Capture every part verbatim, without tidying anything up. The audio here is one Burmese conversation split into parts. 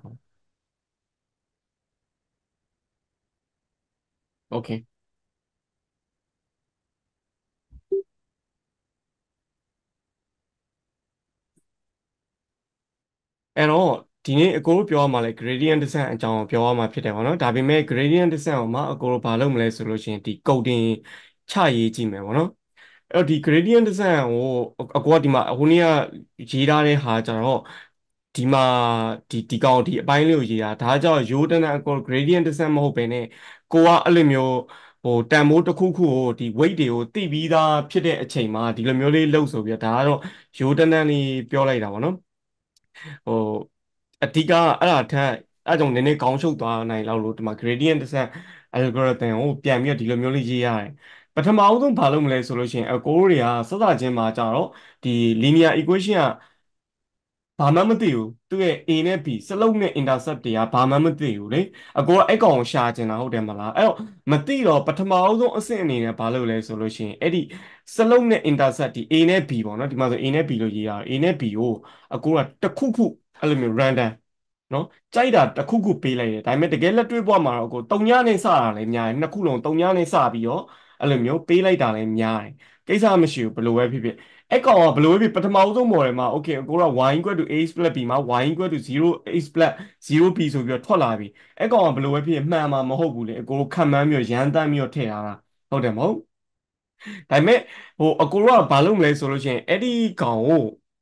โอเคအဲ့တော့ဒီနေ့အကိုတို့ပြောရမှာလဲ gradient descent အကြောင်းပြောရမှာဖြစ်တယ်ဗောနော်ဒါပေမဲ့ gradient descent ကိုမှအကိုတို့ဘာလုပ်မလဲဆိုလို့ရှိရင်ဒီ coding ချရေးကြည့်မယ်ဗောနော်အဲ့တော့ဒီ gradient descent ကိုအကိုကဒီမှာဟိုနေ့ကရေးထားတဲ့ဟာကြတော့ဒီမှာဒီဒီကောင်ဒီအပိုင်းလေးကိုရေးတာဒါကြောင့်ရိုးတန်းတန်းအကို gradient descent မဟုတ်ဘဲနဲ့ကိုကအဲ့လိုမျိုးဟိုတန်ဖိုးတစ်ခုခုကိုဒီ weight တွေကိုသိပြီးသားဖြစ်တဲ့အချိန်မှာဒီလိုမျိုးလေးလုပ်ဆိုပြီးတော့ဒါကတော့ရိုးတန်းတန်းလေးပြောလိုက်တာဗောနော်ဟိုအဓိကအဲ့ဒါထက်အဲ့ကြောင့်နည်းနည်းကောင်းရှုပ်သွားနိုင်လောက်လို့ဒီမှာ gradient descent algorithm ကိုပြန်ပြီးတော့ဒီလိုမျိုးလေးရေးရတယ်ပထမအဆုံးဘာလုပ်မလဲဆိုလို့ရှိရင်အကိုတွေကစစချင်းမှာကြတော့ဒီ linear equation ကဘာမှမသိဘူးသူ့ရဲ့ A နဲ့ B စလုံးနဲ့ intercept တွေကဘာမှမသိဘူးလေအကိုကအဲ့ကောင်ကိုရှာကျင်တာဟုတ်တယ်မလားအဲ့တော့မသိတော့ပထမအဆုံးအဆင့်အနေနဲ့ဘာလုပ်လဲဆိုလို့ရှိရင်အဲ့ဒီစလုံးနဲ့ intercept ဒီ A နဲ့ B ပေါ့နော်ဒီမှာဆို A နဲ့ B လို့ရေးရတယ် A နဲ့ B ကိုအကိုကတစ်ခုခုအဲ့လိုမျိုး random နော်ကြိုက်တာတစ်ခုခုပေးလိုက်တယ်ဒါပေမဲ့တကယ်လက်တွေ့ဘဝမှာတော့ကိုတုံညနဲ့စတာလည်းများတယ်နှစ်ခုလုံးတုံညနဲ့စပြီးတော့အဲ့လိုမျိုးပေးလိုက်တာလည်းများတယ်ကိစ္စမရှိဘူးဘယ်လိုပဲဖြစ်ဖြစ်အဲ့ကောင်ကဘယ်လိုပဲဖြစ်ပထမဦးဆုံး model မှာ okay ကိုက y equal to a plus b မှာ y equal to zero a plus zero b ဆိုပြီးတော့ထွက်လာပြီအဲ့ကောင်ကဘယ်လိုပဲဖြစ်ဖြစ်မှန်မှာမဟုတ်ဘူးလေအကိုခံမှန်းပြီးတော့ရမ်းတမ်းပြီးတော့ထည့်ထားတာဟုတ်တယ်မဟုတ်ဒါပေမဲ့ဟိုအကိုကဘာလုပ်မလဲဆိုလို့ရှိရင်အဲ့ဒီကောင်ကို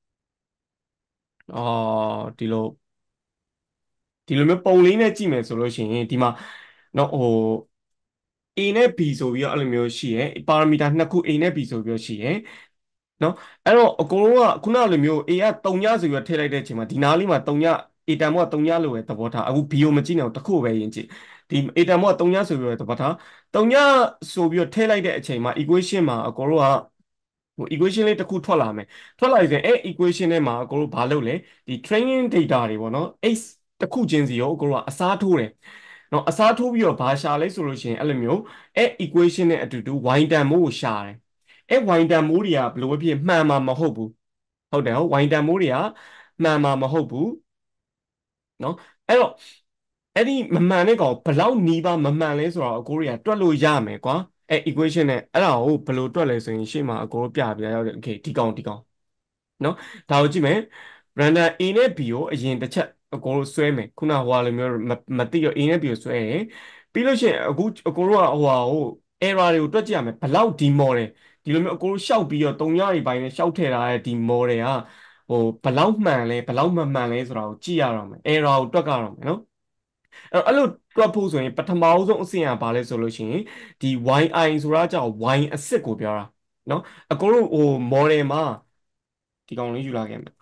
အာဒီလို ဒီလိုမျိုးပုံလေးနဲ့ကြည့်မယ်ဆိုလို့ရှိရင်ဒီမှာနော်ဟို A နဲ့ B ဆိုပြီးတော့အဲ့လိုမျိုးရှိရယ်ပါရမီတာနှစ်ခု A နဲ့ B ဆိုပြီးတော့ရှိရယ်နော်အဲ့တော့အကုန်လုံးကခုနကလိုမျိုး A ကတုံညဆိုပြီးတော့ထည့်လိုက်တဲ့အချိန်မှာဒီနားလေးမှာတုံည A တန်မို့ကတုံညလို့ပဲသဘောထားအခု B ကိုမကြည့်နဲ့တစ်ခုပဲယဉ်ကြည့်ဒီ A တန်မို့ကတုံညဆိုပြီးတော့သဘောထားတုံညဆိုပြီးတော့ထည့်လိုက်တဲ့အချိန်မှာ equation မှာအကုန်လုံးကဟို equation လေးတစ်ခုထွက်လာမယ်ထွက်လာရင်အဲ့ equation ထဲမှာအကုန်လုံးဘာလုပ်လဲဒီ training data တွေပေါ့နော် x တစ်ခုချင်းစီကိုအကုန်လုံးကအစားထိုးတယ်နော်အစားထိုးပြီးတော့ဘာရှာလဲဆိုလို့ရှိရင်အဲ့လိုမျိုးအဲ့ equation နဲ့အတူတူ y တန်မို့ကိုရှာတယ်အဲ့ y တန်မိုးတွေကဘယ်လိုပဲဖြစ်မှန်မှာမဟုတ်ဘူးဟုတ်တယ်ဟုတ် y တန်မိုးတွေကမှန်မှာမဟုတ်ဘူးเนาะအဲ့တော့အဲ့ဒီမမှန်တဲ့ကောင်ဘယ်လောက်နီးပါးမမှန်လဲဆိုတော့အကိုတွေကတွက်လို့ရမယ်ကွာအဲ့ equation နဲ့အဲ့ဒါကိုဘယ်လိုတွက်လဲဆိုရင်ရှေ့မှာအကိုတို့ပြပြရောက်တယ် okay ဒီကောင်ဒီကောင်เนาะဒါကိုကြည့်မယ် random A နဲ့ B ကိုအရင်တစ်ချက်အကိုတို့ဆွဲမယ်ခုနဟိုဟာလိုမျိုးမမသိတော့ A နဲ့ B ကိုဆွဲရယ်ပြီးလို့ရှိရင်အခုအကိုတို့ကဟိုဟာဟို error တွေကိုတွက်ကြည့်ရမယ်ဘယ်လောက်ဒီ model ဒီလိုမျိုးအကိုတို့ရှောက်ပြီးတော့တုံညတွေပိုင်းနဲ့ရှောက်ထည့်ထားတဲ့ဒီ model ကဟိုဘယ်လောက်မှန်လဲဘယ်လောက်မမှန်လဲဆိုတာကိုကြည့်ရတော့မယ် error ကိုတွက်ကြတော့မယ်နော်အဲ့အဲ့လိုတွက်ဖို့ဆိုရင်ပထမအဆုံးအဆင့်ကဘာလဲဆိုလို့ရှိရင်ဒီ yi ဆိုတာကြောင့် y အစစ်ကိုပြောတာနော်အကိုတို့ဟို model မှာဒီကောင်လေးယူလာခဲ့မယ်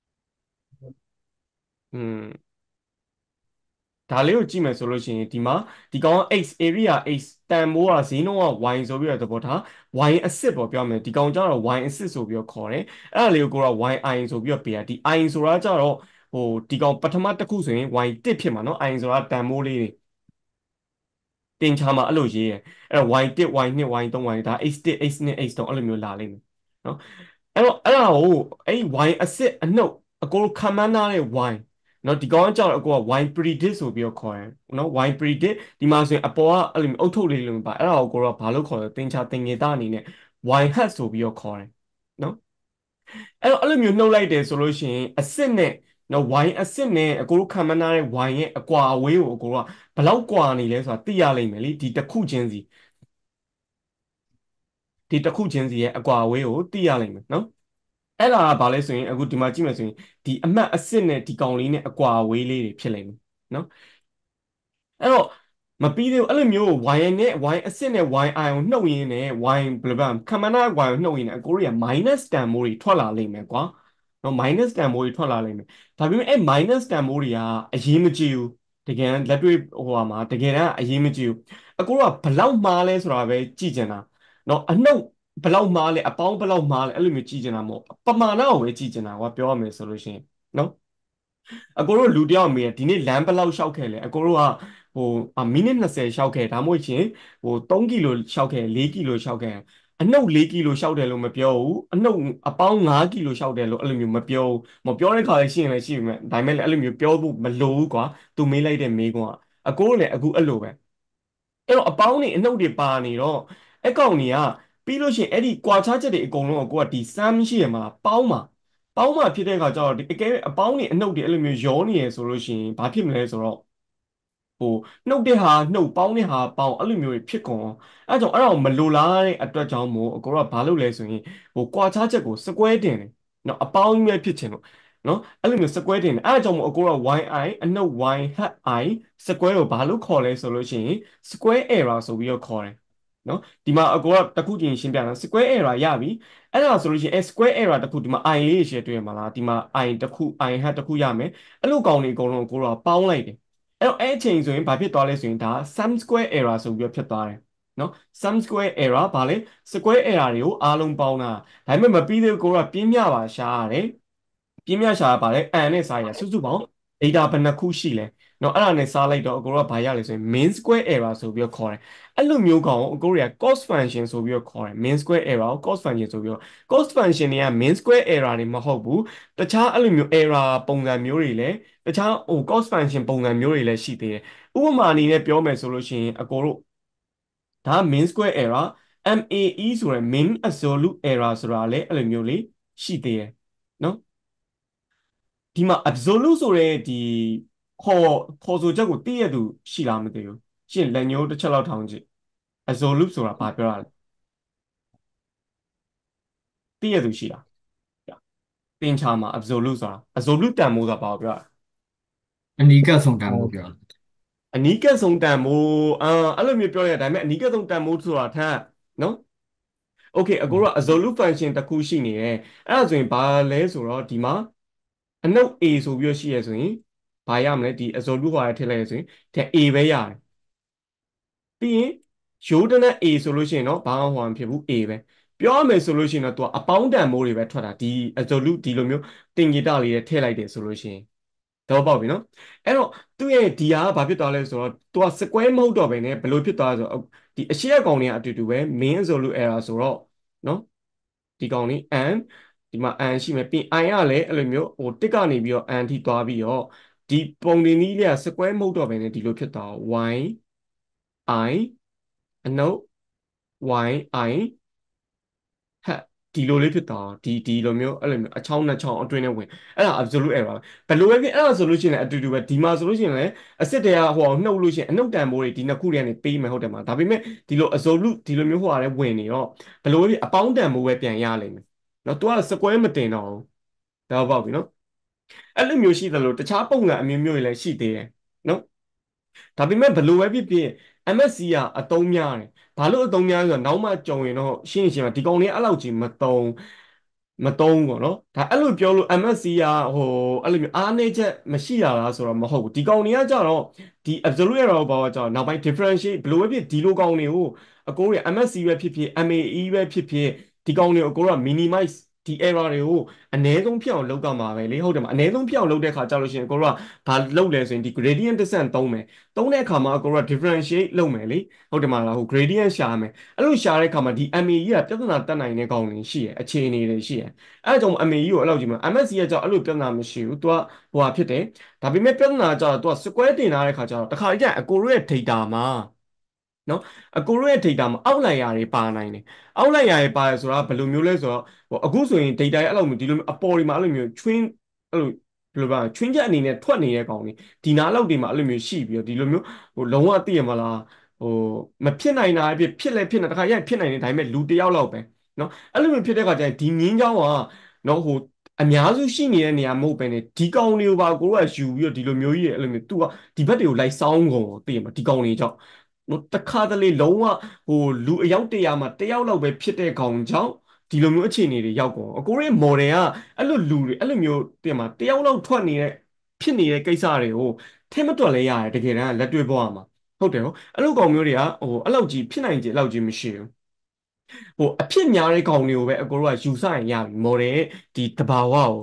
อืมဒါလေးကိုကြည့်မယ်ဆိုလို့ရှိရင်ဒီမှာဒီကောင်က x area x တန်ဖိုးကဈေးနှုန်းက y ဆိုပြီးတော့သဘောထား y အစစ်ပေါ့ပြောမယ်ဒီကောင်ကျတော့ y အစစ်ဆိုပြီးတော့ခေါ်တယ်အဲ့ဒါလေးကိုကိုက yi ဆိုပြီးတော့ပေးတာဒီ i ဆိုတာကျတော့ဟိုဒီကောင်ပထမတစ်ခုဆိုရင် y တစ်ဖြစ်မှာနော် i ဆိုတာတန်ဖိုးလေးတွေတင်ချာမှာအဲ့လိုရေးရယ်အဲ့တော့ y တစ် y နှစ် y သုံး y ဒါ x တစ် x နှစ် x သုံးအဲ့လိုမျိုးလာလိမ့်မယ်နော်အဲ့တော့အဲ့ဒါကိုအဲ့ y အစစ်အနှုတ်အကိုခံမှန်းထားတဲ့ y နော်ဒီကောင်ကကြောက်အကိုက y predict ဆိုပြီးတော့ခေါ်တယ်နော် y predict ဒီမှာဆိုရင်အပေါ်ကအဲ့လိုမျိုးအုတ်ထုတ်လေးလိုမျိုးပါအဲ့ဒါကိုကိုကဘာလို့ခေါ်လဲသင်္ချာသင်္ကေတအနေနဲ့ y hat ဆိုပြီးတော့ခေါ်တယ်နော်အဲ့တော့အဲ့လိုမျိုးနှုတ်လိုက်တယ်ဆိုလို့ရှိရင်အစစ်နဲ့နော် y အစစ်နဲ့အကိုတို့ခံမှန်းထားတဲ့ y ရဲ့အကွာအဝေးကိုအကိုတို့ကဘယ်လောက်ကွာနေလဲဆိုတာသိရလိမ့်မယ်လေဒီတစ်ခုချင်းစီဒီတစ်ခုချင်းစီရဲ့အကွာအဝေးကိုသိရလိမ့်မယ်နော်အဲ့ဒါကဘာလဲဆိုရင်အခုဒီမှာကြည့်မယ်ဆိုရင်ဒီအမှတ်အစစ်နဲ့ဒီကောင်လေးနဲ့အကွာအဝေးလေးတွေဖြစ်လိမ့်မယ်နော်အဲ့တော့မပြီးသေးဘူးအဲ့လိုမျိုး y နဲ့ y အစစ်နဲ့ y i ကိုနှုတ်ရင်းနဲ့ y ဘယ်လိုပါခမနာ y ကိုနှုတ်ရင်းနဲ့အကိုရီးယား minus တန်မိုးတွေထွက်လာလိမ့်မယ်ကွာနော် minus တန်မိုးတွေထွက်လာလိမ့်မယ်ဒါပေမဲ့အဲ့ minus တန်မိုးတွေကအရေးမကြီးဘူးတကယ်လက်တွေ့ဟိုဟာမှာတကယ်တမ်းအရေးမကြီးဘူးအကိုကဘလောက်မှားလဲဆိုတာပဲကြည့်ကြတာနော်အနှုတ်ဘလောက်မှားလဲအပေါင်းဘလောက်မှားလဲအဲ့လိုမျိုးကြည့်ကြတာမဟုတ်ပမာဏကိုပဲကြည့်ကြတာကွာပြောရမယ်ဆိုလို့ရှိရင်နော်အကိုတို့လူတယောက်မေးတယ်ဒီနေ့လမ်းဘယ်လောက်လျှောက်ခဲ့လဲအကိုတို့ကဟိုမိနစ်နှစ်ဆယ်လျှောက်ခဲ့ဒါမှမဟုတ်ရှင်ဟိုသုံးကီလိုလျှောက်ခဲ့၄ကီလိုလျှောက်ခဲ့အနှုတ်၄ကီလိုလျှောက်တယ်လို့မပြောဘူးအနှုတ်အပေါင်း၅ကီလိုလျှောက်တယ်လို့အဲ့လိုမျိုးမပြောဘူးမပြောတဲ့ခါလည်းရှိရင်လည်းရှိပြီမဲ့ဒါပေမဲ့လည်းအဲ့လိုမျိုးပြောဖို့မလိုဘူးကွာသူမေးလိုက်တဲ့မေးခွန်းကအကိုလည်းအခုအဲ့လိုပဲအဲ့တော့အပေါင်းတွေအနှုတ်တွေပါနေတော့အကောင်ကြီးကပြီးလို့ရှိရင်အဲ့ဒီကွာခြားချက်တွေအကုန်လုံးကိုကိုကဒီ sum ရှိရမှာပေါင်းမှာပေါင်းမှာဖြစ်တဲ့အခါကျတော့ဒီအကဲအပေါင်းတွေအနှုတ်တွေအဲ့လိုမျိုးရောနေရဆိုလို့ရှိရင်ဘာဖြစ်မလဲဆိုတော့ ဟိုနှုတ်တဲ့ဟာနှုတ်ပေါင်းတဲ့ဟာပေါင်းအဲ့လိုမျိုးတွေဖြစ်ကုန်အောင်အဲဒါကြောင့်အဲ့ဒါကိုမလိုလားတဲ့အတွက်ကြောင့်မို့အကိုကဘာလုပ်လဲဆိုရင်ဟိုကွာခြားချက်ကိုစကွဲတင်တယ်နော်အပေါင်းကြီးပဲဖြစ်ချင်လို့နော်အဲ့လိုမျိုးစကွဲတင်တယ်အဲဒါကြောင့်မို့အကိုက yi အနှုတ် y hat i စကွဲကိုဘာလို့ခေါ်လဲဆိုလို့ရှိရင် square error ဆိုပြီးတော့ခေါ်တယ်နော်ဒီမှာအကိုကတစ်ခုချင်းရှင်းပြတာ square error ရပြီအဲ့ဒါဆိုလို့ရှိရင်အဲ square error တစ်ခုဒီမှာ i လေးရှင်းတွေ့ရမှာလားဒီမှာ i တစ်ခု i hat တစ်ခုရမယ်အဲ့လိုကောင်တွေအကုန်လုံးကိုကိုကပေါင်းလိုက်တယ် အဲ့တော့အဲ့အချိန်ဆိုရင်ဘာဖြစ်သွားလဲဆိုရင်ဒါ sum square error ဆိုပြီးတော့ဖြစ်သွားတယ်နော် sum square error ဘာလဲ square error တွေကိုအားလုံးပေါင်းတာဒါပေမဲ့မပြီးသေးဘူးကိုကပြင်းပြပါရှာရတယ်ပြင်းပြရှာပါလေအန်နဲ့စားရစုစုပေါင်း data ဘယ်နှခုရှိလဲနော်အဲ့ဒါနဲ့စားလိုက်တော့အကိုကဘာရလဲဆိုရင် mean square error ဆိုပြီးတော့ခေါ်တယ်အဲ့လိုမျိုးကောင်အကိုတွေက cost function ဆိုပြီးတော့ခေါ်တယ် mean square error ကို cost function ဆိုပြီးတော့ cost function တွေက mean square error တွေမဟုတ်ဘူးတခြားအဲ့လိုမျိုး error ပုံစံမျိုးတွေလည်းတခြားဟို cost function ပုံစံမျိုးတွေလည်းရှိသေးတယ်ဥပမာအနေနဲ့ပြောမယ်ဆိုလို့ရှိရင်အကိုတို့ဒါ mean square error MAE ဆိုရယ် mean absolute error ဆိုတာလည်းအဲ့လိုမျိုးလေးရှိသေးတယ်နော်ဒီမှာ absolute ဆိုတဲ့ဒီခေါ်ခေါ်ဆိုချက်ကိုသိရသူရှိလားမသိဘူးရှင့်လက်ညိုးတစ်ချက်လောက်ထောင်ကြည့် absolute ဆိုတာဘာပြောရလဲသိရသူရှိလားသင်္ချာမှာ absolute ဆိုတာ absolute တန်ဖိုးဆိုတာဘာကိုပြောရလဲအနီးကပ်ဆုံးတန်းဖို့ပြောတာအနီးကပ်ဆုံးတန်ဖိုးအာအဲ့လိုမျိုးပြောရတာဒါပေမဲ့အနီးကပ်ဆုံးတန်ဖိုးဆိုတာထက်နော် okay အကိုက absolute function တစ်ခုရှိနေတယ်အဲ့ဒါဆိုရင်ဘာလဲဆိုတော့ဒီမှာအနုတ် a ဆိုပြီးတော့ရှိရဆိုရင်ဘာရမလဲဒီ absolute ဟိုဟာထည့်လိုက်ရဆိုရင်ဒါ a ပဲရတယ်ပြီးရင်ရိုးတနက် A ဆိုလို့ရှိရင်တော့ဘာမှဟိုမဖြစ်ဘူး A ပဲပြောရမယ်ဆိုလို့ရှိရင်တော့ तू အပေါင်းတန်မိုးတွေပဲထွက်တာဒီ absolute ဒီလိုမျိုးတင်ဂီတလေးတွေထည့်လိုက်တယ်ဆိုလို့ရှိရင်တော့ပေါက်ပြီနော်အဲ့တော့သူ့ရဲ့ဒီဟာကဘာဖြစ်သွားလဲဆိုတော့ तू က square မဟုတ်တော့ဘဲねဘယ်လိုဖြစ်သွားလဲဆိုတော့ဒီအရှိရကောင်တွေကအတူတူပဲ main absolute error ဆိုတော့နော်ဒီကောင်လေး and ဒီမှာ and ရှိမယ်ပြီး i ကလည်းအဲ့လိုမျိုးဟိုတစ်ကနေပြီးတော့ and ထိသွားပြီးတော့ဒီပုံတွေနည်းလေးက square မဟုတ်တော့ဘဲねဒီလိုဖြစ်သွား y i အနုတ် y i ဟက်ဒီလိုလေးဖြစ်သွားဒီဒီလိုမျိုးအဲ့လိုမျိုးအချောင်းနှစ်ချောင်းအတွင်းနဲ့ဝင်အဲ့ဒါ absolute error ပဲဘယ်လိုပဲဖြစ်အဲ့ဒါဆိုလို့ရှိရင်လည်းအတူတူပဲဒီမှာဆိုလို့ရှိရင်လည်းအစစ်တွေကဟိုအောင်နှုတ်လို့ရှိရင်အနှုတ်တန်ဖိုးတွေဒီနှစ်ခုတွေကနေပေးမယ်ဟုတ်တယ်မှာဒါပေမဲ့ဒီလို absolute ဒီလိုမျိုးဟိုဟာလည်းဝင်နေတော့ဘယ်လိုပဲဖြစ်အပေါင်းတန်ဖိုးပဲပြန်ရလိမ့်မယ်နော် तू က square မတင်တော့ဘူးဒါတော့ပေါ့ပြီနော်အဲ့လိုမျိုးရှိသလိုတခြားပုံစံအမျိုးမျိုးတွေလည်းရှိသေးတယ်နော်ဒါပေမဲ့ဘယ်လိုပဲဖြစ်ဖြစ် M S C ကအတုံးများတယ်ဘာလို့အတုံးများလဲဆိုတော့နောက်မှကြုံရင်တော့ရှင်းရှင်းပါဒီကောင်လေးအဲ့လောက်ကြီးမတုံးမတုံးပေါ့နော်ဒါအဲ့လိုပြောလို့ M S C ကဟိုအဲ့လိုမျိုးအားနည်းချက်မရှိတာလားဆိုတော့မဟုတ်ဘူးဒီကောင်တွေကကြတော့ဒီ absolute error ဘောကကြတော့နောက်ပိုင်း differentiate ဘယ်လိုပဲဖြစ်ဒီလိုကောင်တွေကိုအကိုတွေ M S C ပဲဖြစ်ဖြစ် M A E ပဲဖြစ်ဖြစ်ဒီကောင်တွေကိုအကိုက minimize ဒီ error တွေကိုအနည်းဆုံးဖြစ်အောင်လုပ်ကြမှာပဲလေဟုတ်တယ်မအနည်းဆုံးဖြစ်အောင်လုပ်တဲ့ခါကြလို့ရှိရင်အကိုကဘာလုပ်လဲဆိုရင်ဒီ gradient descent သုံးမယ်သုံးတဲ့အခါမှာကိုက differentiate လုပ်မယ်လေဟုတ်တယ်မလားဟို gradient ရှာမယ်အဲ့လိုရှာတဲ့အခါမှာဒီ M A E ကပြဿနာတက်နိုင်တဲ့ကောင်တွေရှိရယ်အခြေအနေတွေရှိရယ်အဲ့ဒါကြောင့် M A E ကိုအဲ့လိုကြည့်မှာ M S C ကကြောင့်အဲ့လိုပြဿနာမရှိဘူးသူကဟိုဟာဖြစ်တယ်ဒါပေမဲ့ပြဿနာကြောင့်သူက square တင်ထားတဲ့ခါကျတော့တခါကြအကိုတို့ရဲ့ data မှာနော်အကိုတို့ရဲ့ data မှာ outlier တွေပါနိုင်တယ် outlier တွေပါတယ်ဆိုတာဘယ်လိုမျိုးလဲဆိုတော့ဟိုအခုဆိုရင် data ရဲ့အဲ့လိုမျိုးဒီလိုမျိုးအပေါ်တွေမှာအဲ့လိုမျိုး twin အဲ့လိုဘယ်လိုပါချွင်းချက်အနေနဲ့ထွက်နေတဲ့ကောင်တွေဒီနားလောက်တွေမှာအဲ့လိုမျိုးရှိပြီးတော့ဒီလိုမျိုးဟိုလုံးဝသိရမလားဟိုမဖြစ်နိုင်တာဖြစ်ဖြစ်လဲဖြစ်နေတခါရဖြစ်နိုင်တယ်ဒါပေမဲ့လူတစ်ယောက်လောက်ပဲเนาะအဲ့လိုမျိုးဖြစ်တဲ့ခါကျရင်ဒီငင်းချောင်းကเนาะဟိုအများစုရှိနေတဲ့နေရာမဟုတ်ပဲねဒီကောင်တွေကိုပါကိုကယူပြီးတော့ဒီလိုမျိုးကြီးတွေအဲ့လိုမျိုး तू ကဒီဘက်တွေကိုလိုက်စောင်းကုန်သိရမှာဒီကောင်တွေကြောင့်နော်တခါတလေလုံးဝဟိုလူအယောက်တရာမှာတယောက်လောက်ပဲဖြစ်တဲ့ကောင်ကြောင့်ဒီလိုမျိုးအခြေအနေတွေရောက်ကုန်အကိုရဲ့ model ကအဲ့လိုလူတွေအဲ့လိုမျိုးတင်မှာတယောက်လောက်ထွက်နေတဲ့ဖြစ်နေတဲ့ကိစ္စတွေကိုထဲမတွက်လဲရတယ်တကယ်တမ်းလက်တွေ့ဘဝမှာဟုတ်တယ်နော်အဲ့လိုကောင်မျိုးတွေကဟိုအဲ့လောက်ကြီးဖြစ်နိုင်ကြအဲ့လောက်ကြီးမရှိဘူးဟိုအဖြစ်များတဲ့ကောင်တွေကိုပဲအကိုတို့ကယူဆရင်ရပြီ model ရဲ့ဒီတဘာဝကိုက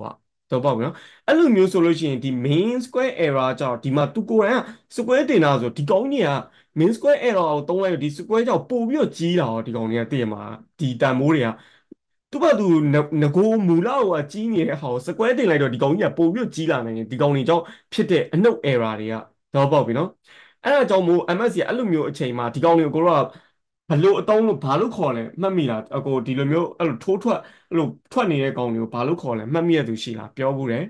တော့ပေါ့ဗျာအဲ့လိုမျိုးဆိုလို့ရှိရင်ဒီ main square error ကြောင့်ဒီမှာသူကိုယ်တိုင်က square တင်တာဆိုဒီကောင်းကြီးက main square error ကိုသုံးလိုက်ဒီ square ကြောင့်ပို့ပြီးတော့ကြီးလာတော့ဒီကောင်တွေကသိရမှာဒီတန်မိုးတွေကသူ့ဘာသူငငကိုမူလောက်ဟာကြီးနေတဲ့ဟာကို square တင်လိုက်တော့ဒီကောင်ကြီးကပို့ပြီးတော့ကြီးလာနိုင်တယ်ဒီကောင်တွေကြောင့်ဖြစ်တဲ့အနှုတ် error တွေကတော့ပေါ့ပြီနော်အဲ့ဒါကြောင့်မို့ M S C ကအဲ့လိုမျိုးအချိန်မှာဒီကောင်တွေကိုကတော့ဘလို့အတုံးလို့ဘာလို့ခေါ်လဲမှတ်မိလားအကိုဒီလိုမျိုးအဲ့လိုထိုးထွက်အဲ့လိုထွက်နေတဲ့ကောင်တွေကိုဘာလို့ခေါ်လဲမှတ်မိရသူရှိလားပြောဘူးတယ်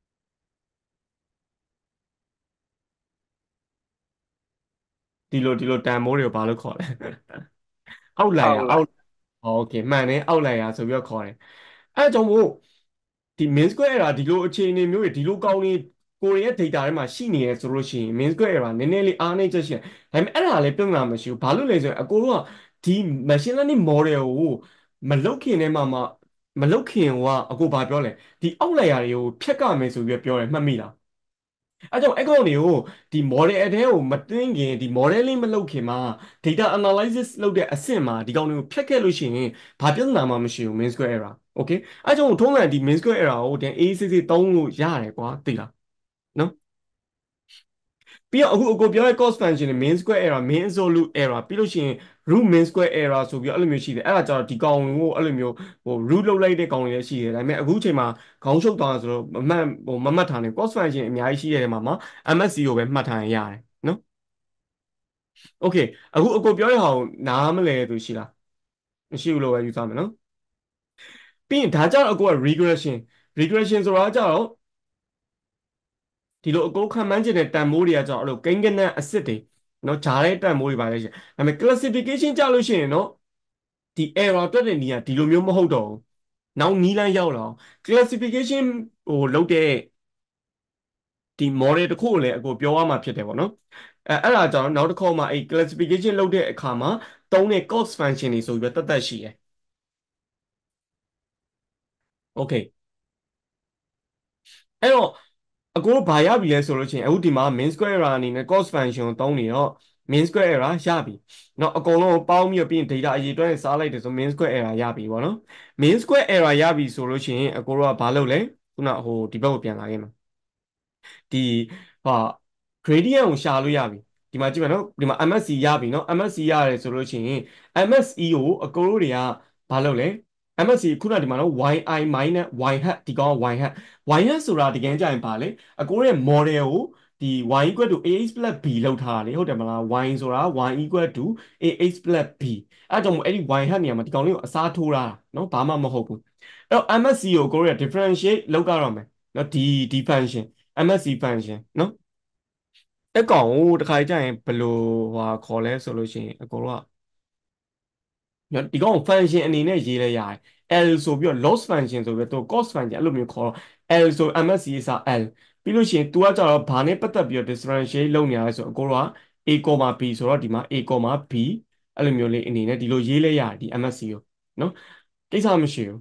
ဒီလိုဒီလိုတန်မိုးတွေကိုဘာလို့ခေါ်လဲအောက်လိုက်ရအောက် โอเคမှန်တယ်အောက်လိုက်ရဆိုပြီးတော့ခေါ်တယ်အဲအကြောင့်မို့ဒီ main square error ဒီလိုအခြေအနေမျိုးတွေဒီလိုကောင်းနေကိုရီးယား data ထဲမှာရှိနေရဆိုလို့ရှိရင် main square error နည်းနည်းလေးအားနည်းချက်ရှိတယ်ဒါပေမဲ့အဲ့ဒါလည်းပြဿနာမရှိဘူးဘာလို့လဲဆိုရင်အကိုတို့ကဒီ machine learning model ကိုမလုတ်ခင်ထဲမှာမှမလုတ်ခင်ကအကိုဘာပြောလဲဒီအောက်လိုက်ရတွေကိုဖြတ်ကမယ်ဆိုပြီးတော့ပြောတယ်မှတ်မိလားအဲကြောင့်အဲ့ကောင်တွေကိုဒီ model အထဲကိုမတွင်းခင်ဒီ modeling မလုပ်ခင်မှာ data analysis လုပ်တဲ့အဆင့်မှာဒီကောင်တွေကိုဖြတ်ခဲ့လို့ရှိရင်ဘာပြဿနာမှမရှိဘူး mean square error okay အဲကြောင့်ထုံးစံဒီ mean square error ကိုတန် A C C သုံးလို့ရတယ်ကွာသိလားနော်ပြီးတော့အခုအကိုပြောတဲ့ cost function နဲ့ mean square error mean absolute error ပြီးလို့ရှိရင် root mean square error ဆိုပြီးအဲ့လိုမျိုးရှိတယ်အဲ့ဒါကြတော့ဒီကောင်ကိုအဲ့လိုမျိုးဟို root လောက်လိုက်တဲ့ကောင်တွေလည်းရှိတယ်ဒါပေမဲ့အခုချိန်မှာခေါင်းရှုပ်သွားဆိုတော့မမှတ်ဟိုမမှတ်ထားနဲ့ cost function အများကြီးရှိတဲ့နေရာမှာ M S C ကိုပဲမှတ်ထားရင်ရတယ်နော် okay အခုအကိုပြောတဲ့ဟာကိုနားမလဲသူရှိလားမရှိဘူးလို့ပဲယူဆမယ်နော်ပြီးရင်ဒါကြတော့အကိုက regression regression ဆိုတာကြတော့ဒီလိုအကိုခံမှန်းချင်တဲ့တန်မိုးတွေကကြတော့အဲ့လိုကိန်းဂဏန်းအစစ်တွေနော်ဂျားတဲ့တန်မိုးတွေပါလေရှင်ဒါပေမဲ့ classification ကြလို့ရှိရင်နော်ဒီ error တွက်တဲ့နေရာဒီလိုမျိုးမဟုတ်တော့ဘူးနောက်နီးလန်းရောက်လာအောင် classification ဟိုလုပ်တဲ့ဒီ model တစ်ခုကိုလည်းအကိုပြောရမှာဖြစ်တယ်ပေါ့နော်အဲအဲ့ဒါကြောင့်နောက်တစ်ခေါက်မှာအဲ့ classification လုပ်တဲ့အခါမှာသုံးတဲ့ cost function တွေဆိုပြီးတော့တတ်တတ်ရှိတယ် okay အဲ့တော့အကိုတို့ဘာရပြီလဲဆိုလို့ချင်းအခုဒီမှာ min square error အနေနဲ့ cost function ကိုသုံးနေတော့ min square error ရပြီเนาะအကုန်လုံးပေါင်းပြီးတော့ပြီးရင် data အရေအတွက်နဲ့စားလိုက်တယ်ဆို min square error ရပြီပေါ့နော် min square error ရပြီဆိုလို့ချင်းအကိုတို့ကဘာလုပ်လဲခုနဟိုဒီဘက်ကိုပြန်လာခဲ့မှာဒီဟာ gradient ကိုရှာလို့ရပြီဒီမှာကြည့်မယ်နော်ဒီမှာ M S C ရပြီနော် M S C ရတယ်ဆိုလို့ရှိရင် M S E ကိုအကိုတို့တွေကဘာလုပ်လဲ M S C ခုနဒီမှာနော် yi minus y hat ဒီကောင်က y hat y hat ဆိုတာဒီကနေ့ကြာရင်ပါလေအကိုရဲ့ model ကိုဒီ y equal to ax plus b လောက်ထားတာလေဟုတ်တယ်မလား y ဆိုတာ y equal to ax plus b အဲ့ကြောင့်မို့အဲ့ဒီ y hat နေရာမှာဒီကောင်လေးကိုအစားထိုးထားတာနော်ဘာမှမဟုတ်ဘူးအဲ့တော့ M S C ကိုကိုရဲ့ differentiate လောက်ကြတော့မယ်နော်ဒီဒီ function M S C function နော်တက်ကောင်ကိုတခါကြာရင်ဘယ်လိုဟိုခေါ်လဲဆိုလို့ရှိရင်အကိုတို့ကနော်ဒီကောင် function အနေနဲ့ရေးလဲရတယ် L ဆိုပြီးတော့ loss function ဆိုပြီးတော့ cost function အဲ့လိုမျိုးခေါ်တော့ L ဆို M S C စာ L ပြီးလို့ရှိရင် तू ကကြတော့ဘာနဲ့ပတ်သက်ပြီးတော့ differentiate လုပ်နေရလဲဆိုတော့အကိုတို့က A, B ဆိုတော့ဒီမှာ A, B အဲ့လိုမျိုးလေးအနေနဲ့ဒီလိုရေးလဲရတယ်ဒီ M S C ကိုနော်ကိစ္စမရှိဘူး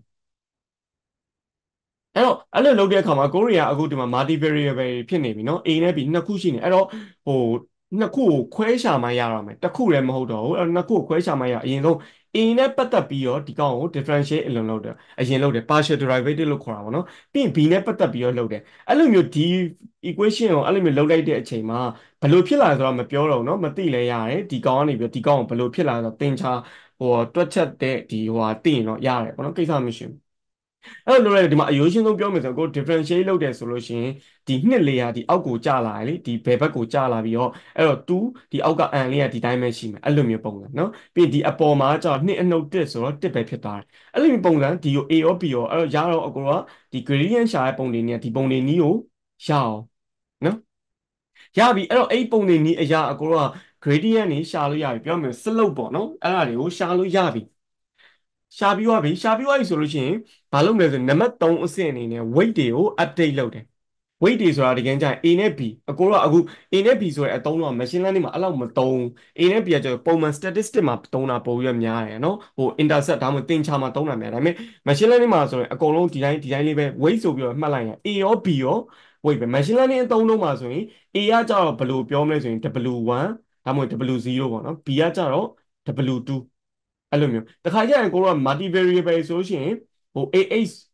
အဲ့တော့အဲ့လိုလုပ်တဲ့အခါမှာကိုရီးယားအခုဒီမှာ multi variable ဖြစ်နေပြီเนาะ A နဲ့ B နှစ်ခုရှိနေအဲ့တော့ဟိုနှစ်ခုကိုခွဲရှာမှရတော့မယ်တစ်ခုလည်းမဟုတ်တော့ဘူးအဲ့နှစ်ခုကိုခွဲရှာမှရအရင်ဆုံး A နဲ့ပတ်သက်ပြီးတော့ဒီကောင်ကို differentiate အလုံးလုပ်တယ်အရင်လုပ်တယ် partial derivative လို့ခေါ်တာပေါ့နော်ပြီးရင် B နဲ့ပတ်သက်ပြီးတော့လုပ်တယ်အဲ့လိုမျိုးဒီ equation ကိုအဲ့လိုမျိုးလုပ်လိုက်တဲ့အချိန်မှာဘယ်လိုဖြစ်လာလဲဆိုတော့မပြောတော့ဘူးเนาะမသိလဲရတယ်ဒီကောင်ကနေပြီးတော့ဒီကောင်ကိုဘယ်လိုဖြစ်လာလဲဆိုတော့သင်္ချာဟိုတွက်ချက်တဲ့ဒီဟိုဟာသိရင်တော့ရတယ်ပေါ့နော်ကိစ္စမရှိဘူးအဲ့လိုလေဒီမှာအရိုးရှင်းဆုံးပြောမယ်ဆိုကို differentiate လုပ်တယ်ဆိုလို့ရှိရင်ဒီနှစ် layer ဒီအောက်ကိုကျလာတယ်လေဒီဘယ်ဘက်ကိုကျလာပြီးတော့အဲ့တော့ तू ဒီအောက်က n လေးကဒီတိုင်းပဲရှိမယ်အဲ့လိုမျိုးပုံစံเนาะပြီးဒီအပေါ်မှာကျတော့နှစ်အနှုတ်တစ်ဆိုတော့တစ်ပဲဖြစ်သွားတယ်အဲ့လိုမျိုးပုံစံဒီကို A ရော B ရောအဲ့တော့ရတော့အကိုကဒီ gradient ရှာတဲ့ပုံတွေနဲ့ဒီပုံတွေနီးကိုရအောင်เนาะရပြီအဲ့တော့အဲ့ပုံတွေနီးအရာအကိုက gradient နေရှာလို့ရပြီပြောမယ် slope ပေါ့เนาะအဲ့ဒါတွေကိုရှာလို့ရပြီရှာပြီးသွားပြီရှာပြီးသွားပြီဆိုလို့ရှိရင်ဘာလုပ်မလဲဆိုနံပါတ်သုံးအဆင့်အနေနဲ့ weight တွေကို update လုပ်တယ် weight တွေဆိုတာတကယ်ကြရင် A နဲ့ B အကိုတော့အခု A နဲ့ B ဆိုတဲ့အသုံးတော့ machine learning မှာအဲ့လောက်မသုံး A နဲ့ B ကကျတော့ပုံမှန် statistic မှာသုံးတာပိုပြီးများတယ်နော်ဟို intercept ဒါမှမဟုတ်သင်္ချာမှာသုံးတာများဒါပေမဲ့ machine learning မှာဆိုရင်အကုန်လုံးဒီတိုင်းဒီတိုင်းလေးပဲ weight ဆိုပြီးတော့မှတ်လိုက်ရင် A ရော B ရော weight ပဲ machine learning အသုံးလုံးမှာဆိုရင် A ကကျတော့ဘယ်လိုပြောမလဲဆိုရင် W one ဒါမှမဟုတ် W zero ပေါ့နော် B ကကျတော့ W two အဲ့လိုမျိုးတခါကျရင်ကိုတို့က multi variable ဆိုလို့ရှိရင်ဟို A H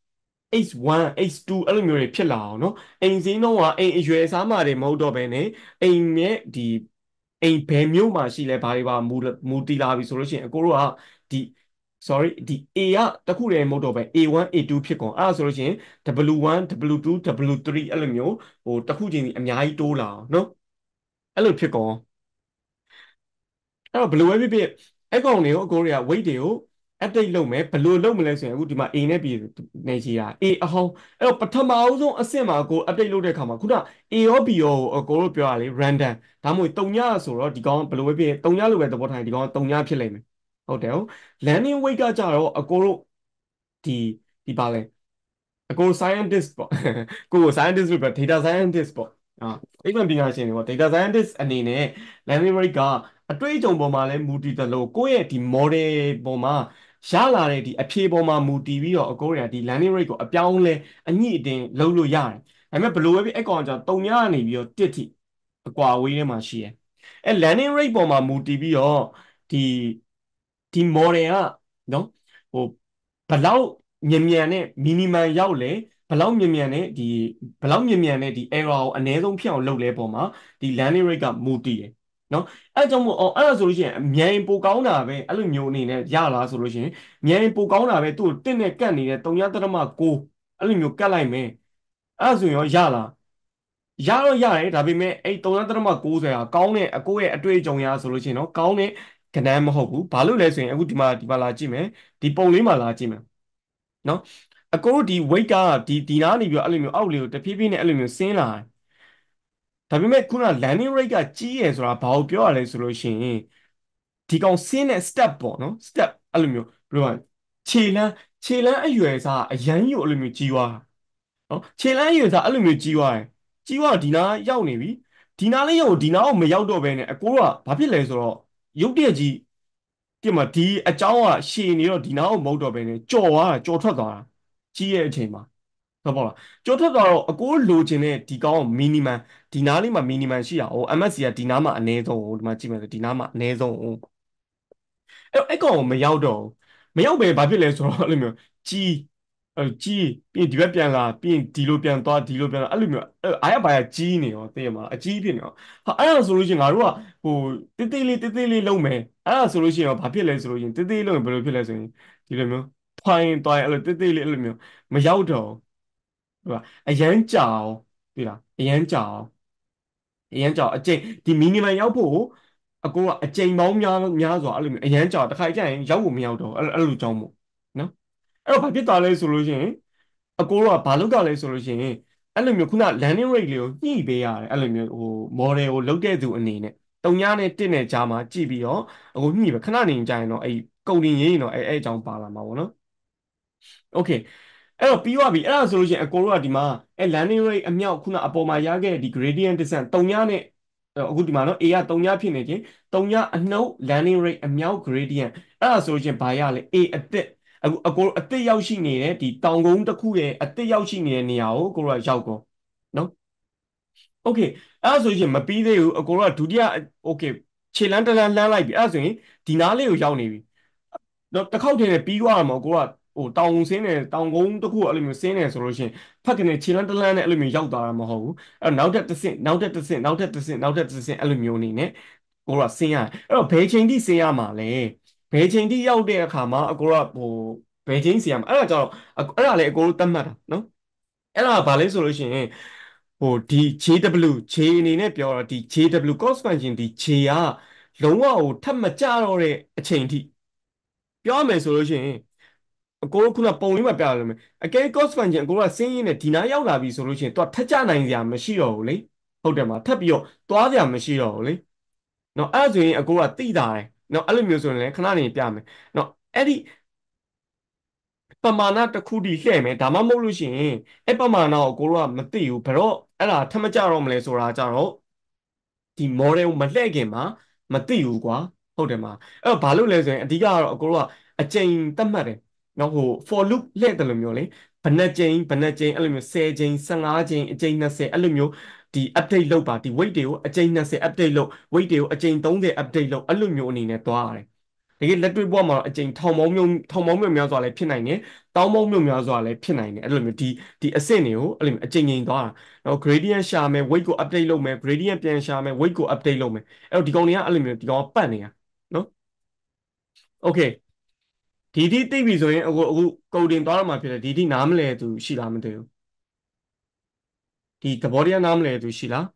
H 1 H 2အဲ့လိုမျိုးတွေဖြစ်လာအောင်နော်အိမ်စင်းတော့ကအိမ်အရွယ်အစားမှတွေမဟုတ်တော့ဘဲနဲ့အိမ်ရဲ့ဒီအိမ်ဘယ်မျိုးမှာရှိလဲဘာတွေပါမူမူတည်လာပြီဆိုလို့ရှိရင်အကိုတို့ကဒီ sorry ဒီ A ကတခုတည်းမဟုတ်တော့ပဲ A 1 A 2ဖြစ်ကုန်အဲ့ဒါဆိုလို့ရှိရင် W 1 W 2 W 3အဲ့လိုမျိုးဟိုတခုချင်းစီအများကြီးတိုးလာအောင်နော်အဲ့လိုဖြစ်ကုန်အဲ့တော့ဘယ်လိုပဲဖြစ်ဖြစ်အဲ့ကောင်တွေကိုအကိုတွေက weight တွေကို update လုပ်မယ်ဘယ်လိုလုပ်မလဲဆိုရင်အခုဒီမှာ A နဲ့ B နေကြီးတာ A အဟောင်းအဲ့တော့ပထမအဆုံးအဆင့်မှာကို update လုပ်တဲ့အခါမှာခုန A ရော B ရောအကိုတို့ပြောရလေ random ဒါမှမဟုတ်တုံညဆိုတော့ဒီကောင်ဘယ်လိုပဲဖြစ်တုံညလိုပဲသဘောထားရင်ဒီကောင်တုံညဖြစ်လိမ့်မယ်ဟုတ်တယ်ဟုတ် landing weight ကကြတော့အကိုတို့ဒီဒီပါလဲအကို scientist ပေါ့ကို scientist လို့ပြော data scientist ပေါ့အာအိမ်မပညာရှင်တွေပေါ့ data scientist အနေနဲ့ landing rate ကအတွေ့အကြုံပေါ်မှာလည်းမူတည်တယ်လို့ကိုယ့်ရဲ့ဒီ model ပေါ်မှာရလာတဲ့ဒီအဖြေပေါ်မှာမူတည်ပြီးတော့အကိုတွေကဒီ landing rate ကိုအပြောင်းလဲအညှိအတင်လုပ်လို့ရတယ်ဒါပေမဲ့ဘယ်လိုပဲဖြစ်အဲ့ကောင်ကြောင့်တုံညကနေပြီးတော့တစ်ထိအကွာအဝေးထဲမှာရှိတယ်အဲ landing rate ပေါ်မှာမူတည်ပြီးတော့ဒီဒီ model ကနော်ဟိုဘလောက်မြန်မြန်နဲ့ minimum ရောက်လဲဘလောက်မြန်မြန်နဲ့ဒီဘလောက်မြန်မြန်နဲ့ဒီ error ကိုအနည်းဆုံးဖြစ်အောင်လုပ်လဲပုံမှာဒီ landing rate ကမူတည်တယ်နော်အဲ့ကြောင့်မို့အောင်အဲ့ဒါဆိုလို့ရှိရင်အမြန်ပိုကောင်းတာပဲအဲ့လိုမျိုးအနေနဲ့ရလားဆိုလို့ရှိရင်မြန်ပိုကောင်းတာပဲသူ့ကိုတင့်နဲ့ကတ်နေတဲ့၃.၉အဲ့လိုမျိုးကတ်လိုက်မယ်အဲ့ဒါဆိုရင်ရောရလားရတော့ရတယ်ဒါပေမဲ့အဲ့၃.၉ဆယ်ဟာကောင်းတဲ့အကိုရဲ့အတွေ့အကြုံရဆိုလို့ရှိရင်တော့ကောင်းတဲ့ကဏ္ဍမဟုတ်ဘူးဘာလို့လဲဆိုရင်အခုဒီမှာဒီမှာလာကြည့်မယ်ဒီပုံလေးမှာလာကြည့်မယ်နော်အကိုတို့ဒီ weight ကဒီဒီနားနေပြီးတော့အဲ့လိုမျိုးအောက်လေးကိုတဖြည်းဖြည်းနဲ့အဲ့လိုမျိုးဆင်းလာတယ်ဒါပေမဲ့ခုန landing rate ကကြီးရယ်ဆိုတာဘာကိုပြောရလဲဆိုလို့ရှိရင်ဒီကောင်ဆင်းတဲ့ step ပေါ့နော် step အဲ့လိုမျိုးဘယ်လိုလဲခြေလမ်းခြေလမ်းအရွယ်စားအရန်ကြီးကိုအဲ့လိုမျိုးကြီးသွားတာနော်ခြေလမ်းအရွယ်စားအဲ့လိုမျိုးကြီးသွားတယ်ကြီးသွားတော့ဒီနားရောက်နေပြီဒီနားလေးရောက်ဒီနားကိုမရောက်တော့ဘဲနဲ့အကိုကဘာဖြစ်လဲဆိုတော့ရုတ်တရက်ကြီးဒီမှာဒီအเจ้าကရှည်နေတော့ဒီနားကိုမဟုတ်တော့ဘဲနဲ့ကြော်သွားတာကြော်ထွက်သွားတာကြီးရဲ့အချိန်မှာဟုတ်ပါလားကြောထွက်သွားတော့အကိုလိုချင်တဲ့ဒီကောင်းမီနီမမ်ဒီနားလေးမှာမီနီမမ်ရှိရအောင် M S C ကဒီနားမှာအနည်းဆုံးဟိုဒီမှာကြည့်မယ်ဆိုဒီနားမှာအနည်းဆုံးဟိုအဲ့အဲ့ကောင်မရောက်တော့မရောက်ပဲဘာဖြစ်လဲဆိုတော့အဲ့လိုမျိုးကြီးအဲကြီးပြီးဒီဘက်ပြန်လာပြီးဒီလိုပြန်သွားဒီလိုပြန်လာအဲ့လိုမျိုးအဲ့အားရပါရကြီးနေရောသိရမလားအကြီးဖြစ်နေရောဟာအဲ့ဒါဆိုလို့ရှိရင်ငါတို့ကဟိုတေးသေးလေးတေးသေးလေးလုံးမယ်အဲ့ဒါဆိုလို့ရှိရင်ဘာဖြစ်လဲဆိုလို့ရှိရင်တေးသေးလုံးဘယ်လိုဖြစ်လဲဆိုရင်ဒီလိုမျိုးဖိုင်တွိုင်အဲ့လိုတေးသေးလေးအဲ့လိုမျိုးမရောက်တော့ဟုတ်ပါအရန်ကြာအောင်ပြီလားအရန်ကြာအောင်အရန်ကြာအကျိန်ဒီမီနီမမ်ရောက်ဖို့အကိုကအကျိန်ပေါင်းများများစွာအဲ့လိုမျိုးအရန်ကြာတခါကျရင်ရောက်ဖို့မရောက်တော့အဲ့အဲ့လိုကြောင်းမို့နော်အဲ့တော့ဘာဖြစ်သွားလဲဆိုလို့ရှိရင်အကိုကဘာလုပ်တာလဲဆိုလို့ရှိရင်အဲ့လိုမျိုးခုန landing rate လေးကိုညှိပေးရတယ်အဲ့လိုမျိုးဟို model ကိုလုတ်တဲ့သူအနေနဲ့တုံညာနဲ့တစ်နဲ့ကြားမှာကြည့်ပြီးတော့အခုညှိပဲခဏနေကြရင်တော့အဲ့ကုန်တင်ရေးရင်တော့အဲ့အဲ့အကြောင်းပါလာမှာပေါ့နော် okay အဲ့တော့ပြီးသွားပြီအဲ့ဒါဆိုလို့ရှိရင်အကိုတို့ကဒီမှာအဲ landing rate အမြောက်ခုနအပေါ်မှာရခဲ့တဲ့ဒီ gradient descent တုံညနဲ့အခုဒီမှာနော် A ကတုံညဖြစ်နေခြင်းတုံညအနှုတ် landing rate အမြောက် gradient အဲ့ဒါဆိုလို့ရှိရင်ဘာရလဲ A အသစ်အခုအကိုအသစ်ရောက်ရှိနေတဲ့ဒီတောင်ကုန်းတစ်ခုရဲ့အသစ်ရောက်ရှိနေတဲ့နေရာကိုအကိုတို့ကရောက်ကုန်နော် okay အဲ့ဒါဆိုရင်မပြီးသေးဘူးအကိုတို့ကဒုတိယ okay ခြေလမ်းတစ်လမ်းလှမ်းလိုက်ပြီအဲ့ဒါဆိုရင်ဒီနားလေးကိုရောက်နေပြီတော့တစ်ခေါက်တည်းနဲ့ပြီးသွားမှာကိုကဟိုတောင်ဆင်းနေတောင်ကုန်းတစ်ခုအဲ့လိုမျိုးဆင်းနေဆိုလို့ရှိရင်ဖက်ကနေခြေလမ်းတစ်လမ်းနဲ့အဲ့လိုမျိုးရောက်သွားတာမဟုတ်ဘူးအဲ့နောက်ထပ်တစ်ဆင့်နောက်ထပ်တစ်ဆင့်နောက်ထပ်တစ်ဆင့်နောက်ထပ်တစ်ဆင့်အဲ့လိုမျိုးအနေနဲ့ကိုကဆင်းရတယ်အဲ့တော့ဘယ်ချိန်ထိဆင်းရမှာလဲဘယ်ချိန်ထိရောက်တဲ့အခါမှာအကိုကဟိုဘယ်ချိန်ဆင်းရမှာအဲ့ဒါကြောင့်အဲ့ဒါလေအကိုတို့သတ်မှတ်တာနော်အဲ့ဒါကဘာလဲဆိုလို့ရှိရင်ဟိုဒီ J W J အနေနဲ့ပြောတာဒီ J W cost function ဒီ J ကလုံးဝဟိုထပ်မကြတော့တဲ့အချိန်ထိပြောရမယ်ဆိုလို့ရှိရင်အကိုတို့ခုနပုံလေးမှာပြရလို့မယ်အကဲ cost function အကိုတို့ကစင်းရင်းနဲ့ဒီနားရောက်လာပြီဆိုလို့ရှိရင်သူကထက်ကြနိုင်စရာမရှိတော့ဘူးလေဟုတ်တယ်မလားထပ်ပြီးတော့သွားစရာမရှိတော့ဘူးလေနော်အဲ့ဒါဆိုရင်အကိုကတိတာတယ်နော်အဲ့လိုမျိုးဆိုရင်လည်းခဏနေပြမယ်နော်အဲ့ဒီပမာဏတစ်ခုတည်းလှည့်မယ်ဒါမှမဟုတ်လို့ရှိရင်အဲ့ပမာဏကိုကိုတို့ကမသိဘူးဘယ်တော့အဲ့ဒါထပ်မကြတော့မလဲဆိုတာကြတော့ဒီ model ကိုမလှည့်ခင်မှာမသိဘူးကွာဟုတ်တယ်မလားအဲ့တော့ဘာလို့လဲဆိုရင်အဓိကကတော့အကိုတို့ကအချိန်သတ်မှတ်တယ်နော်ဟို for loop လှည့်တယ်လို့မျိုးလေဘယ်နှကြိမ်ဘယ်နှကြိမ်အဲ့လိုမျိုး၁၀ကြိမ်၁၅ကြိမ်အကြိမ်၂၀အဲ့လိုမျိုးဒီ update လုပ်ပါဒီ weight တွေကိုအကြိမ်၂၀ update လုပ် weight တွေကိုအကြိမ်၃၀ update လုပ်အဲ့လိုမျိုးအနေနဲ့သွားရတယ်တကယ်လက်တွေ့ဘဝမှာတော့အကြိမ်ထောင်ပေါင်းမျိုးထောင်ပေါင်းမျိုးများစွာလည်းဖြစ်နိုင်တယ်တောင်းပေါင်းမျိုးများစွာလည်းဖြစ်နိုင်တယ်အဲ့လိုမျိုးဒီဒီအဆင့်တွေကိုအဲ့လိုမျိုးအကြိမ်ကြိမ်သွားတာနော် gradient ရှာမယ် weight ကို update လုပ်မယ် gradient ပြန်ရှာမယ် weight ကို update လုပ်မယ်အဲ့တော့ဒီကောင်တွေကအဲ့လိုမျိုးဒီကောင်ကပတ်နေတာနော် okay ဒီဒီသိပြီဆိုရင်အခုအခု coding သွားတော့မှဖြစ်တယ်ဒီဒီနားမလဲသူရှိလားမသိဘူးဒီသဘောတရားနားမလဲသူရှိလား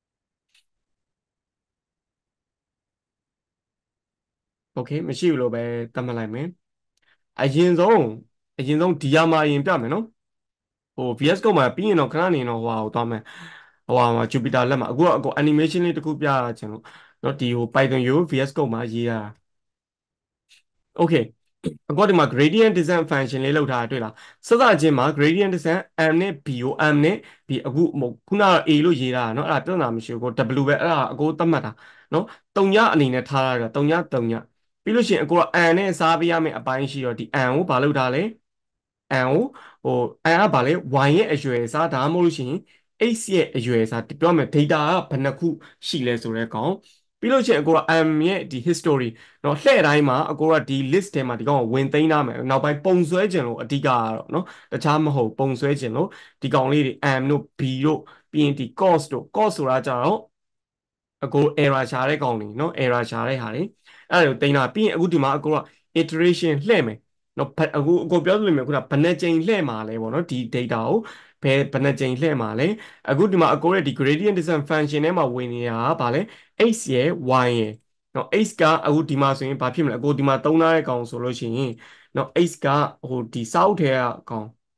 okay မရှိဘူးလို့ပဲသတ်မှတ်လိုက်မယ်အရင်ဆုံးအရင်ဆုံးဒီယာမှာအရင်ပြမယ်နော်ဟို ဗီ အက်စ် Code မှာပြီးရင်တော့ခဏနေတော့ဟိုဟာကိုသွားမယ်ဟိုဟာမှာ Jupyter လက်မှာအခုကအခု animation လေးတစ်ခုပြရချင်လို့เนาะဒီဟို Python ရိုး ဗီ အက်စ် Code မှာရေးရတာ okay အခုဒီမှာ gradient descent function လေးလောက်ထားတာတွေ့လားစစချင်းမှာ gradient descent m နဲ့ b ကို m နဲ့ b အခုမဟုတ်ခုနက a လို့ရေးတာเนาะအဲ့ဒါပြဿနာမရှိဘူးကို w ပဲအဲ့ဒါအကိုသတ်မှတ်တာเนาะတုံညအနေနဲ့ထားရတာတုံညတုံညပြီးလို့ရှိရင်အကိုက n နဲ့စားပေးရမယ့်အပိုင်းရှိတော့ဒီ n ကိုဘာလုပ်ထားလဲ n ကိုဟို n ကဘာလဲ y ရဲ့အရွယ်အစားဒါမှမဟုတ်လို့ရှိရင် x ရဲ့အရွယ်အစားပြောမယ် data ကဘယ်နှခုရှိလဲဆိုတဲ့ကောင်ပြီးလို့ရှိရင်အကိုက m ရဲ့ဒီ history เนาะလှည့်တိုင်းမှာအကိုကဒီ list ထဲမှာဒီကောင်ကိုဝင်သိမ်းထားမယ်နောက်ပိုင်းပုံဆွဲခြင်းလို့အဓိကကတော့เนาะတခြားမဟုတ်ပုံဆွဲခြင်းလို့ဒီကောင်လေးတွေ m တို့ b တို့ပြီးရင်ဒီ cost တို့ cost ဆိုတာကြတော့အကို error ရှာတဲ့ကောင်တွေเนาะ error ရှာတဲ့ဟာတွေအဲ့ဒါကိုတင်တာပြီးရင်အခုဒီမှာအကိုက iteration လှည့်မယ်เนาะအခုအကိုပြောသလိုမျိုးခုနဘယ်နှကြိမ်လှည့်မှာလဲပေါ့เนาะဒီ data ကိုဘယ်ဘယ်နှကြိမ်လှည့်မှာလဲအခုဒီမှာအကိုရဲ့ဒီ gradient descent function ထဲမှာဝင်နေတာကဘာလဲ x ရယ် y ရယ်เนาะ x ကအခုဒီမှာဆိုရင်ဘာဖြစ်မလဲအကိုဒီမှာသုံးထားတဲ့ကောင်ဆိုလို့ရှိရင်เนาะ x ကဟိုဒီစောက်ထဲကကောင်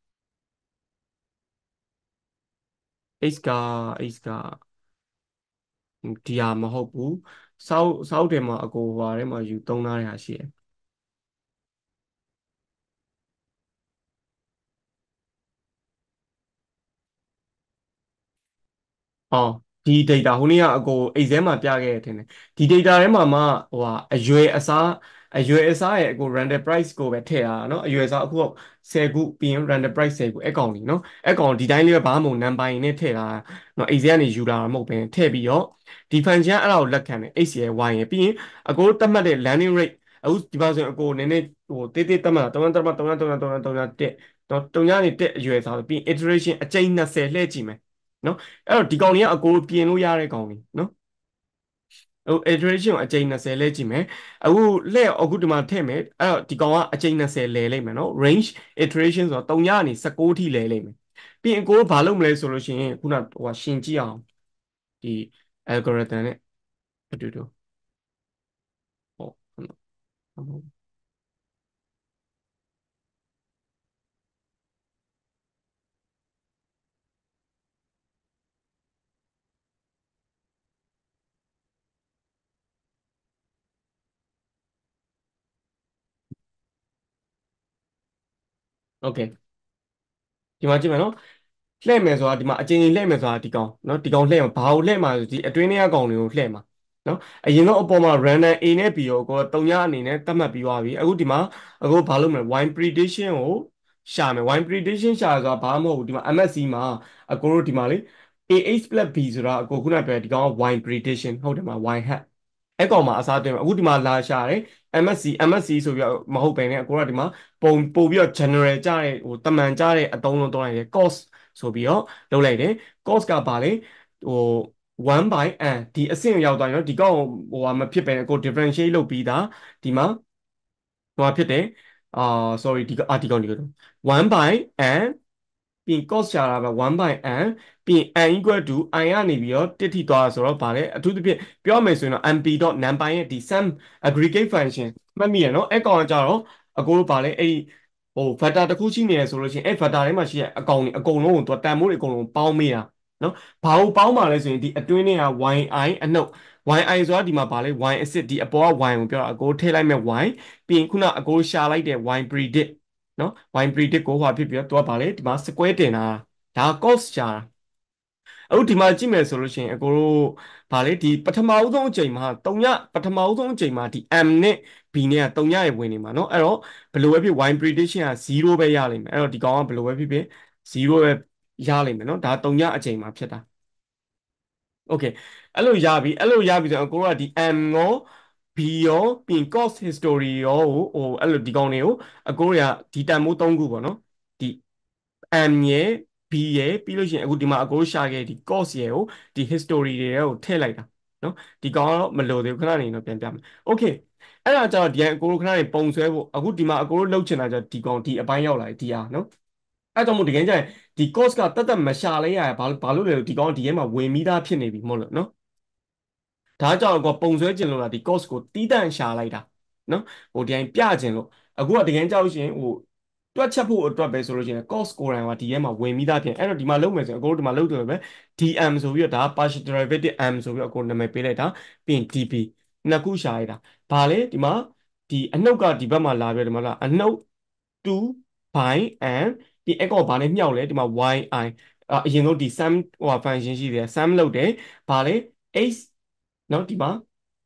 x က x ကဒီဟာမဟုတ်ဘူးစောက်စောက်တယ်မှာအကိုဟွာထဲမှာယူသုံးထားတဲ့ဟာရှိတယ် အော်ဒီ data ဟိုနေ့ကအကို exam မှာပြခဲ့တဲ့ထင်တယ်ဒီ data ထဲမှာမှဟိုဟာအရွယ်အစားအရွယ်အစားရဲ့အကို random price ကိုပဲထည့်ရတာเนาะအရွယ်အစားအခုဆယ်ခုပြီးရင် random price ဆယ်ခုအဲ့ကောင်ကြီးเนาะအဲ့ကောင်ဒီတိုင်းလေးပဲဘာမှမဟုတ်နံပါတ်နဲ့ထည့်တာเนาะ exam ကနေယူလာတာမဟုတ်ဘဲထည့်ပြီးတော့ဒီ function အဲ့ဒါကိုလက်ခံတယ် x ရယ် y ရယ်ပြီးရင်အကိုသတ်မှတ်တဲ့ landing rate အခုဒီပါဆိုရင်အကိုနည်းနည်းဟိုတေးသေးသတ်မှတ်တာ၃၃၃၃၃၃၃တက်တော့တုံညနေတက်အရွယ်စားပြီး iteration အကြိမ်၂၀လှည့်ကြည့်မယ်เนาะအဲ့တော့ဒီကောင်တွေကအကိုပြင်လို့ရတဲ့ကောင်တွေနော်ဟို iteration ကိုအကြိမ်၂၀လဲကြည့်မယ်အခုလှည့်အခုဒီမှာထည့်မယ်အဲ့တော့ဒီကောင်ကအကြိမ်၂၀လဲလိုက်မယ်နော် range iteration ဆိုတော့၃ညကနေ၁၉ထိလဲလိုက်မယ်ပြီးရင်ကိုဘာလုပ်မလဲဆိုလို့ရှိရင်ခုနဟိုကရှင်ကြည့်အောင်ဒီ algorithm နဲ့အတူတူဟောဟုတ် okay ဒီမှာကြည့်မယ်နော်လှည့်မယ်ဆိုတာဒီမှာအချိန်ကြီးလှည့်မယ်ဆိုတာဒီကောင်နော်ဒီကောင်လှည့်မှာဘာကိုလှည့်မှာဆိုဒီအတွင်းထဲကကောင်တွေကိုလှည့်မှာနော်အရင်တော့အပေါ်မှာ random A နဲ့ B ကိုကိုတုံညအနေနဲ့သတ်မှတ်ပြီးသွားပြီအခုဒီမှာအခုဘာလုပ်မလဲ wine prediction ကိုရှာမယ် wine prediction ရှာဆိုတာဘာမှမဟုတ်ဘူးဒီမှာ M S C မှာအကိုတို့ဒီမှာလေ A H plus B ဆိုတာအကိုခုနပြောဒီကောင်က wine prediction ဟုတ်တယ်မှာ wine hat အဲ့ကောင်မှာအစားတင်မယ်အခုဒီမှာလာရှာတယ် M S C M S C ဆိုပြီးတော့မဟုတ်ပဲねအကိုကဒီမှာပုံပို့ပြီးတော့ general ကြတဲ့ဟိုတမန်ကြတဲ့အတုံးလုံးတွန်းလိုက်တယ် cost ဆိုပြီးတော့လုပ်လိုက်တယ် cost ကပါလေဟိုone by n ဒီအဆင့်ရောက်သွားရင်တော့ဒီကောင်ဟိုဟာမဖြစ်ပဲကို differentiate လုပ်ပြီးသားဒီမှာဟိုဟာဖြစ်တယ်အာ sorry ဒီကအာဒီကောင်ဒီကောင်one by n ပြီး cos ရှာတာပဲone by n ပြီး n equal to i ကနေပြီးတော့တစ်ထိသွားတာဆိုတော့ဗာလဲအထူးသဖြင့်ပြောမယ်ဆိုရင်တော့ mp.numpy ရဲ့ဒီ sum aggregate function မှတ်မိရနော်အဲ့ကောင်ကကြတော့အကိုတို့ဗာလဲအဲ့ဟို vector တစ်ခုရှိနေရဆိုလို့ရှိရင်အဲ့ vector ထဲမှာရှိတဲ့အကောင်တွေအကုန်လုံးကိုသူတန်ဖိုးတွေအကုန်လုံးပေါင်းမိတာနော်ဘာလို့ပေါင်းပါလဲဆိုရင်ဒီအတွင်းထဲက yi အနှုတ် yi ဆိုတာဒီမှာဗာလဲ y အစစ်ဒီအပေါ်က y ကိုပြောတာအကိုထည့်လိုက်မဲ့ y ပြီးရင်ခုနအကိုရှာလိုက်တဲ့ y predict နော် y predict ကိုဟိုဖြစ်ပြီးတော့သူကဗာလဲဒီမှာ square တင်တာဒါ cost ရှာတာအခုဒီမှာကြည့်မယ်ဆိုလို့ရှိရင်အကိုတို့ဗာလေဒီပထမဦးဆုံးအချိန်မှာ၃ညပထမဦးဆုံးအချိန်မှာဒီ m နဲ့ b နဲ့က၃ညရေဝင်နေမှာเนาะအဲ့တော့ဘယ်လိုပဲဖြစ် y prediction ကဇီးရိုးပဲရလိမ့်မယ်အဲ့တော့ဒီကောင်ကဘယ်လိုပဲဖြစ်ဖြစ်ဇီးရိုးပဲရလိမ့်မယ်เนาะဒါ၃ညအချိန်မှာဖြစ်တာโอเคအဲ့လိုရပြီအဲ့လိုရပြီဆိုတော့အကိုတို့ကဒီ m ကို B ရောပြီးရင် cost history ရောဟိုအဲ့လိုဒီကောင်တွေကိုအကိုတွေကဒီတန်ဖိုးသုံးခုပေါ့နော်ဒီ M ရယ် B ရယ်ပြီးလို့ရှိရင်အခုဒီမှာအကိုရှာခဲ့ဒီ cost ရယ်ကိုဒီ history တွေကိုထည့်လိုက်တာနော်ဒီကောင်ကတော့မလိုသေးဘူးခဏနေတော့ပြန်ပြမယ် okay အဲ့ဒါကြောင့်ဒီအကိုတို့ခဏနေပုံဆွဲဖို့အခုဒီမှာအကိုတို့လှုပ်ချင်တာကြဒီကောင်ဒီအပိုင်းရောက်လာတယ်ဒီအားနော်အဲ့ကြောင့်မို့ဒီကနေ့ကျရင်ဒီ cost ကတတ်တတ်မရှာလဲရဘာဘာလို့လဲဒီကောင်ဒီထဲမှာဝင်ပြီးသားဖြစ်နေပြီမဟုတ်လို့နော်ဒါကြောင့်ကိုပုံဆွဲကျင်လို့လားဒီ cost ကိုတီးတန့်ရှာလိုက်တာနော်ဟိုဒီတိုင်းပြကျင်လို့အခုကတကယ်ကြောက်ရှင်ဟိုတွက်ချက်ဖို့အတွက်ပဲဆိုလို့ရှိရင် cost ကိုယ်တိုင်ကဒီထဲမှာဝင်ပြီးသားဖြစ်အဲ့တော့ဒီမှာလုပ်မယ်ဆိုရင်အကိုတို့ဒီမှာလုပ်တယ်ပဲ D M ဆိုပြီးတော့ဒါ partial derivative M ဆိုပြီးတော့အကိုနာမည်ပေးလိုက်တာပြီးရင် D P နှစ်ခုရှာလိုက်တာဘာလဲဒီမှာဒီအနှုတ်ကဒီဘက်မှာလာပြီးတော့ဒီမှာလားအနှုတ်2 by and ဒီအကောဘာနဲ့မြှောက်လဲဒီမှာ yi အရင်ဆုံးဒီ sum ဟို function ရှိတယ် sum လုပ်တယ်ဘာလဲ x နော်ဒီမှာ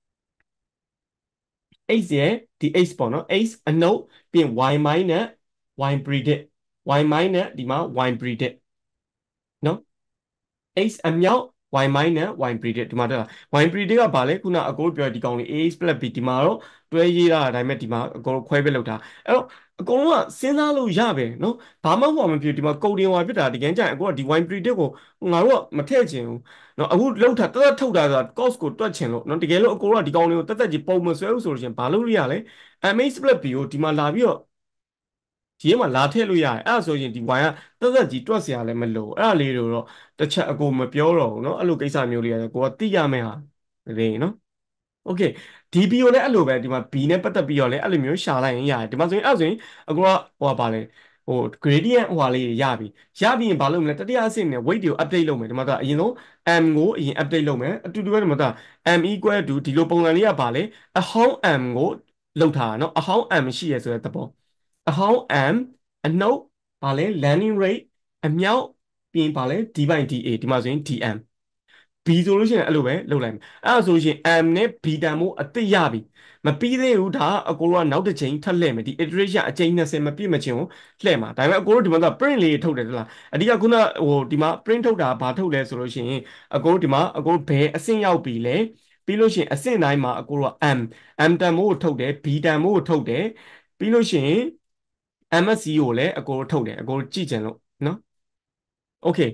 x ရဲ့ဒီ x ပေါ့နော် x အနှုတ်ပြီးရင် y minus y predict y minus ဒီမှာ y predict နော် x အမြောက် y minus y predict ဒီမှာတက်လာ y predict ကဘာလဲခုနအကိုပြောဒီကောင်လေး ax plus b ဒီမှာတော့တွဲရေးတာအတိုင်းပဲဒီမှာအကိုခွဲပြလောက်တာအဲ့တော့အကုန်လုံးကစဉ်းစားလို့ရပဲเนาะဘာမှဟောမဖြစ်ဒီမှာကုတ်တင်ဟွာဖြစ်တာဒီကန်းကြရင်အကိုကဒီ y predict ကိုငါတို့ကမထည့်ချင်ဘူးเนาะအခုလောက်တာတက်တက်ထုတ်တာဆိုတာ cost ကိုတွက်ချင်လို့เนาะတကယ်လို့အကိုကဒီကောင်လေးကိုတက်တက်ကြီးပုံမဆွဲဘူးဆိုလို့ရှိရင်ဘာလုပ်လို့ရလဲ mx plus b ကိုဒီမှာလာပြီးတော့ဒီထဲမှာလာထည့်လို့ရတယ်အဲ့ဒါဆိုရင်ဒီ y ကတက်တက်ကြီးတွက်เสียရလဲမလို့အဲ့ဒါလေးတွေတော့တစ်ချက်အကိုမပြောတော့ဘူးเนาะအဲ့လိုကိစ္စမျိုးလေးရတယ်ကိုကသိရမယ်ဟာတကယ်เนาะ okay ဒီ B ကိုလည်းအဲ့လိုပဲဒီမှာ B နဲ့ပတ်သက်ပြီးတော့လည်းအဲ့လိုမျိုးရှာလိုက်ရင်ရတယ်ဒီမှာဆိုရင်အဲ့ဆိုရင်အကူကဟိုပါလဲဟို gradient ဟိုဟာလေးရပြီရပြီးရင်ဘာလုပ်မလဲတတိယအဆင့်နဲ့ weight တွေကို update လုပ်မယ်ဒီမှာကအရင်ဆုံး m ကိုအရင် update လုပ်မယ်အတူတူပဲဒီမှာက m equal to ဒီလိုပုံစံလေးကဘာလဲအဟောင်း m ကိုလောက်ထားတာเนาะအဟောင်း m ရှိရဆိုတဲ့သဘောအဟောင်း m အနှုတ်ဘာလဲ learning rate အမြောက်ပြီးရင်ဘာလဲ d by dA ဒီမှာဆိုရင် dm B ဆိုလို့ရှိရင်အဲ့လိုပဲလုပ်လိုက်မယ်အဲ့ဒါဆိုလို့ရှိရင် M နဲ့ B တန်မို့အသိရပြီမပြီးသေးဘူးဒါအကိုတို့ကနောက်တစ်ချိန်ထပ်လှည့်မယ်ဒီ iteration အချိန်20မပြည့်မချင်းကိုလှည့်မှာဒါပေမဲ့အကိုတို့ဒီမှာက print လေးထုတ်တယ်တလားအဓိကခုနဟိုဒီမှာ print ထုတ်တာဘာထုတ်လဲဆိုလို့ရှိရင်အကိုတို့ဒီမှာအကိုတို့ဘယ်အဆင့်ရောက်ပြီလဲပြီးလို့ရှိရင်အဆင့်တိုင်းမှာအကိုတို့က M M တန်မို့ကိုထုတ်တယ် B တန်မို့ကိုထုတ်တယ်ပြီးလို့ရှိရင် M S C ကိုလည်းအကိုတို့ထုတ်တယ်အကိုတို့ကြည့်ကြလို့နော် okay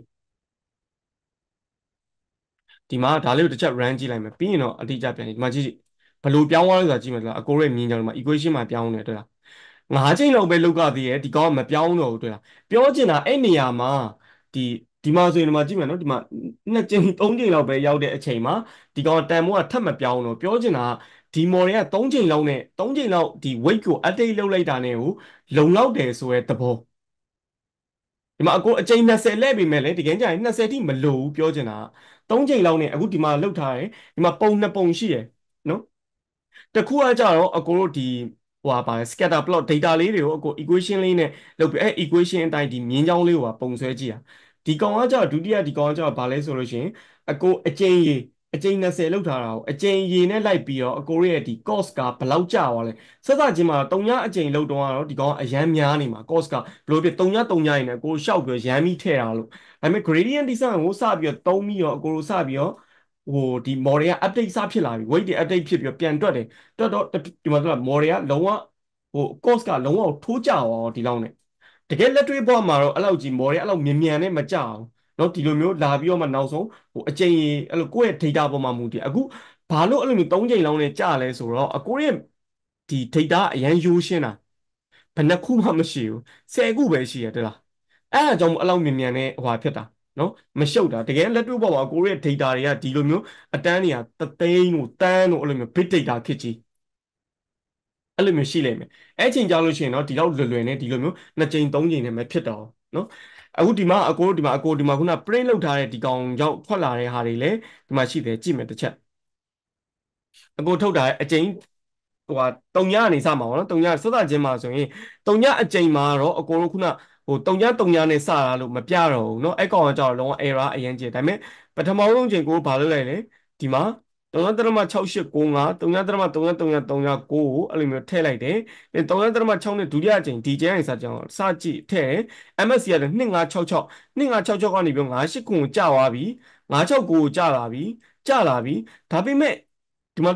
ဒီမှာဒါလေးကိုတစ်ချက် run ကြည့်လိုက်မယ်ပြီးရင်တော့အတိအကျပြန်ကြည့်ဒီမှာကြည့်ကြည့်ဘယ်လိုပြောင်းသွားလဲဆိုတာကြည့်မယ်ဆိုတော့အကိုရဲ့မြင်ကြလို့မှာ equation မှာပြောင်းနေတယ်တွေ့လားငါးချိန်လောက်ပဲလောက်ကသေးရဲ့ဒီကောင်ကမပြောင်းတော့ဘူးတွေ့လားပြောချင်တာအဲ့နေရာမှာဒီဒီမှာဆိုရင်ဒီမှာကြည့်မယ်နော်ဒီမှာနှစ်ချိန်သုံးချိန်လောက်ပဲရောက်တဲ့အချိန်မှာဒီကောင်တန်မိုးကထပ်မပြောင်းတော့ပြောချင်တာဒီ model ကသုံးချိန်လောက်နဲ့သုံးချိန်လောက်ဒီ weight ကို update လုပ်လိုက်တာနဲ့ကိုလုံလောက်တယ်ဆိုရဲသဘောဒီမှာအကိုအချိန်20လဲပြီမဲ့လေဒီကနေ့ကျရင်20တိမလိုဘူးပြောချင်တာသုံးချိန်လောက်နဲ့အခုဒီမှာလောက်ထားတယ်ဒီမှာပုံနှစ်ပုံရှိတယ်နော်တခုကကြတော့အကိုတို့ဒီဟိုပါ scatter plot data လေးတွေကိုအကို equation လေးနဲ့လုပ်ပြီးအဲ equation အတိုင်းဒီမြင်းချောင်းလေးကိုပါပုံဆွဲကြည့်တာဒီကောင်ကကြတော့ဒုတိယဒီကောင်ကကြတော့ဘာလဲဆိုလို့ရှိရင်အကိုအချိန်ရေအချိန်20လောက်ထားတာကိုအချိန်ရေနဲ့လိုက်ပြီးတော့အကိုရဲ့ဒီ cost ကဘယ်လောက်ကျသွားလဲဆက်စချင်းမှာတုံညအချိန်လောက်တော့ကတော့ဒီကောင်ကအရန်များနေမှာ cost ကဘယ်လိုဖြစ်တုံညတုံညရင်းနဲ့ကိုရှောက်ပြီးရမ်းပြီးထဲတာလို့ဒါပေမဲ့ gradient descent ကိုစပြီးတော့သုံးပြီးတော့အကိုတို့စပြီးတော့ဟိုဒီ model က update စဖြစ်လာပြီ weight တွေ update ဖြစ်ပြီးတော့ပြန်တွက်တယ်တွက်တော့ဒီမှာဆိုတော့ model ကလုံးဝဟို cost ကလုံးဝထိုးကြအောင်ဒီလောက်နဲ့တကယ်လက်တွေ့ဘဝမှာတော့အဲ့လောက်ကြီး model အဲ့လောက်မြန်မြန်နဲ့မကြအောင်เนาะဒီလိုမျိုးလာပြီးတော့မှနောက်ဆုံးဟိုအချိန်အဲ့လိုကိုယ့်ရဲ့ data ပေါ်မှာမူတည်အခုဘာလို့အဲ့လိုမျိုးသုံးချိန်လောက်နဲ့ကြာလဲဆိုတော့အကိုရဲ့ဒီ data အရန်ရိုးရှင်းတာဘယ်နှခုမှမရှိဘူးဆယ်ခုပဲရှိရတယ်လားအဲ့ဒါကြောင့်အဲ့လောက်မြန်မြန်နဲ့ဟိုဖြစ်တာနော်မရှုပ်တာတကယ်လက်တွေ့ပေါ်မှာကိုယ့်ရဲ့ data တွေကဒီလိုမျိုးအတန်းတွေကတသိန်းတို့တန်းတို့အဲ့လိုမျိုး big data ဖြစ်ကြီးအဲ့လိုမျိုးရှိလိမ့်မယ်အဲ့ချိန်ကြာလို့ရှိရင်တော့ဒီလောက်လွယ်လွယ်နဲ့ဒီလိုမျိုးနှစ်ကြိမ်သုံးကြိမ်နဲ့မဖြစ်တော့နော်အခုဒီမှာအကိုဒီမှာအကိုဒီမှာခုန print လုပ်ထားတဲ့ဒီကောင်ရောက်ထွက်လာတဲ့ဟာတွေလည်းဒီမှာရှိတယ်ကြည့်မယ်တစ်ချက်အကိုထုတ်တာအကျိန်ဟိုဟာတုံညအနေစမှာပေါ့နော်တုံညစစချင်းမှာဆိုရင်တုံညအကျိန်မှာတော့အကိုတို့ခုနဟိုတုံညတုံညနဲ့စတာလို့မပြတော့ဘူးเนาะအဲ့ကောင်ကကြောက်လုံးဝ error အရင်ကျဒါပေမဲ့ပထမဆုံးချိန်ကိုဘာလုပ်လိုက်လဲဒီမှာ၃.၆၈၉၅ ၃.၃.၃.၃.၉ကိုအဲ့လိုမျိုးထည့်လိုက်တယ်ပြီး၃.၆နဲ့ဒုတိယအချိန်ဒီကျန်းအိမ်စာကြောင်းစကြည့်ထည့် M S C ကလည်း၂.၅၆၆ ၂.၅၆၆ကနေပြီး၅၈ခုကိုကြာသွားပြီ၅၆၉ကိုကြာလာပြီကြာလာပြီဒါပေမဲ့ဒီမှာတော့တ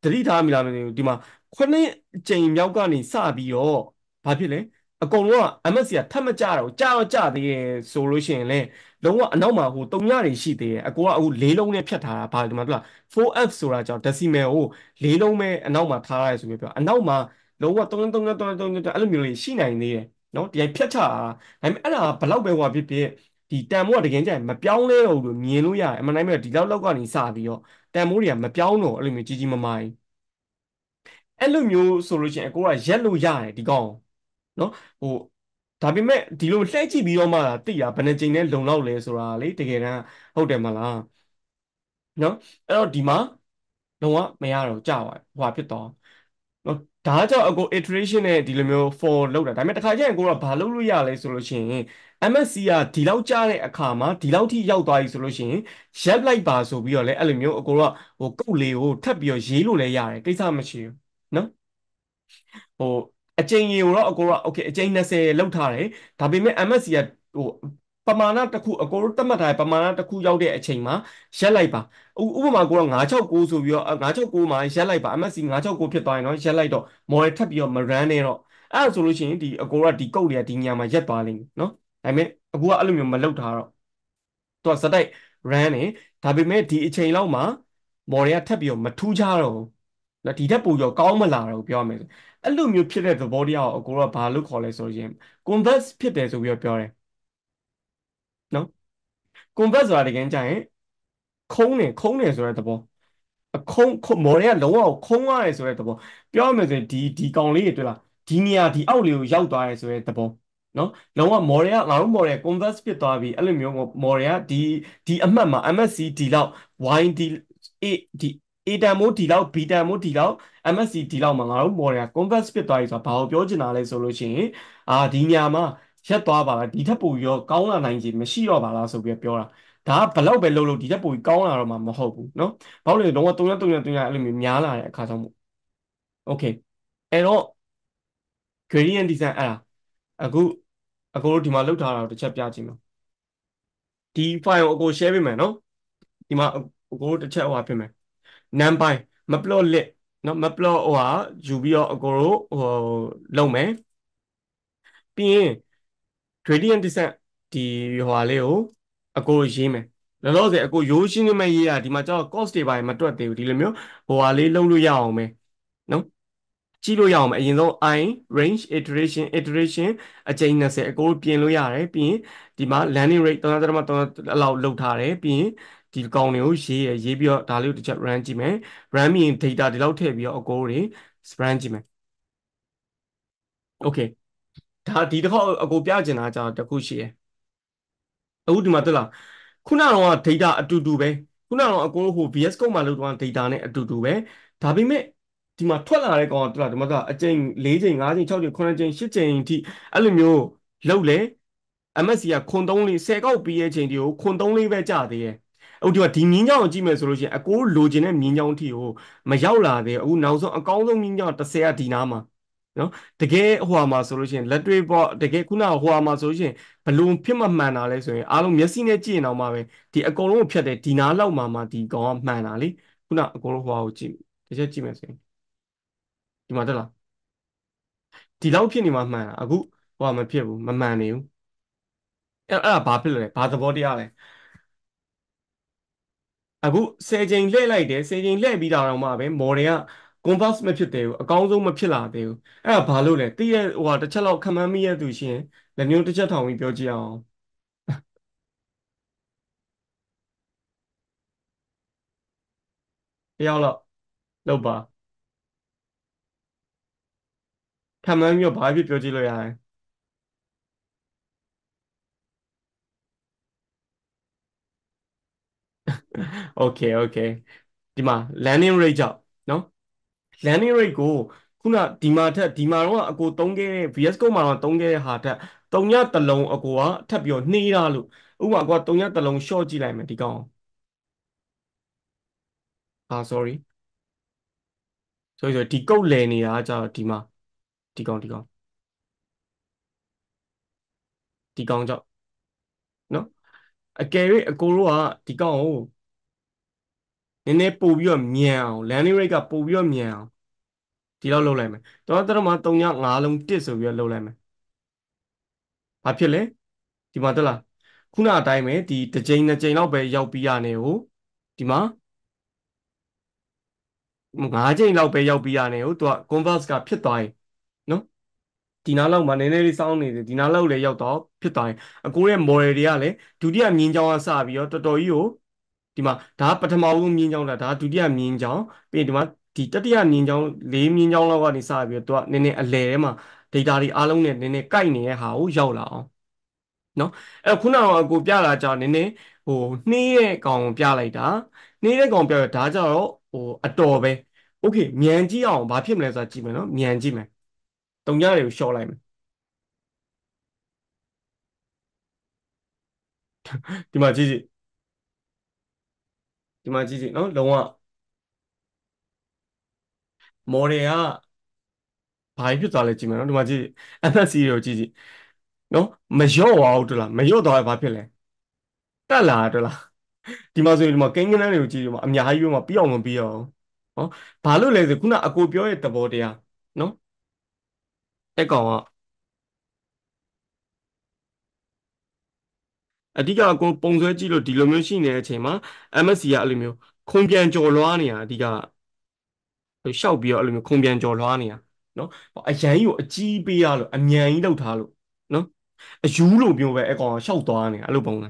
တိထားမိလားမသိဘူးဒီမှာခုနှစ်ကြိမ်မြောက်ကနေစပြီးတော့ဘာဖြစ်လဲအကုန်လုံးက M S C ကထပ်မကြတော့ကြာတော့ကြာသေးရဲ့ဆိုလို့ရှိရင်လေလုံးဝအနောက်မှာဟိုတုံညတွေရှိသေးတယ်အကိုကအခုလေးလုံးနဲ့ဖြတ်ထားတာဘာဒီမှာတွေ့လား four F ဆိုတာကြောင့် decimal ကိုလေးလုံးပဲအနောက်မှာထားရတယ်ဆိုပြီးပြောအနောက်မှာလုံးဝတုံးတုံးတုံးတုံးတုံးတုံးအဲ့လိုမျိုးလေးရှိနိုင်သေးတယ်နော်ဒီတိုင်းဖြတ်ချတာဒါပေမဲ့အဲ့ဒါဘလောက်ပဲဟိုဖြစ်ဖြစ်ဒီတန်မိုးကတကယ်ကြရင်မပြောင်းလဲတော့ဘူးလို့မြင်လို့ရတယ်အမှန်တိုင်းပဲဒီလောက်လောက်ကနေစပြီးတော့တန်မိုးတွေကမပြောင်းတော့အဲ့လိုမျိုးကြီးကြီးမားမားကြီးအဲ့လိုမျိုးဆိုလို့ရှိရင်အကိုကရက်လို့ရတယ်ဒီကောင်နော်ဟိုဒါပေမဲ့ဒီလိုလှည့်ကြည့်ပြီးတော့မှသိတာဘယ်နှကြိမ်နဲ့လုံလောက်လဲဆိုတာလေတကယ်တမ်းဟုတ်တယ်မလားနော်အဲ့တော့ဒီမှာလုံးဝမရတော့ကြာပါဟိုဟာဖြစ်တော့နော်ဒါကြောင့်အကို iteration နဲ့ဒီလိုမျိုး for လောက်တာဒါပေမဲ့တစ်ခါကျရင်ကိုကဘာလုပ်လို့ရလဲဆိုလို့ရှိရင် M S C ကဒီလောက်ကြာတဲ့အခါမှာဒီလောက်ထိရောက်သွားပြီဆိုလို့ရှိရင်ရက်လိုက်ပါဆိုပြီးတော့လေအဲ့လိုမျိုးအကိုကဟိုကုတ်လေးကိုထပ်ပြီးတော့ရေးလို့လည်းရတယ်ကိစ္စမရှိဘူးနော်ဟိုအကြိမ်ရေကိုတော့အကိုကโอเคအကြိမ်နှစ်ဆယ်လောက်ထားတယ်ဒါပေမဲ့ M S C ကဟိုပမာဏတစ်ခုအကိုတို့သတ်မှတ်ထားတဲ့ပမာဏတစ်ခုရောက်တဲ့အချိန်မှာရက်လိုက်ပါဥဥပမာကိုကငါးချောက်ကိုဆိုပြီးတော့ငါးချောက်ကိုမှာရက်လိုက်ပါ M S C ငါးချောက်ကိုဖြစ်သွားရင်တော့ရက်လိုက်တော့ model ထပ်ပြီးတော့မ run နဲ့တော့အဲ့ဒါဆိုလို့ရှိရင်ဒီအကိုကဒီကုတ်တွေကဒီညမှာရက်သွားလိမ့်မယ်နော်ဒါပေမဲ့အကူကအဲ့လိုမျိုးမလုပ်ထားတော့သူကစတိုက် run နေဒါပေမဲ့ဒီအချိန်လောက်မှာ model ကထပ်ပြီးတော့မထူးခြားတော့ဘူးနော်ဒီထက်ပိုပြီးတော့ကောင်းမလာတော့ဘူးပြောရမယ်ဆိုအဲ့လိုမျိုးဖြစ်တဲ့သဘောတရားကိုအကိုကဘာလို့ခေါ်လဲဆိုရင် converse ဖြစ်တယ်ဆိုပြီးတော့ပြောတယ်နော် converse ဆိုတာတကယ်ကြရင်ခုံးတယ်ခုံးတယ်ဆိုတဲ့သဘောအခုံးခုံးမော်တွေကလုံးဝခုံးရတယ်ဆိုတဲ့သဘောပြောရမယ်ဆိုရင်ဒီဒီကောင်လေးတွေတွေ့လားဒီနေရာဒီအောက်လေးကိုရောက်သွားတယ်ဆိုတဲ့သဘောနော်လုံးဝမော်တွေကငါတို့မော်တွေက converse ဖြစ်သွားပြီအဲ့လိုမျိုးမော်တွေကဒီဒီအမှတ်မှာ M S C ဒီလောက် Y ဒီ A ဒီ A တန်မိုးဒီလောက် B တန်မိုးဒီလောက် M S C ဒီလောက်မှာငါတို့မော်တွေက converse ဖြစ်သွားပြီဆိုတာဘာကိုပြောချင်တာလဲဆိုလို့ရှိရင်အာဒီနေရာမှာရက်သွားပါလားဒီထက်ပိုပြီးတော့ကောင်းလာနိုင်ခြေမရှိတော့ပါလားဆိုပြီးပြောတာဒါကဘလောက်ပဲလုပ်လို့ဒီထက်ပိုပြီးကောင်းလာတော့မှမဟုတ်ဘူးเนาะဘာလို့လဲတော့တုံရတုံရတုံရအဲ့လိုမျိုးများလာတဲ့အခါကြောင့်မို့ okay အဲ့တော့ gradient design အဲ့ဒါအခုအကိုတို့ဒီမှာလောက်ထားတာကိုတစ်ချက်ပြကြည့်မယ်ဒီ file ကိုအကို share ပေးမယ်เนาะဒီမှာအကိုတို့တစ်ချက်ဟိုဟာဖြစ်မယ် numpy မ plot lit เนาะမ plot ဟိုဟာယူပြီးတော့အကိုတို့ဟိုလုပ်မယ်ပြီးရင် gradient descent ဒီဟိုဟာလေးကိုအကိုရေးမယ်လောလောဆယ်အကိုရိုးရှင်းနေမဲ့ရေးရဒီမှာကျတော့ cost တွေပါမတွက်သေးဘူးဒီလိုမျိုးဟိုဟာလေးလုံးလို့ရအောင်မယ်နော်ကြည့်လို့ရအောင်မယ်အရင်ဆုံး i range iteration iteration အကြိမ်နှစ်ဆယ်အကိုပြင်လို့ရတယ်ပြီးရင်ဒီမှာ landing rate ၃.၃အလောက်လောက်ထားတယ်ပြီးရင်ဒီကောင်တွေကိုရေးရရေးပြီးတော့ဒါလေးကိုတစ်ချက် run ကြည့်မယ် run ပြီးရင် data ဒီလောက်ထည့်ပြီးတော့အကိုတွေ run ကြည့်မယ် okay ဒါဒီတစ်ခေါက်အကိုပြချင်တာကြာတခုရှိရယ်အခုဒီမှာတက်လာခုနကတော့ data အတူတူပဲခုနကတော့အကိုဟို V S Code မှာလောက်တော့ data နဲ့အတူတူပဲဒါပေမဲ့ဒီမှာထွက်လာတဲ့ကောင်ကတက်လာဒီမှာကအကြိမ်၄ကြိမ်၅ကြိမ်၆ကြိမ်ခုနှစ်ကြိမ်၈ကြိမ်အထိအဲ့လိုမျိုးလောက်လေ M S C ကခွန်သုံးလေးဆယ်ကောက်ပြီးရဲ့ချိန်ဒီကိုခွန်သုံးလေးပဲကြာသေးတယ်အခုဒီမှာဒီမြင်းကြောင်ကိုကြည့်မယ်ဆိုလို့ရှိရင်အကိုလိုချင်တဲ့မြင်းကြောင်အထိကိုမရောက်လာသေးဘူးအခုနောက်ဆုံးအကောင်းဆုံးမြင်းကြောင်တစ်ဆယ်ကဒီနားမှာနော်တကယ်ဟိုဟာမှာဆိုလို့ရှိရင်လက်တွေ့ပေါ့တကယ်ခုနကဟိုဟာမှာဆိုလို့ရှိရင်ဘလို့ဖြစ်မှမှန်တာလဲဆိုရင်အားလုံးမျက်စိနဲ့ကြည့်ရင်တော့မှပဲဒီအကုန်လုံးကိုဖြတ်တယ်ဒီနားလောက်မှာမှဒီကောင်ကမှန်တာလေခုနအကုန်လုံးဟိုဟာကိုကြည့်တစ်ချက်ကြည့်မယ်ဆိုရင်ဒီမှာတက်လားဒီလောက်ဖြစ်နေမှမှန်တာအခုဟိုဟာမဖြစ်ဘူးမမှန်နေဘူးအဲ့အဲ့ဒါဘာဖြစ်လဲဘာသဘောတရားလဲအခုဆယ်ချိန်လှည့်လိုက်တယ်ဆယ်ချိန်လှည့်ပြီးတာတော့မှပဲမော်တွေက converse မဖြစ်သေးဘူးအကောင်းဆုံးမဖြစ်လာသေးဘူးအဲ့ဒါဘာလို့လဲသိရဟိုဟာတစ်ချက်လောက်ခံမှန်းမိရသူရှင်လက်မျိုးတစ်ချက်ထောင်ပြီးပြောကြည့်အောင်တယောက်လောက်လောက်ပါခံမှန်းပြီးတော့ဘာဖြစ်ပြောကြည့်လို့ရတယ် okay okay ဒီမှာ landing rate ကြောင့်နော် landing rate ကိုခုနဒီမှာထက်ဒီမှာတော့အကိုသုံးခဲ့တဲ့ V S Code မှာတော့သုံးခဲ့တဲ့ဟာထက်သုံးညတစ်လုံးအကိုကထပ်ပြီးတော့နှေးတာလို့ဥပမာအကိုကသုံးညတစ်လုံး short ကြည့်လိုက်မယ်ဒီကောင်အာ sorry ဆိုဆိုဒီကုတ်လည်နေတာကကြာဒီမှာဒီကောင်ဒီကောင်ဒီကောင်ကြောင့်နော်အကယ်၍အကိုတို့ကဒီကောင်ကိုနည်းနည်းပို့ပြီးတော့မြန်အောင် landing rate ကပို့ပြီးတော့မြန်အောင်ဒီလောက်လုပ်လိုက်မယ်တော့တော်တော်မှာ၃ည၅လုံးတစ်ဆိုပြီးတော့လုပ်လိုက်မယ်ဘာဖြစ်လဲဒီမှာတက်လားခုနအတိုင်းပဲဒီတစ်ကြိမ်နှစ်ကြိမ်လောက်ပဲရောက်ပြီးရနေကိုဒီမှာငါးကြိမ်လောက်ပဲရောက်ပြီးရနေကိုသူက converse ကဖြစ်သွားရင်နော်ဒီနားလောက်မှာနည်းနည်းလေးစောင်းနေတယ်ဒီနားလောက်လည်းရောက်တော့ဖြစ်သွားရင်အကိုရဲ့ model တွေကလည်းဒုတိယမြင်းချောင်းကစပြီးတော့တော်တော်ကြီးကိုဒီမှာဒါကပထမဆုံးမြင်းချောင်းလားဒါကဒုတိယမြင်းချောင်းပြီးရင်ဒီမှာဒီတတိယမြင်းချောင်းလေးမြင်းချောင်းလောက်ကနေစပြီးတော့သူကနည်းနည်းအလယ်ထဲမှာ data တွေအားလုံးနဲ့နည်းနည်းကိုက်နေတဲ့ဟာကိုရောက်လာအောင်နော်အဲ့တော့ခုနကအကိုပြလာကြနည်းနည်းဟိုနှေးတဲ့ကောင်ကိုပြလိုက်တာနှေးတဲ့ကောင်ပြရဒါကြတော့ဟိုအတော်ပဲโอเคမြန်ကြည့်အောင်ဘာဖြစ်မလဲဆိုတာကြည့်မယ်နော်မြန်ကြည့်မယ်တုံညတွေကိုရှော့လိုက်မယ်ဒီမှာကြည့်ကြည့်ဒီမှာကြည့်ကြည့်နော်လုံးဝ model ကဘာဖြစ်သွားလဲကြည့်မယ်နော်ဒီမှာကြည့် M S C ကိုကြည့်ကြည့်နော်မလျော့သွားဘူးတလားမလျော့သွားရင်ဘာဖြစ်လဲတက်လာတလားဒီမှာဆိုရင်ဒီမှာကိန်းကနန်းတွေကိုကြည့်ဒီမှာအများကြီးပဲမှာပြီးအောင်မပြီးအောင်နော်ဘာလို့လဲဆိုခုနအကိုပြောရဲ့သဘောတရားနော်အဲ့ကောင်ကအဓိကကိုပုံဆွဲကြည့်လို့ဒီလိုမျိုးရှိနေတဲ့အချိန်မှာ M S C ကအဲ့လိုမျိုးခုံပြန်ကျော်လွှားနေတာအဓိကရှောက်ပြီးတော့အဲ့လိုမျိုးခုံပြန်ကျော်လွှားနေတာနော်အရန်ကြီးကိုအကြီးပေးရလို့အမြန်ကြီးလောက်ထားလို့နော်အယူလိုမျိုးပဲအဲ့ကောင်ကရှောက်သွားနေတာအဲ့လိုပုံစံ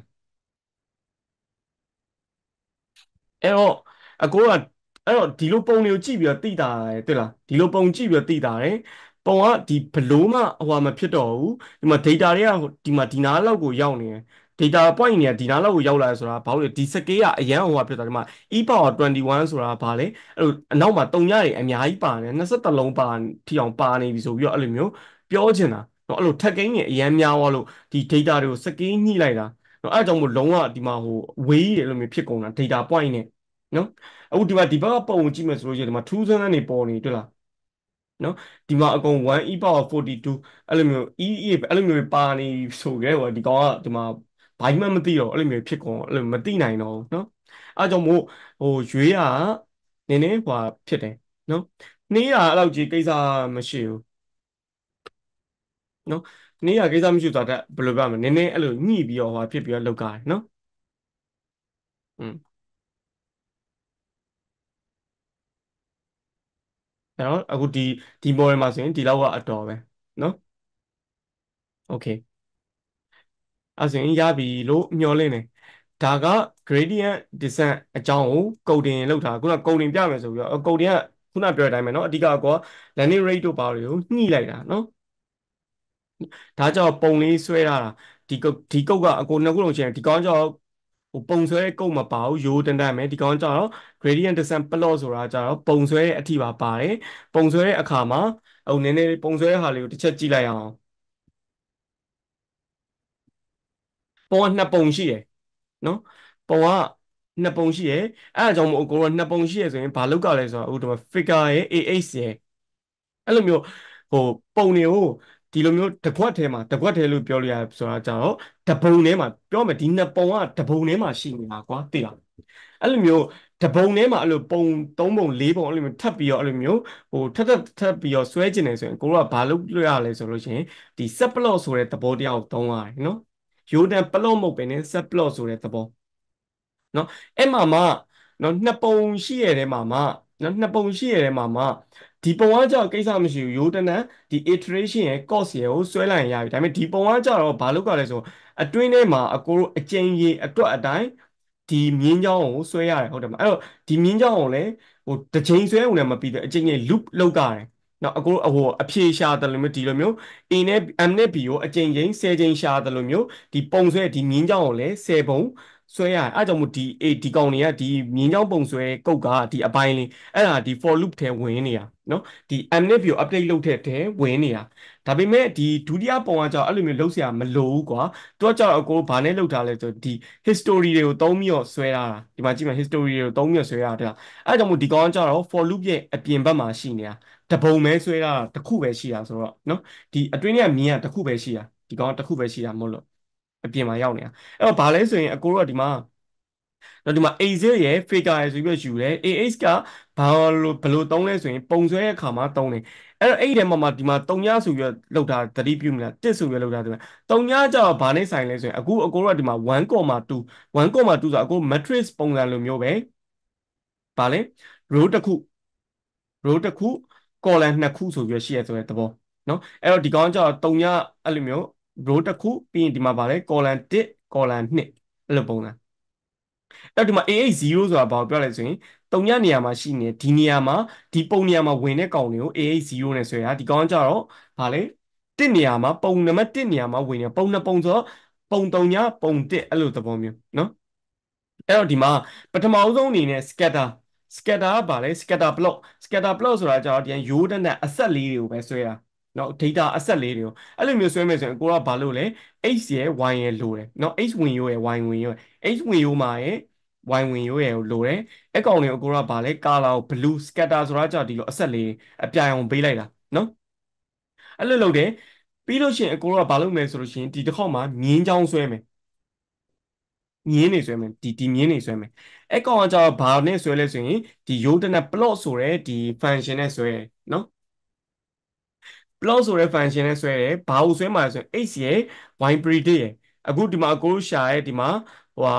အဲ့တော့အကိုကအဲ့တော့ဒီလိုပုံတွေကိုကြည့်ပြီးတော့သိတာတယ်တွေ့လားဒီလိုပုံကြည့်ပြီးတော့သိတာတယ်ပုံကဒီဘလို့မှဟိုဟာမဖြစ်တော့ဘူးဒီမှာ data တွေကဒီမှာဒီနားလောက်ကိုရောက်နေတယ် data point တွေကဒီနားလောက်ကိုရောက်လာတယ်ဆိုတာဘာလို့လဲဒီစကေးကအရန်ဟိုဟာဖြစ်သွားဒီမှာ e power 21ဆိုတာဘာလဲအဲ့လိုအနောက်မှာတုံညတွေအများကြီးပါတယ်၂၁လုံးပါထီအောင်ပါနေပြီဆိုပြီးတော့အဲ့လိုမျိုးပြောချင်တာเนาะအဲ့လိုထက်ကိန်းတွေအရန်များသွားလို့ဒီ data တွေကိုစကေးညှိလိုက်တာเนาะအဲ့ဒါကြောင့်မို့လုံးဝဒီမှာဟိုဝေးတယ်လို့မျိုးဖြစ်ကုန်တာ data point နဲ့နော်အခုဒီမှာဒီဘက်ကပုံကိုကြည့်မယ်ဆိုလို့ရှိရင်ဒီမှာထူးဆန်းတဲ့နေပေါ်နေတွေ့လားနော်ဒီမှာအကုန် one e power forty-two အဲ့လိုမျိုး e e အဲ့လိုမျိုးပါနေဆိုကြတယ်ဟောဒီကောင်ကဒီမှာဘာမှမသိတော့အဲ့လိုမျိုးဖြစ်ကုန်အဲ့လိုမသိနိုင်တော့ဘူးနော်အဲ့ကြောင့်မို့ဟိုရွေးရနည်းနည်းဟိုဖြစ်တယ်နော်နှေးရအဲ့လောက်ကြီးကိစ္စမရှိဘူးနော်နှေးရကိစ္စမရှိသွားတဲ့ဘယ်လိုပြောမလဲနည်းနည်းအဲ့လိုညှိပြီးတော့ဟိုဖြစ်ပြီးတော့လောက်ကြတယ်နော်อืมအဲ့တော့အခုဒီဒီ model မှာဆိုရင်ဒီလောက်ကအတော်ပဲနော် okay အဲ့ဆိုရင်ရပြီလို့မျှော်လင့်တယ်ဒါက gradient descent အကြောင်းကို coding လောက်ထားခုန coding ပြမယ်ဆိုပြီးတော့ coding ကခုနပြောတဲ့အတိုင်းပဲเนาะအဓိကကော landing rate တို့ပါတွေကိုညှိလိုက်တာเนาะဒါကြောင့်ပုံလေးဆွဲထားတာဒီကုတ်ဒီကုတ်ကအကိုနှစ်ခုလုံးချင်းဒီကောင်ကြောင့်ဟိုပုံဆွဲတဲ့ကုတ်မပါဘူးရိုးတန်းတန်းပဲဒီကောင်ကြောင့် gradient descent plot ဆိုတာကြတော့ပုံဆွဲတဲ့အထိပါပါတယ်ပုံဆွဲတဲ့အခါမှာဟိုနည်းနည်းပုံဆွဲတဲ့ဟာလေးကိုတစ်ချက်ကြည့်လိုက်အောင်ပုံကနှစ်ပုံရှိတယ်နော်ပုံကနှစ်ပုံရှိရယ်အဲ့ဒါကြောင့်မို့ကိုကနှစ်ပုံရှိရယ်ဆိုရင်ဘာလောက်ကလဲဆိုတော့အခုဒီမှာ figure ရယ် A H ရယ်အဲ့လိုမျိုးဟိုပုံတွေကိုဒီလိုမျိုးတစ်ခွက်ထဲမှာတစ်ခွက်ထဲလို့ပြောလို့ရဆိုတာကြတော့တပုံထဲမှာပြောမယ်ဒီနှစ်ပုံကတပုံထဲမှာရှိနေတာကွာသိလားအဲ့လိုမျိုးတပုံထဲမှာအဲ့လိုပုံသုံးပုံလေးပုံအဲ့လိုမျိုးထပ်ပြီးတော့အဲ့လိုမျိုးဟိုထပ်ထပ်ထပ်ပြီးတော့ဆွဲကျင်နေဆိုရင်ကိုတို့ကဘာလုပ်လို့ရလဲဆိုလို့ရှိရင်ဒီ set plot ဆိုတဲ့သဘောတရားကိုသုံးရတယ်နော်ရိုးတန် plot မဟုတ်ပဲね set plot ဆိုတဲ့သဘောနော်အဲ့မှာမှနော်နှစ်ပုံရှိရတဲ့မှာမှနော်နှစ်ပုံရှိရတဲ့မှာမှဒီပုံကကြောက်ကိစ္စမရှိဘူးရိုးတနံဒီ iteration ရဲ့ cost ရဲ့ကိုဆွဲလိုက်ရင်ရပြီဒါပေမဲ့ဒီပုံကကြောက်တော့ဘာလို့ကလဲဆိုအတွင်းထဲမှာအကိုတို့အကျဉ်းရေအတွက်အတိုင်းဒီမြင်းချောင်းကိုဆွဲရတယ်ဟုတ်တယ်မလားအဲ့တော့ဒီမြင်းချောင်းကိုလည်းဟိုတစ်ချိန်ဆွဲုံနဲ့မပြီးတဲ့အကျဉ်းရေ loop လောက်ကြတယ်နော်အကိုတို့ဟိုအဖြေရှာတယ်လို့မျိုးဒီလိုမျိုး A နဲ့ M နဲ့ B ကိုအကျဉ်းချင်းဆယ်ချိန်ရှာတယ်လို့မျိုးဒီပုံဆွဲဒီမြင်းချောင်းကိုလည်းဆယ်ပုံဆွဲရတယ်အဲကြောင့်မို့ဒီ A ဒီကောင်တွေကဒီမြင်းချောင်းပုံဆွဲကုတ်ကဒီအပိုင်းလေးအဲ့ဒါဒီ for loop ထဲဝင်နေတာနော်ဒီ M နဲ့ B ကို update လုပ်တဲ့ထဲဝင်နေတာဒါပေမဲ့ဒီဒုတိယပုံကကြောင့်အဲ့လိုမျိုးလုပ်เสียမလိုဘူးကွာသူကကြောင့်အကိုဘာနဲ့လုပ်ထားလဲဆိုဒီ history တွေကိုသုံးပြီးတော့ဆွဲထားတာဒီမှာကြည့်မယ် history တွေကိုသုံးပြီးတော့ဆွဲရတာအဲကြောင့်မို့ဒီကောင်ကကြောင့် for loop ရဲ့အပြင်ဘက်မှာရှိနေတာတပုံပဲဆွဲထားတာတစ်ခုပဲရှိတာဆိုတော့နော်ဒီအတွင်းထဲကမြင်ရတစ်ခုပဲရှိတာဒီကောင်ကတစ်ခုပဲရှိတာမဟုတ်လို့အပြင်မှာရောက်နေတာအဲ့တော့ဘာလဲဆိုရင်အကိုတို့ကဒီမှာတော့ဒီမှာ A zero ရဲ့ figure ရဲ့ဆိုပြီးယူတယ် A H ကဘာလို့ဘယ်လိုသုံးလဲဆိုရင်ပုံဆွဲရဲ့အခါမှာသုံးတယ်အဲ့တော့အဲ့ဒီထဲမှာမှဒီမှာတုံညဆိုပြီးလောက်တာသတိပြုမိလားတစ်ဆိုပြီးလောက်တာဒီမှာတုံညကျတော့ဘာနဲ့ဆိုင်လဲဆိုရင်အခုအကိုတို့ကဒီမှာone comma two one comma twoဆိုတော့အကို matrix ပုံစံလိုမျိုးပဲဗာလဲ row တစ်ခု row တစ်ခု column နှစ်ခုဆိုပြီးရှိရဆိုတဲ့သဘောเนาะအဲ့တော့ဒီကောင်ကျတော့တုံညအဲ့လိုမျိုး row တစ်ခုပြီးရင်ဒီမှာဗာလဲ column တစ် column နှစ်အဲ့လိုပုံစံအဲ့တော့ဒီမှာ A H zero ဆိုတာဘာကိုပြောလဲဆိုရင်တုံညနေရာမှာရှိနေဒီနေရာမှာဒီပုံနေရာမှာဝင်တဲ့ကောင်တွေကို A H zero နဲ့ဆွဲတာဒီကောင်ကျတော့ဗာလဲတစ်နေရာမှာပုံနံပါတ်တစ်နေရာမှာဝင်နေပုံနှစ်ပုံဆိုတော့ပုံတုံညပုံတစ်အဲ့လိုသဘောမျိုးเนาะအဲ့တော့ဒီမှာပထမအဆုံးအနေနဲ့ scatter scatter ကဘာလဲ scatter plot scatter plot ဆိုတာကျတော့ဒီရိုးတန်းတဲ့အဆက်လေးတွေကိုပဲဆွဲတာเนาะ data အဆက်လေးတွေကိုအဲ့လိုမျိုးဆွဲမယ်ဆိုရင်ကိုကဘာလို့လဲ x ရယ် y ရယ်လိုတယ်เนาะ x ဝင်ရိုးရယ် y ဝင်ရိုးရယ် x ဝင်ရိုးမှာရယ် y ဝင်ရိုးရယ်ကိုလိုတယ်အဲ့ကောင်တွေကိုကိုကဘာလဲ color ကို blue scatter ဆိုတာကျတော့ဒီလိုအဆက်လေးအပြာရောင်ပေးလိုက်တာเนาะအဲ့လိုလုပ်တယ်ပြီးလို့ရှိရင်အကိုကဘာလုပ်မလဲဆိုလို့ရှိရင်ဒီတစ်ခေါက်မှာမြင်းချောင်းဆွဲမယ်မြင်းနေဆွဲမယ်ဒီဒီမြင်းနေဆွဲမယ်အဲ့ကောင်ကကျတော့ဘာနဲ့ဆွဲလဲဆိုရင်ဒီ Yodana plot ဆိုတဲ့ဒီ function နဲ့ဆွဲတယ်နော် plot ဆိုတဲ့ function နဲ့ဆွဲတယ်ဘာကိုဆွဲမှာလဲဆိုရင် x ရယ် y predict ရယ်အခုဒီမှာအကိုရှာရဲဒီမှာဟိုဟာ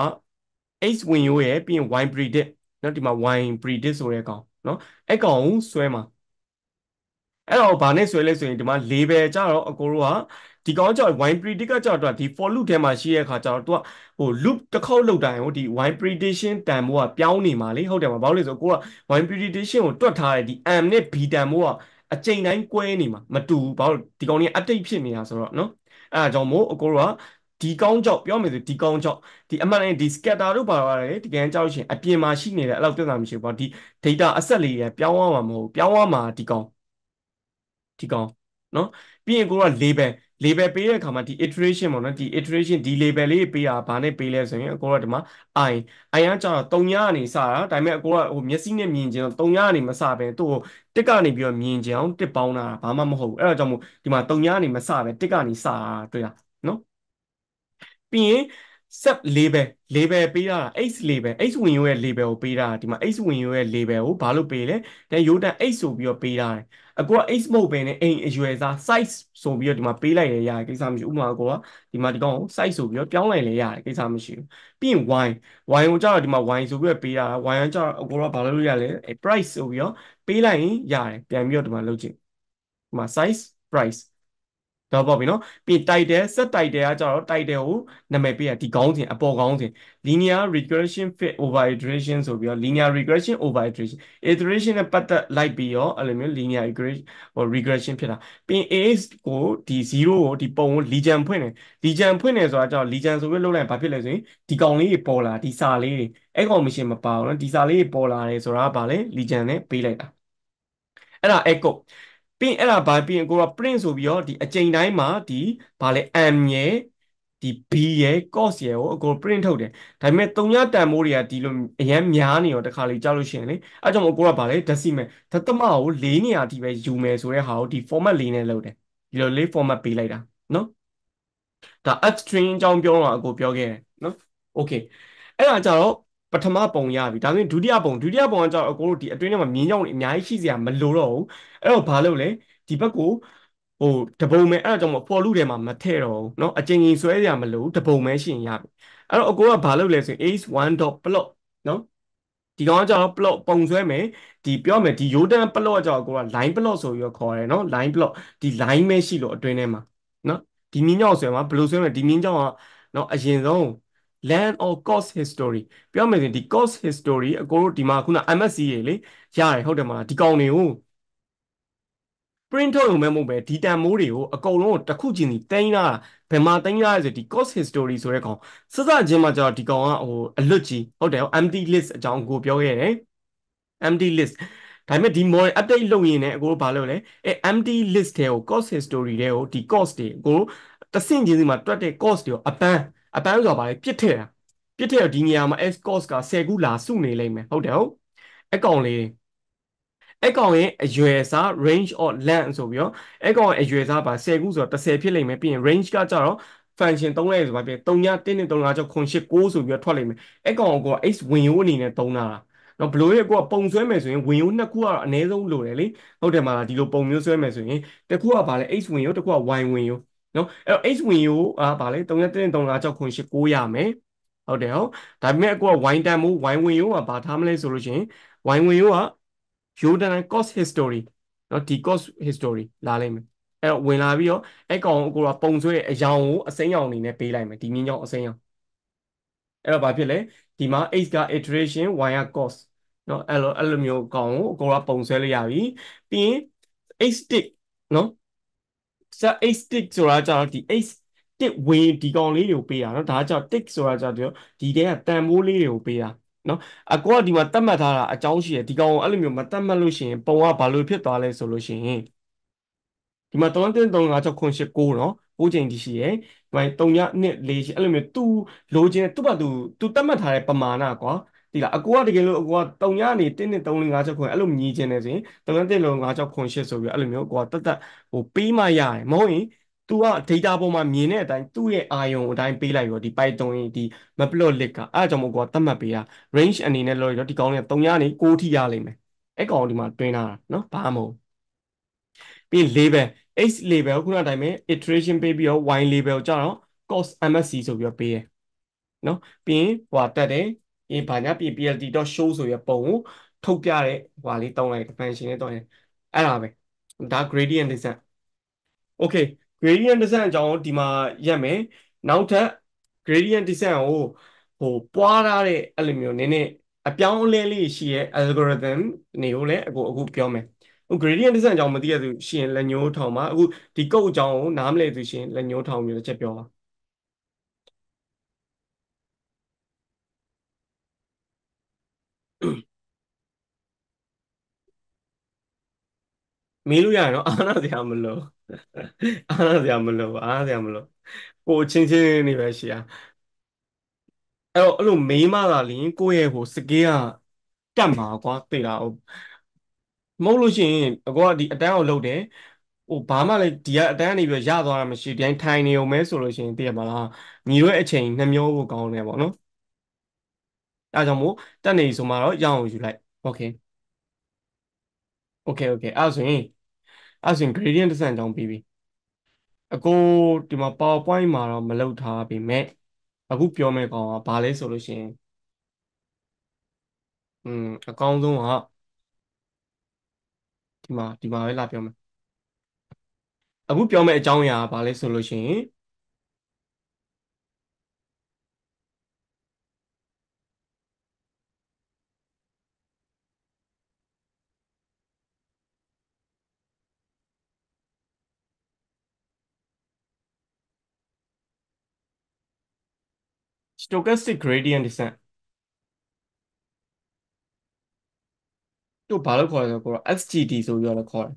x ဝင်ရိုးရယ်ပြီးရင် y predict နော်ဒီမှာ y predict ဆိုတဲ့ကောင်နော်အဲ့ကောင်ကိုဆွဲမှာအဲ့တော့ဘာနဲ့ဆွဲလဲဆိုရင်ဒီမှာ label ကြတော့အကိုတို့ကဒီကောင်ကြောင့် wine predict ကကြောင့်တော့ဒီ for loop ထဲမှာရှိတဲ့အခါကျတော့သူကဟို loop တစ်ခေါက်လောက်တိုင်းဟိုဒီ wine prediction တန်ဖိုးကပြောင်းနေမှာလေဟုတ်တယ်မဘာလို့လဲဆိုတော့ကိုက wine prediction ကိုတွက်ထားတဲ့ဒီ m နဲ့ b တန်ဖိုးကအချိန်တိုင်းကွဲနေမှာမတူဘူးဘာလို့ဒီကောင်ကြီး update ဖြစ်နေတာဆိုတော့နော်အဲ့ဒါကြောင့်မို့အကိုတို့ကဒီကောင်းကြောင့်ပြောမယ်ဆိုဒီကောင်းကြောင့်ဒီအမှန်တကယ်ဒီ scatter တို့ပါပါတယ်ဒီကန်းကြောက်ရှင်အပြင်မှာရှိနေတဲ့အဲ့လောက်ပြဿနာမရှိဘူးပေါ့ဒီ data အဆက်လေးတွေပြောင်းသွားမှာမဟုတ်ပြောင်းသွားမှာဒီကောင်ဒီကောင်နော်ပြီးရင်ကိုက label label ပေးတဲ့အခါမှာဒီ iteration ပေါ့နော်ဒီ iteration ဒီ label လေးပေးတာဘာနဲ့ပေးလဲဆိုရင်အကိုကဒီမှာ i i ကကျတော့သုံးညကနေစတာဒါပေမဲ့အကိုကဟိုမျက်စိနဲ့မြင်ကြအောင်သုံးညကနေမစပဲသူ့ကိုတစ်ကနေပြီးတော့မြင်ကြအောင်တစ်ပေါင်းတာဘာမှမဟုတ်ဘူးအဲ့တော့ကြောင့်မို့ဒီမှာသုံးညကနေမစပဲတစ်ကနေစတာတွေ့လားနော်ပြီးရင် sub label label ပေးတာ x label x ဝင်ရိုးရဲ့ label ကိုပေးတာဒီမှာ x ဝင်ရိုးရဲ့ label ကိုဘာလို့ပေးလဲတဲ့ရိုးတန် x ဆိုပြီးတော့ပေးတာတယ်အကူက x မဟုတ်ပဲねအိမ်အရွယ်စား size ဆိုပြီးတော့ဒီမှာပေးလိုက်ရရကိစ္စမရှိဘူးဥပမာအကူကဒီမှာဒီကောင်ကို size ဆိုပြီးတော့ပြောင်းလိုက်လဲရတယ်ကိစ္စမရှိဘူးပြီးရင် y y ကိုကျတော့ဒီမှာ y ဆိုပြီးတော့ပေးတာ y ကကျတော့အကူကဘာလို့လုပ်ရလဲ price ဆိုပြီးတော့ပေးလိုက်ရင်ရတယ်ပြန်ပြီးတော့ဒီမှာလုပ်ကြည့်ဒီမှာ size price တော့ပေါ့ပြီနော်ပြီး title set title ကကြတော့ title ကိုနာမည်ပေးရဒီခေါင်းစဉ်အပေါ်ခေါင်းစဉ် linear regression fit over iteration ဆိုပြီးတော့ linear regression over iteration iteration နဲ့ပတ်သက်လိုက်ပြီးတော့အဲ့လိုမျိုး linear regression ဟို regression ဖြစ်တာပြီး as ကိုဒီzeroကိုဒီပုံကို legion ဖွင့်တယ် legion ဖွင့်တယ်ဆိုတာကြောင့် legion ဆိုပြီးလုပ်လိုက်ဘာဖြစ်လဲဆိုရင်ဒီကောင်လေးတွေပေါ်လာဒီစာလေးတွေအဲ့ကောင်မရှင်မပါဘူးနော်ဒီစာလေးတွေပေါ်လာတယ်ဆိုတာကဘာလဲ legion နဲ့ပေးလိုက်တာအဲ့ဒါ echo ပြီးရင်အဲ့ဒါဘာပြီးရင်ကိုက print ဆိုပြီးတော့ဒီအချိန်တိုင်းမှာဒီဘာလဲ m ရယ်ဒီ b ရယ် cos ရယ်ကိုအကို print ထုတ်တယ်ဒါပေမဲ့သုံးညတန်မိုးတွေကဒီလိုအရန်များနေရောတခါလေကြောက်လို့ရှိရင်လေအဲ့ကြောင့်အကိုကဘာလဲ decimal သတ္တမကို၄နေရာအထိပဲယူမယ်ဆိုတဲ့ဟာကိုဒီ format လေးနဲ့လုပ်တယ်ဒီလိုလေး format ပေးလိုက်တာနော်ဒါ upstream အကြောင်းပြောတော့အကိုပြောခဲ့တယ်နော် okay အဲ့ဒါကြတော့ပထမပုံရပြီဒါဆိုရင်ဒုတိယပုံဒုတိယပုံကကြတော့အကိုတို့ဒီအတွင်းထဲမှာမြင်းကြောင်တွေအများကြီးရှိစရာမလိုတော့ဘူးအဲ့တော့ဘာလုပ်လဲဒီဘက်ကိုဟိုတပုံမဲအဲ့ဒါကြောင့်မို့ for loop ထဲမှာမထည့်တော့ဘူးเนาะအချိန်ကြီးဆွဲစရာမလိုဘူးတပုံမဲရှိရင်ရပြီအဲ့တော့အကိုကဘာလုပ်လဲဆိုရင် ace one dot plot เนาะဒီကောင်ကကြတော့ plot ပုံဆွဲမယ်ဒီပြောမယ်ဒီ Yodan plot ကကြတော့ကိုက line plot ဆိုပြီးတော့ခေါ်တယ်เนาะ line plot ဒီ line ပဲရှိလို့အတွင်းထဲမှာเนาะဒီမြင်းကြောင်ဆွဲမှာဘယ်လိုဆွဲမလဲဒီမြင်းကြောင်ကเนาะအရင်ဆုံး land or cost history ပြောမယ်ဆိုရင်ဒီ cost history အကိုတို့ဒီမှာခုန M S C ရေလေရတယ်ဟုတ်တယ်မလားဒီကောင်တွေကို print ထုတ်ရုံပဲမဟုတ်ပဲဒီတန်မိုးတွေကိုအကုန်လုံးကိုတစ်ခုချင်းစီတိုင်းလာဘယ်မှာတိုင်းလာလဲဆိုဒီ cost history ဆိုတဲ့ကောင်စစချင်းမှာကျတော့ဒီကောင်ကဟိုအလွတ်ကြီးဟုတ်တယ် empty list အကြောင်းကိုပြောခဲ့တယ် empty list ဒါပေမဲ့ဒီ model update လုပ်ရင်လည်းအကိုတို့ဘာလုပ်လဲအဲ empty list ထဲကို cost history ထဲကိုဒီ cost တွေအကိုတို့တစ်ဆင့်ချင်းစီမှာတွက်တဲ့ cost တွေကိုအပန်းအပန်းဆိုတာဘာလဲပြစ်ထည့်တာပြစ်ထည့်တော့ဒီနေရာမှာ s cost ကဆယ်ခုလာစုနေလိမ့်မယ်ဟုတ်တယ်ဟုတ်အကောင်လေးအဲ့ကောင်ရဲ့အရွယ်စား range or length ဆိုပြီးတော့အဲ့ကောင်ရဲ့အရွယ်စားပါဆယ်ခုဆိုတော့တစ်ဆယ်ဖြစ်လိမ့်မယ်ပြီးရင် range ကကြတော့ function သုံးလိုက်ဆိုပါပြ၃ည1နဲ့3 5 6 9 10 9ဆိုပြီးတော့ထွက်လိမ့်မယ်အဲ့ကောင်ကိုက x ဝင်ရိုးအနေနဲ့သုံးတာလားနော်ဘလို့ရဲ့ကိုကပုံဆွဲမယ်ဆိုရင်ဝင်ရိုးနှစ်ခုကတော့အနည်းဆုံးလိုတယ်လေဟုတ်တယ်မလားဒီလိုပုံမျိုးဆွဲမယ်ဆိုရင်တစ်ခုကဗာလဲ x ဝင်ရိုးတစ်ခုက y ဝင်ရိုးနော်အဲ့တော့ x ဝင်ရိုးอ่าဗာလဲ3ည1နဲ့3 5 6 9 10 9ရမယ်ဟုတ်တယ်ဟုတ်ဒါပေမဲ့အကူက y တန်မို့ y ဝင်ရိုးကဗာထားမလဲဆိုလို့ရှိရင် y ဝင်ရိုးကရိုးတန်တိုင်း cost history နော်ဒီ cost history လာလိမ့်မယ်အဲ့တော့ဝင်လာပြီးတော့အဲ့ကောင်ကိုကပုံဆွဲအယောင်ကိုအစိမ်းရောင်အနေနဲ့ပေးလိုက်မယ်ဒီမြင်းကြောင်အစိမ်းရောင်အဲ့တော့ဘာဖြစ်လဲဒီမှာ x က iteration y က cost เนาะအဲ့လိုအဲ့လိုမျိုးကောင်ကိုကိုကပုံဆွဲလိုက်ရပြီပြီးရင် x stick เนาะစ x stick ဆိုတာကြတော့ဒီ x stick ဝင်ဒီကောင်လေးတွေကိုပေးတာเนาะဒါကြောင့် tick ဆိုတာကြတော့ဒီတဲကတန်ဖိုးလေးတွေကိုပေးတာเนาะအကောကဒီမှာတတ်မှတ်ထားတာအကြောင်းရှိတယ်ဒီကောင်ကိုအဲ့လိုမျိုးမတတ်မှတ်လို့ရှိရင်ပုံကဘာလို့ဖြစ်သွားလဲဆိုလို့ရှိရင်ဒီမှာ3 3 3 5 6 9 10 9เนาะကိုချိန်ကြီးရှိရယ်ဒီမှာ3ည2 4ရှိအဲ့လိုမျိုးသူလိုချင်တဲ့သူ့ဘာသူသူတတ်မှတ်ထားတဲ့ပမာဏကွာဒီလားအကူကတကယ်လို့အကူက3ညနေ1 2 3 4 5 6 9အဲ့လိုမြည်ချင်တယ်ဆိုရင်3 1 3 5 6 9 10ဆိုပြီးအဲ့လိုမျိုးကိုကတတ်တတ်ဟိုပေးမှရတယ်မဟုတ်ရင် तू က data ပေါ်မှာမြင်တဲ့အတိုင်းသူ့ရဲ့အာရုံအတိုင်းပေးလိုက်ရောဒီ Python ရင်ဒီ matplotlib ကအဲ့အကြောင့်မို့ကိုကသတ်မှတ်ပေးတာ range အနေနဲ့လို့ရောဒီကောင်လေးက3ညနေ9ထိရလိမ့်မယ်အဲ့ကောင်ဒီမှာတွင်းထားတာเนาะဘာမှမဟုတ်ပြီး label x label ခုနအတိုင်းပဲ iteration ပေးပြီးတော့ y label ကြတော့ cost msc ဆိုပြီးတော့ပေးရယ်เนาะပြီးရင်ဟိုတက်တယ်ပြီးဘာညာပြီး plt.show ဆိုရယ်ပုံကိုထုတ်ပြတဲ့ဟိုလေးတောင်းလိုက် function လေးတောင်းရင်အဲ့ဒါပဲဒါ gradient descent okay gradient descent အကြောင်းဒီမှာရက်မယ်နောက်ထပ် gradient descent ကိုဟိုပွားထားတဲ့အဲ့လိုမျိုးနည်းနည်းအပြောင်းအလဲလေးရှိရဲ့ algorithm တွေကိုလည်းအခုအခုပြောမယ်ဟို gradient descent အကြောင်းမသိရသူရှင်လက်ညှိုးထောင်ပါအခုဒီ code အကြောင်းကိုနားမလည်သူရှင်လက်ညှိုးထောင်မျိုးတစ်ချက်ပြောပါမေးလို့ရရင်တော့အားနာစရာမလိုအားနာစရာမလိုအားနာစရာမလိုကိုချင်းချင်းနေပဲရှိရအဲ့တော့အဲ့လိုမေးမှသာလျှင်ကိုယ့်ရဲ့ဟိုစကေးကတက်မှာကွာသိလားဟုတ်မဟုတ်လို့ရှိရင်အကောကဒီအတန်းကိုလုပ်တယ်ဟိုဘာမှလည်းဒီကအတန်းကနေပြီးရသွားတာမရှိဒီတိုင်းထိုင်နေုံပဲဆိုလို့ရှိရင်သိရမလားညီတို့ရဲ့အချိန်နှမျောဖို့ကောင်းတယ်ပေါ့နော်အဲဒါကြောင့်မို့တက်နေဆိုမှတော့ရအောင်ယူလိုက်โอเคโอเคโอเคအဲ့ဒါဆိုရင်အဲ့ဒါဆိုရင် gradient descent အကြောင်းပြီးပြီအကိုဒီမှာ PowerPoint မှာတော့မလုပ်ထားပြီမဲ့အခုပြောမယ့်ကောင်ကဘာလဲဆိုလို့ရှိရင်อืมအကောင်းဆုံးကဒီမှာဒီမှာပဲလာပြောမယ်အခုပြောမယ့်အကြောင်းအရာကဘာလဲဆိုလို့ရှိရင် stochastic gradient descent တို့ဘာလို့ခေါ်လဲဆိုတော့ S G D ဆိုပြီးတော့လည်းခေါ်တယ်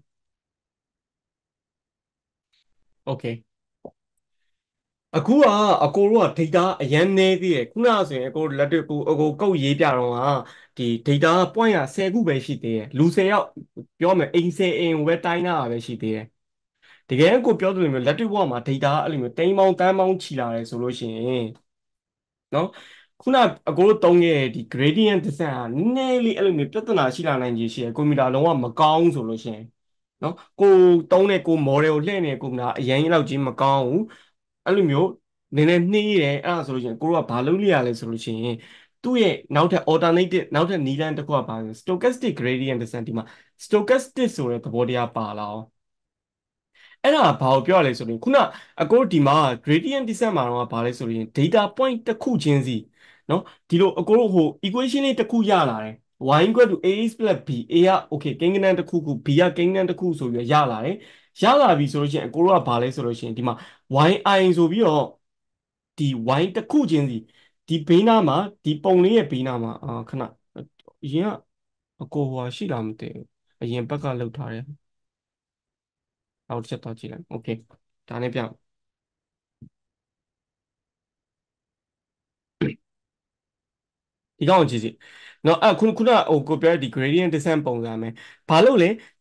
okay အခုကအကိုတို့က data အရန်နေသေးတယ်ခုနကဆိုရင်အကိုလက်တွေ့ကိုအကိုကုတ်ရေးပြတော့ကဒီ data point က10ခုပဲရှိသေးတယ်လူ10ယောက်ပြောမယ်အိမ်10အိမ်ကိုပဲတိုင်းတာပဲရှိသေးတယ်တကယ်ကိုပြောသလိုမျိုးလက်တွေ့ဘဝမှာ data ကအဲ့လိုမျိုးတိမ်ပေါင်းတန်းပေါင်းချီလာတယ်ဆိုလို့ရှိရင်နော်ခုနအကိုတို့တုံးခဲ့တဲ့ဒီ gradient descent ကနည်းနည်းလေးအဲ့လိုမျိုးပြဿနာရှိလာနိုင်ကြီးရှိတယ်ကွန်ပျူတာလုံးဝမကောင်းဆိုလို့ရှိရင်နော်ကိုတုံးတဲ့ကို model ကိုလှည့်နေတဲ့ကွန်ပျူတာအရင်လောက်ကြီးမကောင်းဘူးအဲ့လိုမျိုးနည်းနည်းနှေးတယ်အဲ့ဒါဆိုလို့ရှိရင်ကိုတို့ကဘာလုပ်လိုက်ရလဲဆိုလို့ရှိရင်သူ့ရဲ့နောက်ထပ် alternative နောက်ထပ်နည်းလမ်းတစ်ခုကပါ stochastic gradient descent ဒီမှာ stochastic ဆိုတဲ့သဘောတရားပါလာအောင်အဲ့ဒါဘာကိုပြောရလဲဆိုရင်ခုနအကိုဒီမှာ gradient descent မှာတော့ဘာလဲဆိုရင် data point တစ်ခုချင်းစီเนาะဒီလိုအကိုတို့ဟို equation လေးတစ်ခုရလာတယ် y equal to ax plus b a က okay ကိန်းဂဏန်းတစ်ခုခု b ကကိန်းဂဏန်းတစ်ခုဆိုပြီးရလာတယ်ရလာပြီဆိုလို့ရှိရင်အကိုတို့ကဘာလဲဆိုလို့ရှိရင်ဒီမှာ yi ဆိုပြီးတော့ဒီ y တစ်ခုချင်းစီဒီဘေးနားမှာဒီပုံလေးရဲ့ဘေးနားမှာအာခဏအရင်ကအကိုဟိုရှိလားမသိဘူးအရင်ဘက်ကလောက်ထားတယ်နောက်တစ်ချက်တော့ကြည့်လိုက် okay ဒါနဲ့ပြဒီကောင်ကိုကြည့်စီနော်အဲ့ခုခုနဟိုကိုပြောတဲ့ဒီ gradient descent ပုံစံမယ်ဘာလို့လဲ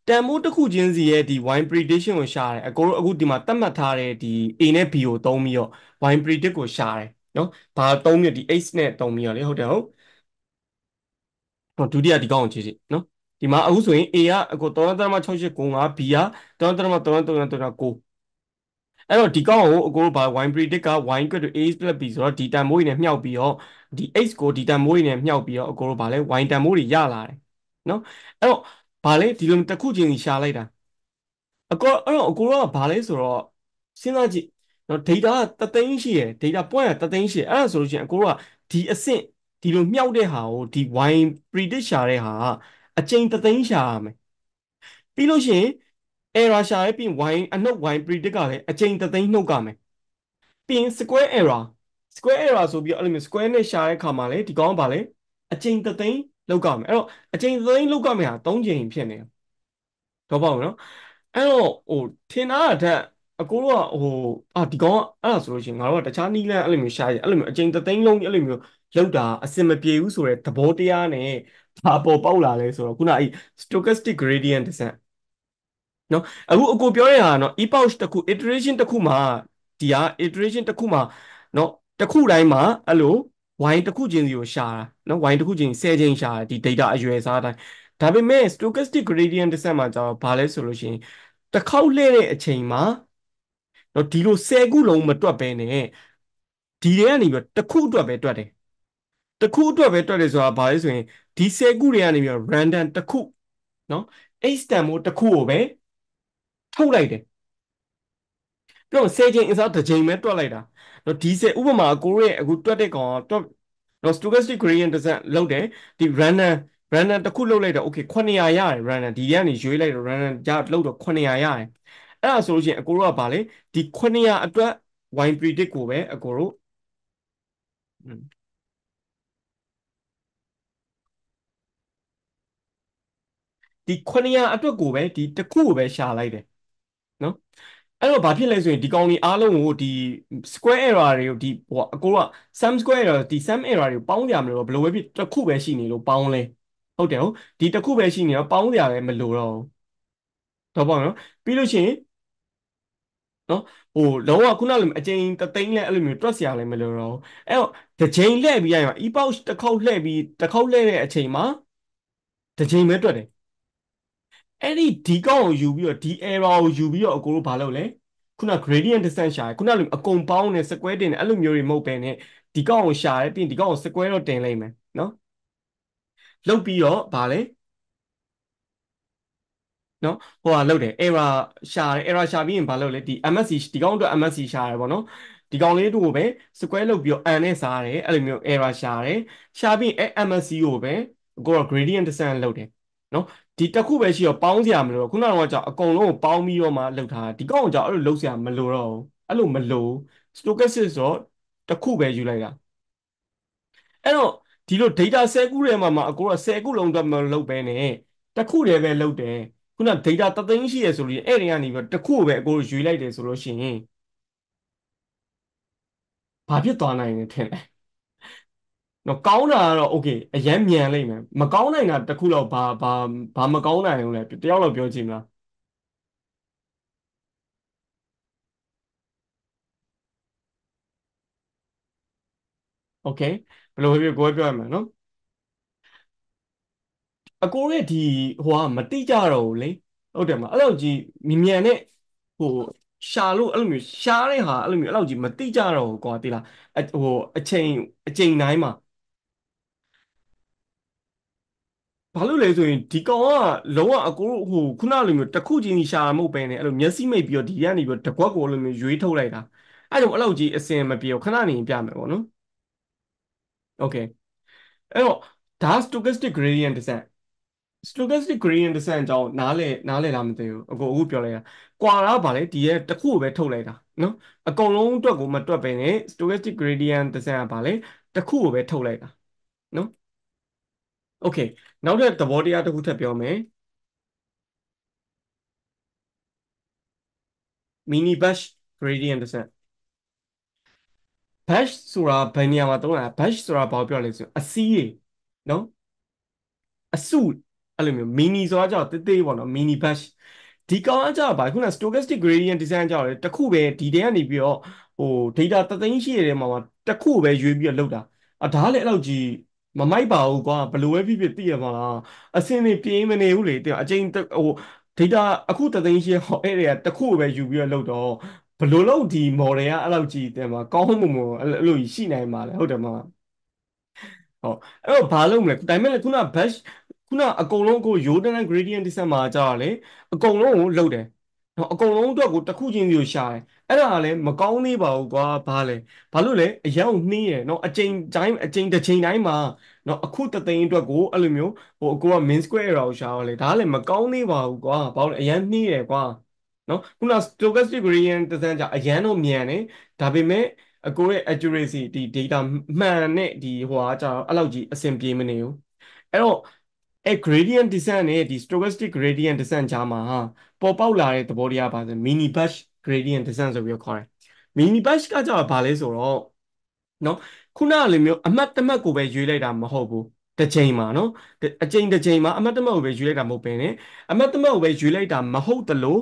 တန်ဖိုးတစ်ခုချင်းစီရဲ့ဒီ wine prediction ကိုရှာတယ်အကိုတို့အခုဒီမှာသတ်မှတ်ထားတဲ့ဒီ A နဲ့ B ကိုသုံးပြီးတော့ wine predict ကိုရှာတယ်နော်ဘာသုံးပြီးဒီ H နဲ့သုံးပြီးတော့လေဟုတ်တယ်ဟုတ်ဟောဒုတိယဒီကောင်းကိုကြည့်ကြည့်နော်ဒီမှာအခုဆိုရင် A ကအကို၃.၆၈၉၅ B က၃.၃၃၃၉အဲ့တော့ဒီကောင်းကိုအကိုတို့ဘာ wine predict က wine က A ပြက် B ဆိုတော့ဒီတန်ဖိုးတွေနဲ့မြှောက်ပြီးတော့ဒီ H ကိုဒီတန်ဖိုးတွေနဲ့မြှောက်ပြီးတော့အကိုတို့ဘာလဲ wine တန်ဖိုးတွေရလာတယ်နော်အဲ့တော့ဘာလဲဒီလိုတစ်ခုချင်းရှာလိုက်တာအကောအဲ့တော့အကိုကဘာလဲဆိုတော့စဉ်းစားကြည့်နော် data ကတသိန်းရှိရယ် data point ကတသိန်းရှိရယ်အဲ့ဒါဆိုလို့ရှိရင်အကိုကဒီအဆင့်ဒီလိုမြှောက်တဲ့ဟာကိုဒီ wine predict ရှာတဲ့ဟာအချိန်တသိန်းရှာရမယ်ပြီးလို့ရှိရင် error ရှာရဲပြီး wine အနှုတ် wine predict ကလည်းအချိန်တသိန်းနှုတ်ကမယ်ပြီးရင် square error square error ဆိုပြီးအဲ့လိုမျိုး square နဲ့ရှာတဲ့အခါမှာလေဒီကောင်ကဘာလဲအချိန်တသိန်းလောက်ကမယ်အဲ့တော့အချိန်တသိန်းလောက်ကမယ်ဟာသုံးချိန်ဖြစ်နေတယ်တော့ပေါ့နော်အဲ့တော့ဟိုထင်တာအထက်အကိုတို့ကဟိုအာဒီကောင်ကအဲ့ဒါဆိုလို့ရှိရင်ငါတို့ကတခြားနီးလန်းအဲ့လိုမျိုးရှာရအဲ့လိုမျိုးအချိန်တသိန်းလုံးအဲ့လိုမျိုးလောက်တာအဆင်မပြေဘူးဆိုတဲ့သဘောတရားနဲ့ဘာပေါ်ပေါက်လာလဲဆိုတော့ခုနအဲ့ stochastic gradient descent နော်အခုအကိုပြောတဲ့ဟာနော် epoch တစ်ခု iteration တစ်ခုမှာဒီဟာ iteration တစ်ခုမှာနော်တစ်ခုတိုင်းမှာအဲ့လို y တစ်ခုချင်းစီကိုရှာတာနော် y တစ်ခုချင်းဆယ်ချိန်ရှာတာဒီ data အရွယ်အစားတိုင်းဒါပေမဲ့ stochastic gradient descent မှာကျတော့ဘာလဲဆိုလို့ရှိရင်တစ်ခေါက်လှည့်တဲ့အချိန်မှာနော်ဒီလိုဆယ်ခုလုံးမတွက်ပဲနဲ့ဒီတွေကနေပြီးတစ်ခုအတွက်ပဲတွက်တယ်တစ်ခုအတွက်ပဲတွက်တယ်ဆိုတာဘာလဲဆိုရင်ဒီဆယ်ခုတွေကနေပြီး random တစ်ခုနော် h တန်မို့တစ်ခုကိုပဲထုတ်လိုက်တယ်ပြောဆယ်ချိန်အစားတစ်ချိန်ပဲတွက်လိုက်တာနော်ဒီဆယ်ဥပမာကိုရဲ့အခုတွက်တဲ့ကောင်ကတွက်နော် stochastic gradient descent လောက်တယ်ဒီ random random တစ်ခုလောက်လိုက်တော့ okay ခုနှစ်ရာရတယ် random ဒီကနေရွေးလိုက်တော့ random ရလောက်တော့ခုနှစ်ရာရတယ်အဲ့ဒါဆိုလို့ရှိရင်အကိုတို့ကဗာလေဒီခုနှစ်ရာအတွက် wine predict ကိုပဲအကိုတို့อืมဒီခုနှစ်ရာအတွက်ကိုပဲဒီတစ်ခုကိုပဲရှာလိုက်တယ်နော်အဲ့တော့ဘာဖြစ်လဲဆိုရင်ဒီကောင်ကြီးအားလုံးကိုဒီ square error တွေကိုဒီဟိုအကိုက sum square error ဒီ sum error တွေကိုပေါင်းကြမလို့ဘယ်လိုပဲဖြစ်တစ်ခုပဲရှိနေလို့ပေါင်းလဲဟုတ်တယ်ဟုတ်ဒီတစ်ခုပဲရှိနေတော့ပေါင်းကြလည်းမလို့တော့ဘူးတော့ပေါ့နော်ပြီးလို့ရှိရင်နော်ဟိုလုံးဝခုနလိုအချိန်တသိန်းလဲအဲ့လိုမျိုးတွက်စရာလည်းမလိုတော့ဘူးအဲ့တော့တစ်ချိန်လှည့်ပြီးရရင် epoch တစ်ခေါက်လှည့်ပြီးတစ်ခေါက်လှည့်တဲ့အချိန်မှာတစ်ချိန်ပဲတွက်တယ်အဲ့ဒီဒီကောက်ကိုယူပြီးတော့ဒီ error ကိုယူပြီးတော့အကိုတို့ဘာလုပ်လဲခုန gradient descent ရှာတယ်ခုနလိုအကုန်ပေါင်းနေ square တင်တယ်အဲ့လိုမျိုးတွေမဟုတ်ပဲねဒီကောက်ကိုရှာတယ်ပြီးရင်ဒီကောက်ကို square တော့တင်လိုက်မယ်နော်လုပ်ပြီးတော့ဘာလဲနော်ဟိုဟာလုပ်တယ် error ရှာတယ် error ရှာပြီးရင်ဘာလုပ်လဲဒီ M S C ဒီကောင်အတွက် M S C ရှာတယ်ပေါ့နော်ဒီကောင်လေးတို့ကိုပဲ square လုပ်ပြီးတော့ n နဲ့စားတယ်အဲ့လိုမျိုး error ရှာတယ်ရှာပြီးအဲ M S C ကိုပဲကိုတော့ gradient descent လုပ်တယ်နော်ဒီတစ်ခုပဲရှိတော့ပေါင်းစရာမလိုတော့ခုနကတော့ကြောင့်အကုန်လုံးကိုပေါင်းပြီးတော့မှလုပ်ထားဒီကောင်ကြောင့်အဲ့လိုလုပ်စရာမလိုတော့ဘူးအဲ့လိုမလို stochastic ဆိုတော့တစ်ခုပဲယူလိုက်တာအဲ့တော့ဒီလို data ဆယ်ခုထဲမှာမှာအကိုကဆယ်ခုလုံးတော့မလုပ်ပဲနဲ့တစ်ခုတည်းပဲလုပ်တယ်ခုန data တသိန်းရှိရဆိုလို့အဲ့ဒီကနေပြီးတစ်ခုပဲအကိုရွေးလိုက်တယ်ဆိုလို့ရှိရင်ဘာဖြစ်သွားနိုင်လဲထင်တယ်နော်ကောင်းတာကတော့ okay အရန်မြန်လိမ့်မယ်မကောင်းနိုင်တာတစ်ခုတော့ဘာဘာဘာမကောင်းနိုင်ဘူးလဲတယောက်တော့ပြောချင်မလား okay ဘယ်လိုဖြစ်ကိုယ်ပြောရမှာနော်အကိုရဲ့ဒီဟိုကမတိကြတော့ဘူးလေဟုတ်တယ်မလားအဲ့လိုကြီးမြင်မြန်နဲ့ဟိုရှာလို့အဲ့လိုမျိုးရှားတဲ့ဟာအဲ့လိုမျိုးအဲ့လိုကြီးမတိကြတော့ဘူးကွာတိလားအဟိုအချိန်အချိန်တိုင်းမှာဘာလို့လဲဆိုရင်ဒီကောင်ကလုံးဝအကိုတို့ဟိုခုနလိုမျိုးတစ်ခုချင်းစီရှာမှာမဟုတ်ပဲねအဲ့လိုမျက်စိမိတ်ပြီးတော့ဒီကနေပြီးတော့တကွက်ကိုအဲ့လိုမျိုးရွေးထုတ်လိုက်တာအဲ့လိုအဲ့လိုကြီးအစင်မပြေဘူးခဏနေပြမယ်ပေါ့နော် okay အဲ့တော့ဒါ stochastic gradient descent stochastic gradient descent အကြောင်းနားလဲနားလဲလားမသိဘူးအခုအခုပြောလိုက်တာကွာတာကဗာလေဒီရဲ့တစ်ခုကိုပဲထုတ်လိုက်တာနော်အကုန်လုံးအတွက်ကိုမတွက်ပဲနဲ့ stochastic gradient descent ကဗာလေတစ်ခုကိုပဲထုတ်လိုက်တာနော် okay နောက်ထပ်သဘောတရားတစ်ခုထပ်ပြောမယ် mini batch gradient descent batch ဆိုတာဘယ်နေရာမှာသုံးတာ batch ဆိုတာဘာကိုပြောလဲဆိုအစီးရေနော်အစုအဲ့လိုမျိုး mini ဆိုတာကြောင့်တေးသေးပေါ့နော် mini batch ဒီကောင်ကကြာင့်ဘာခုန stochastic gradient descent ကြောင့်လေတစ်ခုပဲဒီတဲကနေပြီးတော့ဟို data တသိန်းရှိရတဲ့မှာမှာတစ်ခုပဲရွေးပြီးတော့လောက်တာအဒါလည်းအဲ့လောက်ကြီးမမိုက်ပါဘူးကွာဘယ်လိုပဲဖြစ်ဖြစ်သိရမှာလားအစင်းနေပြေးမနေဘူးလေတဲ့အချိန်ဟို data အခုတသိန်းရှိရဟောအဲ့တွေကတစ်ခုပဲယူပြီးတော့လောက်တော့ဘယ်လိုလုပ်ဒီ model ကအဲ့လောက်ကြီးတဲ့မှာကောင်းမှုမအဲ့လိုကြီးရှိနိုင်မှာလဲဟုတ်တယ်မလား ဟုတ်အဲ့တော့ဘာလုပ်မလဲဒါပေမဲ့လည်းခုန batch ခုနအကုန်လုံးကို Jordan gradient descent မှာကြာလေအကုန်လုံးကိုလှုပ်တယ်နော်အကုန်လုံးအတွက်ကိုတစ်ခုချင်းစီကိုရှာတယ်အဲ့ဒါကလည်းမကောင်းသေးပါဘူးကွာဘာလဲဘာလို့လဲအယောင်နှီးရယ်နော်အချိန်တိုင်းအချိန်တစ်ချိန်တိုင်းမှာနော်အခုတသိန်းအတွက်ကိုအဲ့လိုမျိုးဟိုအကိုက mean square error ကိုရှာရလေဒါကလည်းမကောင်းသေးပါဘူးကွာဘာလို့လဲအရန်နှီးရယ်ကွာနော်ခုန stochastic gradient descent ကြာအရန်တော့မြန်တယ်ဒါပေမဲ့အကိုရဲ့ accuracy ဒီ data မှန်တဲ့ဒီဟိုဟာကြာတော့အဲ့လောက်ကြီးအဆင်ပြေမနေဘူးအဲ့တော့အဲ gradient descent နဲ့ဒီ stochastic gradient descent ကြားမှာဟာပေါ်ပေါက်လာတဲ့သဘောတရားပါဆို mini batch gradient descent ဆိုပြီးတော့ခေါ်တယ် mini batch ကကြာဘာလဲဆိုတော့နော်ခုနကလိုမျိုးအမှတ်တမဲ့ကိုပဲရွေးလိုက်တာမဟုတ်ဘူးတစ်ချိန်မှာနော်အချိန်တစ်ချိန်မှာအမှတ်တမဲ့ကိုပဲရွေးလိုက်တာမဟုတ်ဘဲねအမှတ်တမဲ့ကိုပဲရွေးလိုက်တာမဟုတ်တလို့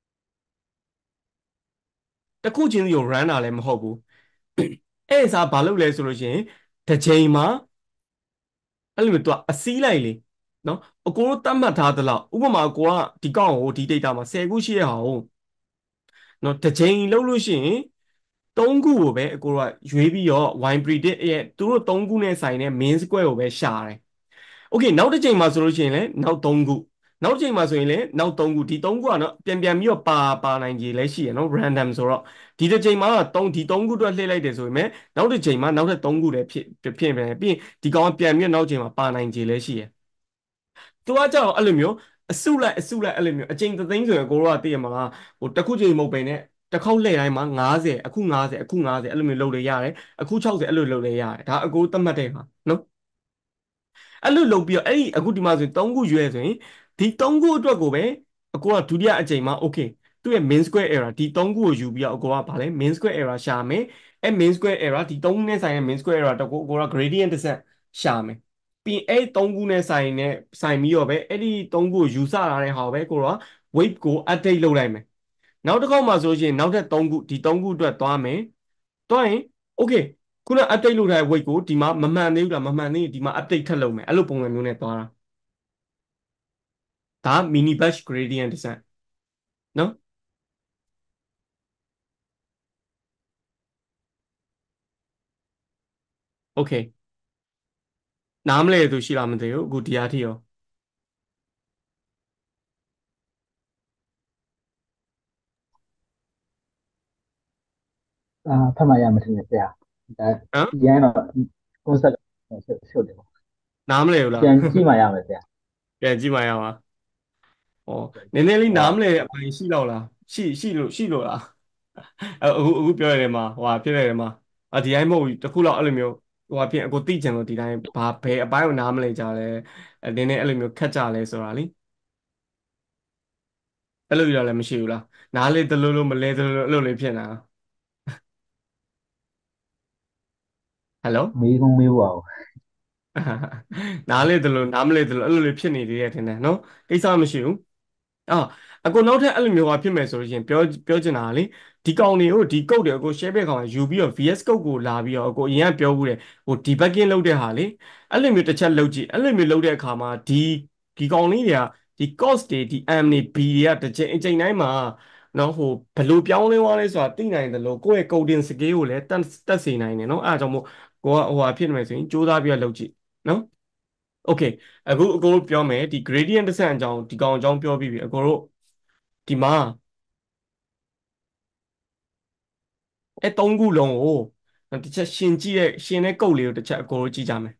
တစ်ခုချင်းစီကို run တာလည်းမဟုတ်ဘူးအဲ့ဒါဘာလုပ်လဲဆိုလို့ရှိရင်တစ်ချိန်မှာအဲ့လိုမျိုး तू အစည်းလိုက်လေနော်အကိုတို့တတ်မှတ်ထားသလောက်ဥပမာကိုကဒီကောင့်ကိုဒီ data မှာဆယ်ခုရှိရအောင်နော်တစ်ချိန်လုံးလို့ရှိရင်သုံးခုကိုပဲအကိုတို့ကရွေးပြီးတော့ y predict ရဲ့သူတို့သုံးခုနဲ့ဆိုင်တဲ့ mean square ကိုပဲရှာတယ်။ Okay နောက်တစ်ချိန်မှာဆိုလို့ရှိရင်လည်းနောက်သုံးခုနောက်တစ်ချိန်မှာဆိုရင်လည်းနောက်သုံးခုဒီသုံးခုကနော်ပြန်ပြန်ပြီးတော့ပါပါနိုင်ခြေလည်းရှိရနော် random ဆိုတော့ဒီတစ်ချိန်မှာတော့ဒီသုံးခုအတွက်လှည့်လိုက်တယ်ဆိုရင်နောက်တစ်ချိန်မှာနောက်ထပ်သုံးခုလည်းဖြစ်ဖြစ်ပြန်ပြီးရင်ဒီကောင်ကပြန်ပြီးတော့နောက်ချိန်မှာပါနိုင်ခြေလည်းရှိရသူကကြောက်အဲ့လိုမျိုးအစုလိုက်အစုလိုက်အဲ့လိုမျိုးအချိန်သသိန်းဆိုရင်ကိုတို့ကသိရမှာလားဟိုတစ်ခုချိန်မဟုတ်ပဲနဲ့တစ်ခေါက်လှည့်တိုင်းမှာ90အခု90အခု90အဲ့လိုမျိုးလုပ်လေရတယ်အခု60အဲ့လိုလုပ်လေရတယ်ဒါအကိုသတ်မှတ်တဲ့ဟာနော်အဲ့လိုလုပ်ပြီးတော့အဲ့ဒီအခုဒီမှာဆိုရင်သုံးခုရွေးဆိုရင်ဒီသုံးခုအတွက်ကိုပဲအကိုကဒုတိယအချိန်မှာ okay သူ့ရဲ့ mean square error ဒီသုံးခုကိုယူပြီးတော့အကိုကဗာလဲ mean square error ရှာမယ်အဲ့ mean square error ဒီသုံးခုနဲ့ဆိုင်တဲ့ mean square error တကူအကိုက gradient descent ရှာမယ်ပြီးအဲ့သုံးခုနဲ့ဆိုင်နဲ့ဆိုင်ပြီးတော့ပဲအဲ့ဒီသုံးခုကိုယူဆလာတဲ့ဟာကိုပဲကိုတော့ weight ကို update လုပ်လိုက်မယ်နောက်တစ်ခေါက်မှဆိုလို့ရှိရင်နောက်ထပ်သုံးခုဒီသုံးခုအတွက်သွားမယ်သွားရင် okay ခုန update လုပ်ထားတဲ့ weight ကိုဒီမှာမမှန်သေးဘူးလားမမှန်သေးရင်ဒီမှာ update ထပ်လုပ်မယ်အဲ့လိုပုံစံမျိုးနဲ့သွားတာဒါ mini batch gradient descent နော် okay နားမလဲသူရှိလားမသိဘူးအခုဒီအားထိရောအာဖတ်မှရမှာထင်တယ်ဆရာဒါဟမ်ရန်တော့ concept ရှုပ်တယ်ပေါ့နားမလဲဘူးလားပြန်ကြည့်မှရမယ်ဆရာပြန်ကြည့်မှရပါဟောနည်းနည်းလေးဟောနားမလဲအပိုင်းရှိတော့လားရှိရှိလို့ရှိလို့လားအအခုအခုပြောရတဲ့မှာဟိုဟာဖြစ်ရတဲ့မှာအဒီတိုင်းမဟုတ်ဘူးတခုလောက်အဲ့လိုမျိုးဟိုဟာဖြစ်အခုသိချင်လို့ဒီတိုင်းဘာဘယ်အပိုင်းကိုနားမလဲကြလဲအဲနည်းနည်းအဲ့လိုမျိုးခက်ကြလဲဆိုတာလीအဲ့လိုရလည်းမရှိဘူးလားနားလေတလို့လို့မလဲတလို့လို့အဲ့လိုလေးဖြစ်နေတာဟယ်လိုမေးကုန်းမေးဖို့အောင်နားလေတလို့နားမလဲတလို့အဲ့လိုလေးဖြစ်နေသေးတယ်ထင်တယ်နော်ကိစ္စမရှိဘူးအာအကိုနောက်ထပ်အဲ့လိုမျိုးဟာဖြစ်မယ်ဆိုလို့ရှိရင်ပြောပြောချင်တာကလေဒီကောင်တွေကိုဒီ code တွေကို share ပေးကောင်ယူပြီးတော့ ဗီ အက်စ် code ကိုလာပြီးတော့အကိုအရင်ကပြောဘူးတယ်ဟို debugging လုပ်တဲ့ဟာလေအဲ့လိုမျိုးတစ်ချက်လုပ်ကြည့်အဲ့လိုမျိုးလုပ်တဲ့အခါမှာဒီဒီကောင်လေးတွေကဒီ cost တွေဒီ am တွေ b တွေကတစ်ချိန်အချိန်တိုင်းမှာနော်ဟိုဘယ်လိုပြောင်းလဲသွားလဲဆိုတာသိနိုင်တယ်လို့ကိုယ့်ရဲ့ coding skill ကိုလည်းတက်တက်စေနိုင်တယ်နော်အဲ့ဒါကြောင့်မို့ကိုကဟိုဟာဖြစ်နေမယ်ဆိုရင်စူးစမ်းပြီးတော့လုပ်ကြည့်နော် okay အခုအကိုတို့ပြောမယ်ဒီ gradient descent အကြောင်းဒီကောင်အကြောင်းပြောပြီးပြီအကိုတို့ဒီမှာအဲသုံးခုလုံးကိုတစ်ချက်ရှင်ကြည့်ရဲ့ရှင်တဲ့ကုတ်လေးကိုတစ်ချက်အကိုတို့ကြည့်ကြမယ်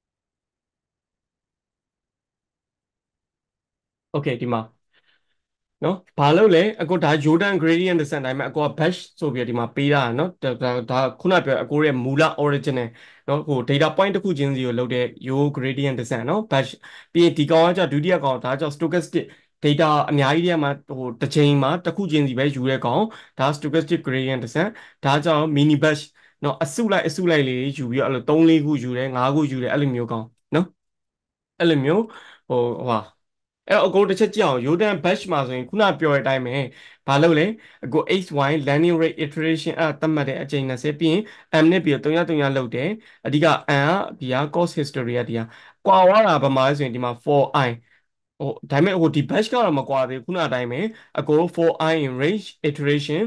okay ဒီမှာနော်ဘာလို့လဲအကိုဒါ Jordan gradient descent တိုင်းမှာအကိုက batch ဆိုပြီးတော့ဒီမှာပေးတာနော်ဒါဒါဒါခုနပြောအကိုရဲ့မူလ original နော်ဟို data point တစ်ခုချင်းစီကိုလုပ်တဲ့ yo gradient descent နော် batch ပြီးရင်ဒီကောင်ကကြာဒုတိယကောင်ဒါကြောင့် stochastic data အများကြီးထဲမှာဟိုတစ်ချိန်မှာတစ်ခုချင်းစီပဲယူတဲ့ကောင်ဒါ stochastic gradient descent ဒါကြောင့် mini batch နော်အစုလိုက်အစုလိုက်လေးယူပြီးတော့အဲ့လို၃-၄ခုယူတယ်၅ခုယူတယ်အဲ့လိုမျိုးကောင်နော်အဲ့လိုမျိုးဟိုဟိုအဲ့တော့အကုန်တစ်ချက်ကြည့်အောင် Jordan batch မှာဆိုရင်ခုနပြောတဲ့အတိုင်းပဲဘာလုပ်လဲအကို x y learning rate iteration အဲ့သတ်မှတ်တဲ့အချိန်၂၀ပြီးရင် m နဲ့ပြီးတော့၃၀၃လောက်တယ်အဓိက n ကဒီက course history ကဒီကကွာဝါတာဗမာလဲဆိုရင်ဒီမှာ for i ဟိုဒါပေမဲ့ဟိုဒီ batch ကတော့မကွာသေးဘူးခုနအတိုင်းပဲအကို for i in range iteration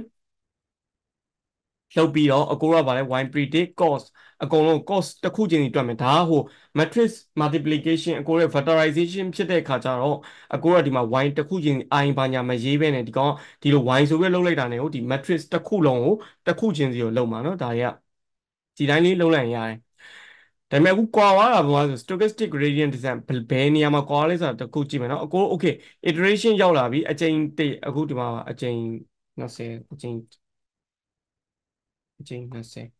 လှုပ်ပြီးတော့အကိုကဗာလဲ y predict cost အကုန်လုံး cost တစ်ခုချင်းစီတွက်မယ်ဒါကဟို matrix multiplication အကိုရဲ့ factorization ဖြစ်တဲ့ခါကျတော့အကိုကဒီမှာ y တစ်ခုချင်း i ဘာညာမရေးဘဲနဲ့ဒီကောင်ဒီလို y ဆိုပြီးလှုပ်လိုက်တာ ਨੇ ဟိုဒီ matrix တစ်ခုလုံးကိုတစ်ခုချင်းစီကိုလှုပ်မှာเนาะဒါတွေကဒီတိုင်းလေးလှုပ်လိုက်ရင်ရတယ်ဒါပေမဲ့အခုကွာသွားတာဘာလို့ဆို stochastic gradient descent ဘယ်နေရာမှာကွာလဲဆိုတာတစ်ခုကြည့်မယ်เนาะအကို okay iteration ရောက်လာပြီအချိန်တိတ်အခုဒီမှာအချိန်၂၀အချိန်အချိန်၂၀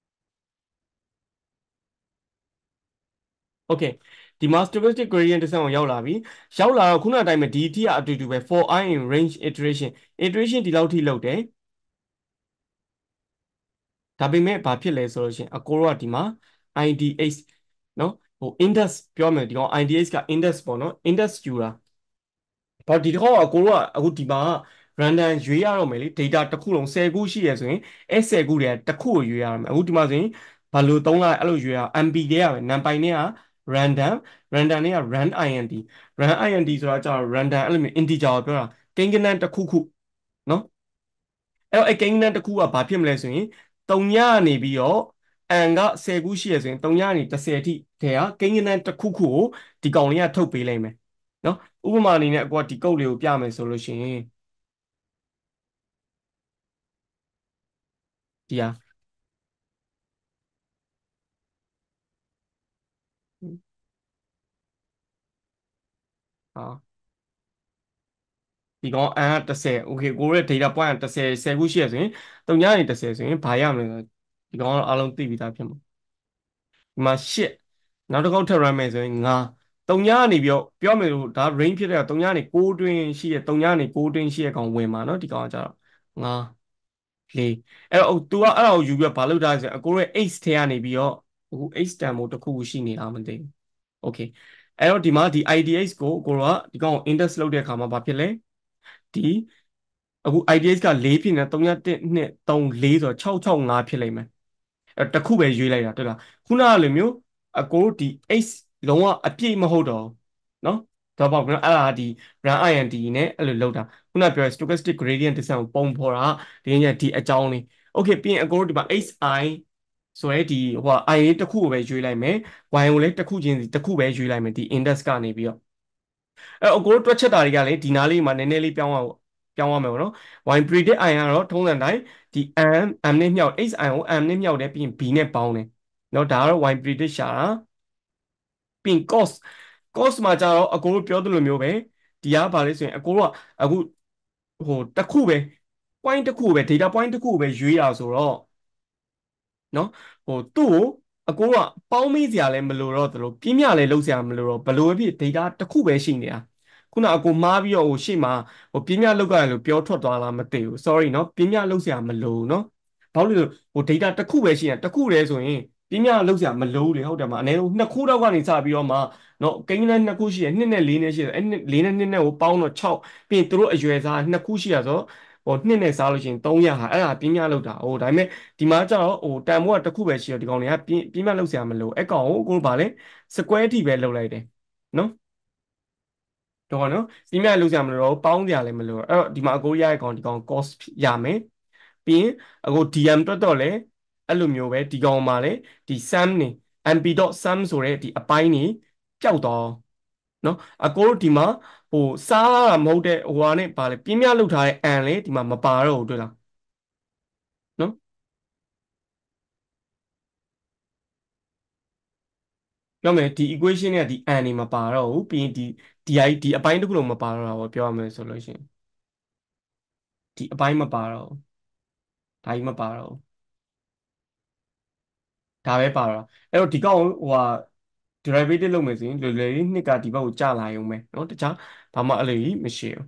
okay ဒီမှာ stochastic gradient descent ကိုရောက်လာပြီရောက်လာတော့ခုနအတိုင်းပဲဒီအထိကအတူတူပဲ for i in range iteration iteration ဒီလောက်ထိလောက်တယ်ဒါပေမဲ့ဘာဖြစ်လဲဆိုလို့ရှိရင်အကိုတို့ကဒီမှာ i d h เนาะဟို index ပြောမယ်ဒီကောင် i d h က index ပေါ့เนาะ index ယူတာဘာဒီတစ်ခေါက်အကိုတို့ကအခုဒီမှာ random ရွေးရတော့မယ်လေ data တစ်ခုလုံး၁၀ခုရှိရဆိုရင်အဲ၁၀ခုတည်းတစ်ခုကိုရွေးရမယ်အခုဒီမှာဆိုရင်ဘာလို့သုံးလိုက်အဲ့လိုရွေးရအောင် mp တည်းရပဲ numpy နဲ့က random random နဲ့က run int run int ဆိုတာကြာ random အဲ့လိုမျိုး integer ကိုပြောတာကိန်းဂဏန်းတစ်ခုခုเนาะအဲ့တော့အဲ့ကိန်းဂဏန်းတစ်ခုကဘာဖြစ်မလဲဆိုရင်၃ညနေပြီးတော့ n က၁၀ခုရှိရဆိုရင်၃ညနေ၁၀အထိထဲကကိန်းဂဏန်းတစ်ခုခုကိုဒီကောင်လေးကထုတ်ပေးလိုက်မယ်เนาะဥပမာအနေနဲ့အကွာဒီကုတ်လေးကိုပြမယ်ဆိုလို့ရှိရင်ဒီဟာဟာဒီကောင် n က၁၀ okay ကိုရဲ့ data point က၁၀ ၁၀ခုရှိရဆိုရင်၃ညနေ၁၀ဆိုရင်ဘာရမလဲဆိုတော့ဒီကောင်ကတော့အားလုံးသိပြီးသားဖြစ်မှာဒီမှာ၈နောက်တစ်ခေါက်ထပ် run မယ်ဆိုရင်၅၃ညနေပြီးတော့ပြောမယ်လို့ဒါ range ဖြစ်တဲ့က၃ညနေ၉တွင်းရှိရ၃ညနေ၉တွင်းရှိရကောင်ဝင်မှာเนาะဒီကောင်ကကြတော့၅လေးအဲ့တော့ तू ကအဲ့ဒါကိုယူပြီးတော့ဘာလုပ်ထားလဲဆိုရင်အကိုရဲ့ H ထဲကနေပြီးတော့အခု H တန်ဖိုးတစ်ခုခုရှိနေတာမသိဘူး okay အဲ့တော့ဒီမှာဒီ I D H ကိုကိုကဒီကောင် index လုပ်တဲ့အခါမှာဘာဖြစ်လဲဒီအခု I D H က၄ဖြစ်နေ3 1 2 3 4ဆိုတော့၆ ၆ ၅ဖြစ်လိမ့်မယ်အဲ့တစ်ခုပဲရွေးလိုက်တာတွေ့လားခုနကလိုမျိုးအကိုဒီ H လုံးဝအပြည့်မဟုတ်တော့เนาะတော့ပေါ့နော်အဲ့ဒါဒီ run int နဲ့အဲ့လိုလောက်တာခုနပြော stochastic gradient descent ကိုပုံဖော်တာဒီညဒီအကြောင်းလေး okay ပြီးရင်အကိုတို့ဒီမှာ xi ဆိုရဲဒီဟို i လေးတစ်ခုကိုပဲရွေးလိုက်မယ် y ကိုလည်းတစ်ခုချင်းစီတစ်ခုပဲရွေးလိုက်မယ်ဒီ index ကနေပြီးတော့အဲ့အကိုတို့တွက်ချက်တာတွေကလည်းဒီနားလေးမှာနည်းနည်းလေးပြောင်းအောင်ပြောင်းရမယ်ပေါ့နော် y predict i ကတော့ထုံးစံတိုင်းဒီ m m နဲ့မြောက် xi ကို m နဲ့မြောက်တယ်ပြီးရင် b နဲ့ပေါင်းတယ်เนาะဒါကတော့ y predict ရှာတာပြီးရင် cost cost မှာကျတော့အကိုတို့ပြောသလိုမျိုးပဲဒီကဘာလဲဆိုရင်အကိုတို့ကအခုဟိုတစ်ခုပဲ point တစ်ခုပဲ data point တစ်ခုပဲရွေးတာဆိုတော့နော်ဟိုသူ့ကိုအကိုကပေါင်းမိစရာလည်းမလိုတော့သလိုပြင်းပြလည်းလုံးစရာမလိုတော့ဘလို့ဖြစ် data တစ်ခုပဲရှိနေတာခုနအကိုမှားပြီးတော့ဟိုရှေ့မှာဟိုပြင်းပြလောက်ကရလို့ပြောထွက်သွားလားမသိဘူး sorry နော်ပြင်းပြလောက်စရာမလိုနော်ဘာလို့လဲဟို data တစ်ခုပဲရှိရင်တစ်ခုတည်းဆိုရင်ပြင်းပြလောက်စရာမလိုလေဟုတ်တယ်မအနည်းဆုံးနှစ်ခုတော့ကနေစပြီးတော့မှနော်ကိန်းနဲ့နှစ်ခုရှိရနှစ်နဲ့လေးနဲ့ရှိရအဲ့လေးနဲ့နှစ်နဲ့ကိုပေါင်းတော့၆ပြီးရင်တို့အရွယ်စားနှစ်ခုရှိရဆိုဟိုနှစ်နဲ့စားလို့ရှိရင်၃ရဟာအဲ့ဒါပြင်းပြလောက်တာဟိုဒါပေမဲ့ဒီမှာကျတော့ဟိုတန်ဖိုးကတစ်ခုပဲရှိရဒီကောင်တွေကပြင်းပြင်းပြလောက်စရာမလိုအဲ့ကောင်ကိုကိုဗာလဲ square ထိပဲလောက်လိုက်တယ်နော်တော့နော်ပြင်းပြလောက်စရာမလိုတော့ပေါင်းစရာလည်းမလိုတော့အဲ့တော့ဒီမှာအကိုရရဲ့ကောင်ဒီကောင် cost ရမယ်ပြီးရင်အခု D M တွက်တော့လေအဲ့လိုမျိုးပဲဒီကောင်မှာလေဒီ sum နေ mp.sum ဆိုတဲ့ဒီအပိုင်းနေပျောက်တော့နော်အကိုတို့ဒီမှာဟိုစားတာမဟုတ်တဲ့ဟိုဟာနဲ့ဗာလေပြင်းပြလောက်ထားတဲ့ n လေဒီမှာမပါတော့ဘူးတွေ့လားနော်ပြောမယ်ဒီ equation နဲ့ဒီ n နေမပါတော့ဘူးပြီးရင်ဒီ di ဒီအပိုင်းတစ်ခုလုံးမပါတော့တာပေါ့ပြောရမယ်ဆိုလို့ရှိရင်ဒီအပိုင်းမပါတော့ဘူးဒါကြီးမပါတော့ဘူးဒါပဲပါတော့အဲ့တော့ဒီကောင်ဟိုဟာ derivative လုပ်မယ်ဆိုရင်လွယ်လွယ်လေးနှစ်ကဒီဘက်ကိုကျလာရုံပဲเนาะတခြားဘာမှအဲ့လိုကြီးမရှိဘူး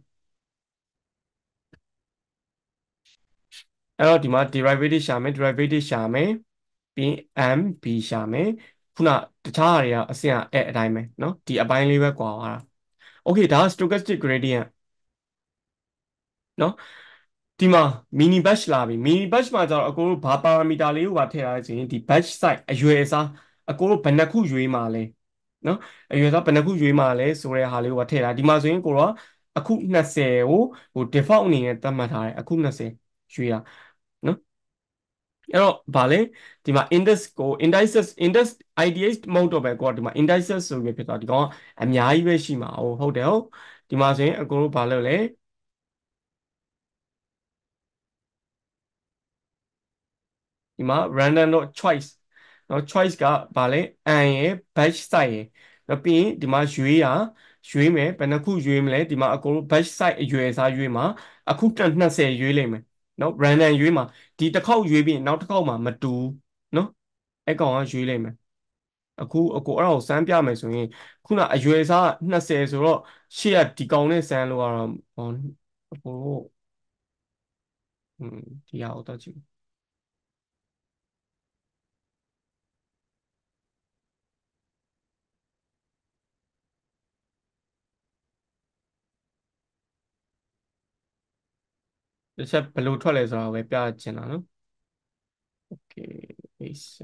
အဲ့တော့ဒီမှာ derivative ရှာမယ် derivative ရှာမယ်ပြီး m b ရှာမယ်ခုနတခြားဟာတွေကအဆင့်အဲ့အတိုင်းပဲเนาะဒီအပိုင်းလေးပဲကွာသွားတာ okay ဒါက stochastic gradient เนาะဒီမှာ mini batch လာပြီ mini batch မှာကျတော့အကိုတို့ဘာပါရာမီတာလေးကိုပါထည့်ထားရဆိုရင်ဒီ batch size အရွယ်အစားအကိုတို့ဘယ်နှခုရွေးမှာလဲเนาะအရွယ်အစားဘယ်နှခုရွေးမှာလဲဆိုတဲ့ဟာလေးကိုပါထည့်ထားဒီမှာဆိုရင်ကိုတော့အခု20ကိုဟို default အနေနဲ့သတ်မှတ်ထားတယ်အခု20ရွေးတာเนาะအဲ့တော့ဗာလဲဒီမှာ index ကို indices index idh မဟုတ်တော့ပဲကိုကဒီမှာ indices ဆိုပြီးဖြစ်သွားဒီကောင်ကအများကြီးပဲရှိမှာဟုတ်ဟုတ်တယ်ဟုတ်ဒီမှာဆိုရင်အကိုတို့ဘာလုပ်လဲဒီမှာ random dot choice เนาะ choice ကဘာလဲ n ရယ် batch size ရယ်နောက်ပြီးရင်ဒီမှာရွေးရရွေးမယ်ဘယ်နှခုရွေးမလဲဒီမှာအကုန်လုံး batch size အရွယ်အစားရွေးမှာအခုတက်20ရွေးလိမ့်မယ်เนาะ random ရွေးမှာဒီတစ်ခေါက်ရွေးပြီးနောက်တစ်ခေါက်မှာမတူเนาะအဲ့ကောင်ကရွေးလိမ့်မယ်အခုအကိုအဲ့ဒါကိုစမ်းပြမယ်ဆိုရင်ခုနအရွယ်အစား20ဆိုတော့ရှေ့ကဒီကောင်နဲ့စမ်းလို့ကတော့ဟောအကိုอืมဒီဟာကိုတော့ကြည့်တစ်ချက်ဘယ်လိုထွက်လဲဆိုတာကိုပဲပြချင်တာနော် Okay, ace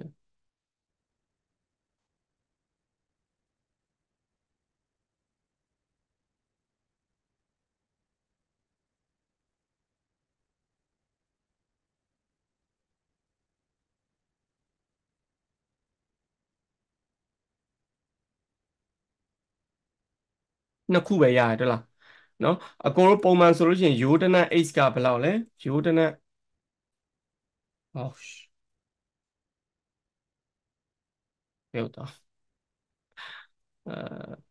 နှစ်ခုပဲရတယ်တွေ့လားနော်အကိုတို့ပုံမှန်ဆိုလို့ရှိရင်ယူတနက် ace ကဘယ်လောက်လဲယူတနက်ဟောပြောတော့အဲ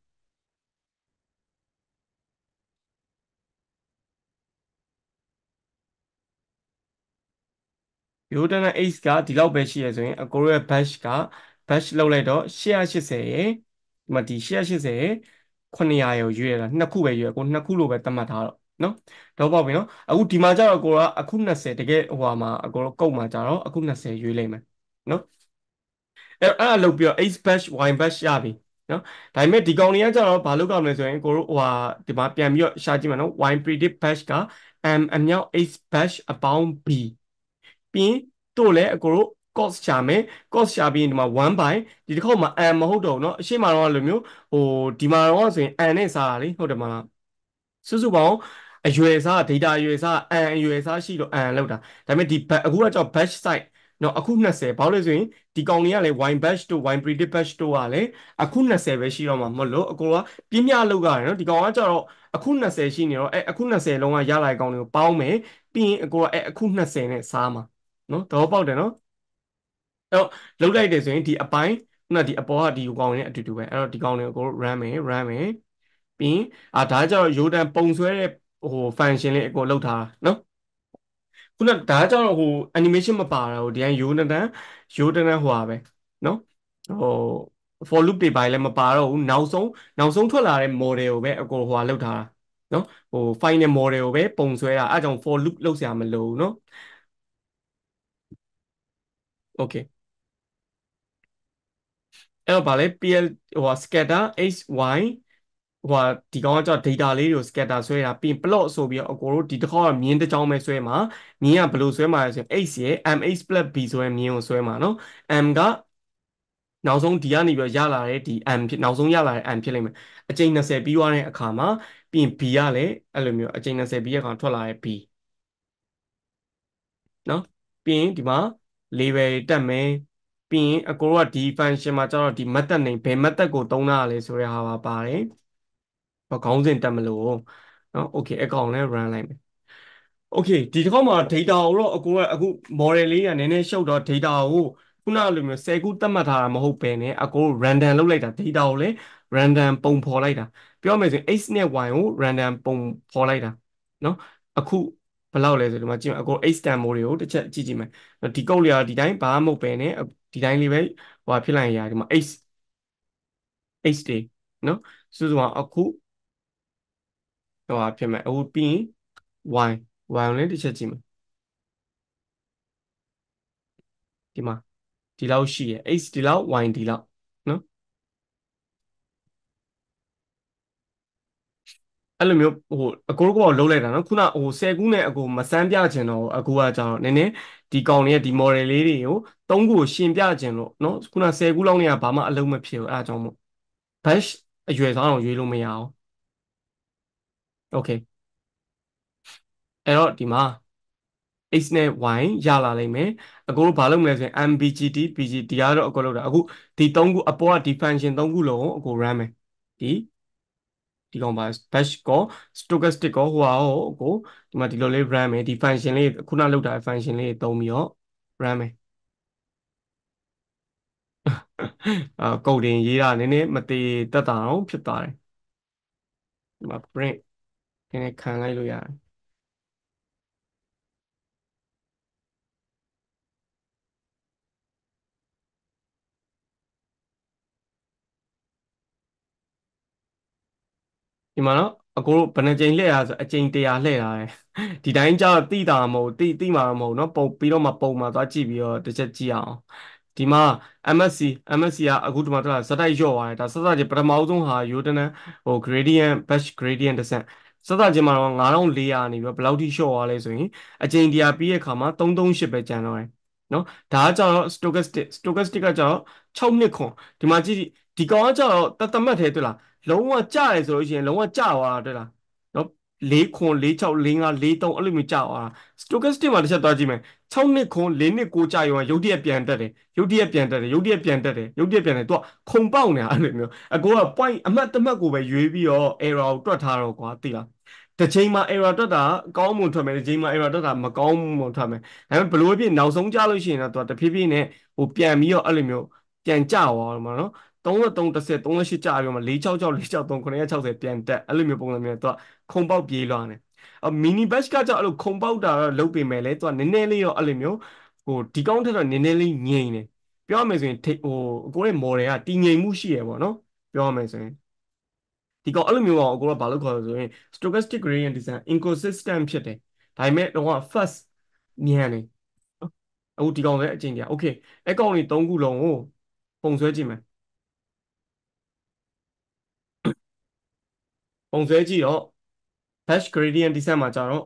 ယူတနက် ace ကဒီလောက်ပဲရှိရဆိုရင်အကိုတို့ရဲ့ bash က bash လောက်လိုက်တော့၈၈၀ရယ်ဒီမှာဒီ၈၈၀ရယ်900ရယ်ကိုရွေးရတာနှစ်ခုပဲရွေးရကိုနှစ်ခုလို့ပဲသတ်မှတ်ထားတော့နော်တော့ပေါ့ပြီနော်အခုဒီမှာကျတော့ကိုကအခု20တကယ်ဟိုဟာမှာအကိုတို့ကုတ်မှာကျတော့အခု20ရွေးလိုက်မယ်နော်အဲ့အဲ့ဒါလုပ်ပြီးတော့ X batch Y batch ရပြီနော်ဒါပေမဲ့ဒီကောင်တွေကကျတော့ဘာလုပ်ကြမလဲဆိုရင်ကိုတို့ဟိုဟာဒီမှာပြန်ပြီးတော့ရှာကြည့်မယ်နော် Y predict batch က M အမြောက် X batch အပေါင်း B ပြီးရင်တို့လည်းအကိုတို့ cost ရှာမယ် cost ရှာပြီးရင်ဒီမှာ1 by ဒီတစ်ခေါက်မှာ M မဟုတ်တော့ဘူးเนาะအရှိမတော့လိုမျိုးဟိုဒီမှာတော့ဆိုရင် N နဲ့စားတာလေဟုတ်တယ်မလားစုစုပေါင်းအရွယ်အစား data အရွယ်အစား N အရွယ်အစားရှိတော့ N လောက်တာဒါပေမဲ့ဒီ ba- အခုကကြောင့် batch size เนาะအခု20ဘာလို့လဲဆိုရင်ဒီကောင်တွေကလည်း wine batch တို့ wine predict batch တို့ကလည်းအခု20ပဲရှိတော့မှာမဟုတ်လို့အကိုကပြင်းပြလောက်ရတယ်เนาะဒီကောင်ကကြတော့အခု20ရှိနေတော့အဲအခု20လုံးကရလာတဲ့ကောင်တွေကိုပေါင်းမယ်ပြီးရင်အကိုကအဲအခု20နဲ့စားမှာเนาะတော့ပေါက်တယ်เนาะအဲ့တော့လုတ်လိုက်တယ်ဆိုရင်ဒီအပိုင်းခုနဒီအပေါ်ကဒီကောင်နဲ့အတူတူပဲအဲ့တော့ဒီကောင်တွေကို run မယ် run မယ်ပြီးရင်အာဒါကြတော့ Yodan ပုံဆွဲတဲ့ဟို function လေးအကိုလောက်ထားတာနော်ခုနဒါကြတော့ဟို animation မပါတော့ဒီတိုင်း Yodan Yodan ဟိုဟာပဲနော်ဟို for loop တွေပိုင်းလည်းမပါတော့ဘူးနောက်ဆုံးနောက်ဆုံးထွက်လာတဲ့ model ကိုပဲအကိုဟိုဟာလောက်ထားတာနော်ဟို final model ကိုပဲပုံဆွဲတာအဲကြောင့် for loop လောက်ဆရာမလိုဘူးနော် okay အဲ့တော့ဗာလဲ pl ဟိုဟာ scatter hy ဟိုဟာဒီကောင်ကကြောင့် data လေးတွေကို scatter ဆွဲတာပြီးရင် plot ဆိုပြီးတော့အကိုတို့ဒီတစ်ခေါက်ကမြင်းတစ်ချောင်းပဲဆွဲမှာမြင်းကဘယ်လိုဆွဲမှာလဲဆိုရင် x ရဲ့ mx plus b ဆိုရင်မြင်းကိုဆွဲမှာနော် m ကနောက်ဆုံးဒီကနေပြီးတော့ရလာတဲ့ဒီ m ဖြစ်နောက်ဆုံးရလာတဲ့ m ဖြစ်လိမ့်မယ်အကြိမ်20ပြီးသွားတဲ့အခါမှာပြီးရင် b ကလည်းအဲ့လိုမျိုးအကြိမ်20ပြီးတဲ့အခါထွက်လာတဲ့ b နော်ပြီးရင်ဒီမှာ label တက်မယ်ပြီးရင်အကိုတို့ကဒီ function မှာကျတော့ဒီ method name ဘယ် method ကိုသုံးတာလဲဆိုတဲ့ဟာပါပါတယ်ဘာခေါင်းစဉ်တက်မလို့နော် okay အကောင်လည်း run လိုက်မယ် okay ဒီတစ်ခေါက်မှာ data ကိုတော့အကိုကအခု model လေးကနည်းနည်းရှုပ်တော့ data ကိုခုနလိုမျိုး10ခုသတ်မှတ်ထားတာမဟုတ်ပဲねအကို random လုပ်လိုက်တာ data ကိုလည်း random ပုံဖော်လိုက်တာပြောမယ်ဆိုရင် x နဲ့ y ကို random ပုံဖော်လိုက်တာเนาะအခုဘယ်လောက်လဲဆိုဒီမှာကြည့်မယ်အကို H stand mode တွေကိုတစ်ချက်ကြည့်ကြည့်မယ်ဒီကုတ်လေးကဒီတိုင်းဘာမှမဟုတ်ပဲနဲ့ဒီတိုင်းလေးပဲဟိုဖြစ်လိုက်ရဒီမှာ H H တွေနော်စုစုပေါင်းအခုဟိုဟာဖြစ်မယ်အခုပြီးရင် Y Y ကိုလည်းတစ်ချက်ကြည့်မယ်ဒီမှာဒီလောက်ရှိရယ် H ဒီလောက် Y ဒီလောက်နော်အဲ့လိုမျိုးဟိုအကိုတို့ကတော့လုံးလိုက်တာနော်ခုနဟိုဆယ်ခုနဲ့အကိုမစမ်းပြချင်တော့အကိုကကြတော့နည်းနည်းဒီကောင်လေးရဲ့ဒီ model လေးတွေကိုသုံးခုကိုရှင်ပြချင်လို့နော်ခုနဆယ်ခုလောက်နဲ့ကဘာမှအလုံးမဖြစ်ဘူးအဲ့ဒါကြောင့်မို့ bash အရွယ်စားအောင်ရွေးလို့မရအောင် okay အဲ့တော့ဒီမှာ X နဲ့ Y ရလာလိမ့်မယ်အကိုတို့ဘာလုပ်မလဲဆိုရင် mbgt bg ဒီကတော့အကိုလုပ်တာအခုဒီသုံးခုအပေါ်ကဒီ function သုံးခုလုံးကိုအကို run မယ်ဒီဒီကောင်ပါ bash ကော stochastic ကောဟိုဟာကိုအကိုဒီမှာဒီလိုလေး run မယ်ဒီ function လေးခုနလုပ်တာ function လေးသုံးပြီးတော့ run မယ်အာကုတ်တင်ရေးတာနည်းနည်းမသေးတက်တာအောင်ဖြစ်သွားတယ်ဒီမှာ print နည်းနည်းခံလိုက်လို့ရတယ်ဒီမှာတော့အကိုတို့ဘယ်နှကြိမ်လှည့်ရဆိုအကြိမ်တရာလှည့်တာတယ်ဒီတိုင်းကျတော့တိတာမဟုတ်တိတိမှာမဟုတ်เนาะပုံပြီးတော့မှပုံမှာသွားကြည့်ပြီးတော့တစ်ချက်ကြည့်အောင်ဒီမှာ MSC MSC ကအခုဒီမှာတော့ဇက်တိုက်လျော့သွားတယ်ဒါစစချင်းပထမအဆုံးဟာယူတနန်ဟို gradient batch gradient descent စစချင်းမှာတော့ငါးထောင်လေးရာနေပြီးတော့ဘယ်လောက်ထိလျှော့သွားလဲဆိုရင်အကြိမ်တရာပြီးရဲ့အခါမှာသုံးသုံးရှစ်ပဲကျန်တော့တယ်เนาะဒါကကျတော့ stochastic stochastic ကကျတော့ခြောက်နှစ်ခွန်ဒီမှာကြည့်ဒီကောင်ကကျတော့တသမတ်သေးတွေ့လားလုံးဝကြရဲဆိုလို့ရှိရင်လုံးဝကြသွားတာတွေ့လားနော်၄ခွန်၄၆၄၅၄၃အဲ့လိုမျိုးကြသွားတာ stochastic မှာတစ်ချက်သွားကြည့်မယ်၆နှစ်ခွန်၄နှစ်ကိုကြရောရုတ်တရက်ပြန်တက်တယ်ရုတ်တရက်ပြန်တက်တယ်ရုတ်တရက်ပြန်တက်တယ်ရုတ်တရက်ပြန်တယ်သူကခုံပေါက်နေတာအဲ့လိုမျိုးအကိုက point အမှတ်တစ်မှတ်ကိုပဲရွေးပြီးတော့ error ကိုတွက်ထားတော့ကွာသိလားတစ်ချိန်မှာ error တွက်တာကောင်းမွန်ထွက်မယ်တစ်ချိန်မှာ error တွက်တာမကောင်းမွန်ထွက်မယ်ဒါပေမဲ့ဘလို့ဖြစ်နောက်ဆုံးကြလို့ရှိရင်တော့သူကတဖြည်းဖြည်းနဲ့ဟိုပြန်ပြီးတော့အဲ့လိုမျိုးပြန်ကြသွားတော့မှာနော်33 30 38ကြာပြီးမှ466 463 960ပြန်တက်အဲ့လိုမျိုးပုံစံမျိုးသူကခုံပေါက်ပြေးလွှားနေအမီနီဘတ်ကကြောင့်အဲ့လိုခုံပေါက်တာတော့လုပ်ပေမဲ့လေသူကနည်းနည်းလေးတော့အဲ့လိုမျိုးဟိုဒီကောင်းထက်တော့နည်းနည်းလေးငြိမ်တယ်ပြောရမယ်ဆိုရင်ဟိုကိုယ့်ရဲ့ model ကတည်ငြိမ်မှုရှိရပေါ့နော်ပြောရမယ်ဆိုရင်ဒီကောင်အဲ့လိုမျိုးအောင်အကိုကဘာလို့ခေါ်လဲဆိုရင် stochastic gradient descent inconsistent ဖြစ်တယ်ဒါပေမဲ့တော့ fast မြန်တယ်နော်အခုဒီကောင်လည်းအကျင့်တရား okay အဲ့ကောင်တွေသုံးခုလုံးကိုပုံဆွဲကြည့်မယ်ပုံဆွဲကြည့်တော့ batch gradient descent မှာကြတော့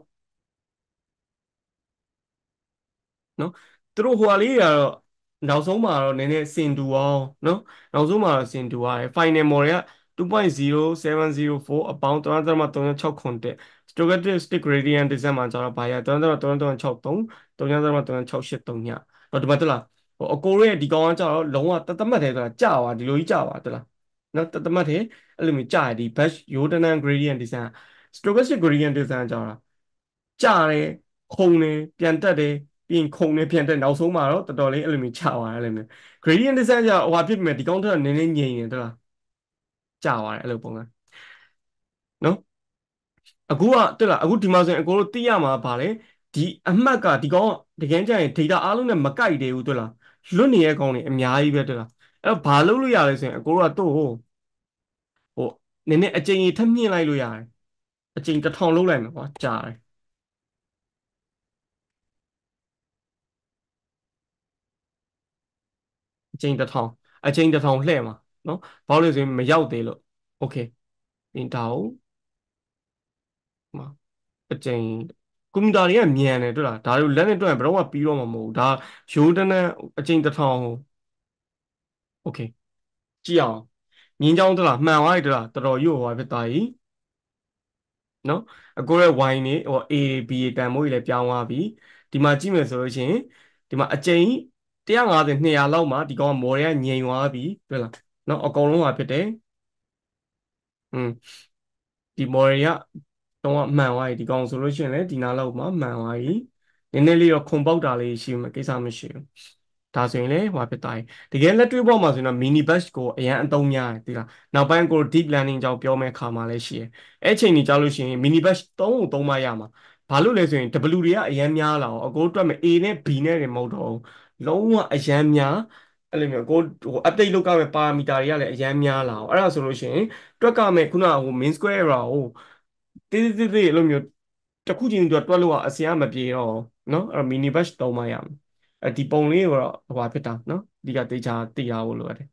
နော်သူတို့ဟိုဟာလေးတွေကတော့နောက်ဆုံးမှာတော့နည်းနည်းစင်တူအောင်နော်နောက်ဆုံးမှာတော့စင်တူရတယ် final model ကtwo point zero seven zero four အပေါင်း၃.၃၆ခွန်တက် stochastic gradient descent မှာကျတော့ဘာရ၃.၃.၆၃ ၃.၃.၆၈၃ညတော့ဒီမှာတက်လားဟိုအကိုရဲ့ဒီကောင်ကကျတော့လုံးဝတသက်မှတ်တယ်ဆိုတာကြာသွားဒီလိုကြီးကြာသွားတက်လားနော်တသက်မှတ်တယ်အဲ့လိုမျိုးကြာရဒီ batch Jordan gradient descent stochastic gradient descent ကြာတာကြာတယ်ခုန်တယ်ပြန်တက်တယ်ပြီးရင်ခုံနဲ့ပြန်တက်နောက်ဆုံးမှာတော့တော်တော်လေးအဲ့လိုမျိုးချသွားတယ်အဲ့လိုမျိုး gradient descent ကြောင့်ဟိုဟာဖြစ်ပြီဒီကောင်ထက်နည်းနည်းငြိမ်နေတယ်လားချသွားတယ်အဲ့လိုပုံစံနော်အခုကတက်လားအခုဒီမှာဆိုရင်အကိုတို့သိရမှာဗာလေဒီအမှတ်ကဒီကောင်တကယ်ကြရင် data အားလုံးနဲ့မကိုက်သေးဘူးတွေ့လားလွတ်နေတဲ့ကောင်တွေအများကြီးပဲတွေ့လားအဲ့တော့ဘာလုပ်လို့ရလဲဆိုရင်အကိုတို့ကတို့ဟိုဟိုနည်းနည်းအကြိမ်ကြီးထပ်မြင့်လိုက်လို့ရတယ်အကြိမ်တစ်ထောင်လုပ်လိုက်မယ်ကွာကြာတယ်အကြိမ်တစ်ထောင်အကြိမ်တစ်ထောင်လှည့်မှာနော်ဘာလို့လဲဆိုရင်မရောက်သေးလို့โอเคဒီတောင်မှာအကြိမ်ကွန်ပျူတာတွေကမြန်တယ်တွေ့လားဒါတို့လက်နဲ့တွက်ရင်ဘယ်တော့မှပြီးတော့မှာမဟုတ်ဘူးဒါရိုးတန်းတန်းအကြိမ်တစ်ထောင်โอเคကြည့်အောင်မြင်းချောင်းတွေ့လားမှန်သွားပြီတွေ့လားတော်တော်ရွတ်သွားဖြစ်သွားပြီနော်အကိုရဲ့ Y နေဟို A B တန်မိုးကြီးလည်းပြောင်းသွားပြီဒီမှာကြည့်မယ်ဆိုလို့ရှိရင်ဒီမှာအကြိမ်one fifty 200လောက်မှာဒီကောင်ကမော်တွေကငြိမ်သွားပြီတွေ့လားနော်အကုန်လုံးဟာဖြစ်တယ်อืมဒီမော်တွေကတော့မှန်သွားပြီဒီကောင်ဆိုလို့ရှိရင်လည်းဒီနားလောက်မှာမှန်သွားပြီနည်းနည်းလေးတော့ခုန်ပေါက်တာလေးရှိမှကိစ္စမရှိဘူးဒါဆိုရင်လည်းဟိုဖြစ်သွားပြီတကယ်လက်တွေ့ပေါ်မှာဆိုရင်တော့ mini batch ကိုအရင်အသုံးများတယ်ဒီလားနောက်ပိုင်းကို deep learning ကြောင့်ပြောမဲ့ခါမှာလည်းရှိတယ်အဲ့ချိန်ကြီးကြောက်လို့ရှိရင် mini batch သုံးကိုသုံးမရမှာဘာလို့လဲဆိုရင် W တွေကအရန်များလာအောင်အကိုတို့တွက်မယ် A နဲ့ B နဲ့တွေမဟုတ်တော့ဘူးလုံးဝအရန်များအဲ့လိုမျိုးကိုဟို update လုပ်ရမယ့်ပါမီတာတွေကလည်းအရန်များလာအောင်အဲ့ဒါဆိုလို့ရှိရင်တွက်ကမယ်ခုနကဟို mean square error ကိုတေးသေးသေးအဲ့လိုမျိုးတစ်ခုချင်းတွက်တွက်လို့ကအစင်ကမပြေတော့เนาะအဲ့တော့ mini batch သုံးမှရမယ်အဲ့ဒီပုံလေးကိုတော့ဟိုပါဖြစ်တာเนาะဒီကတေချာသိရဖို့လိုရတယ်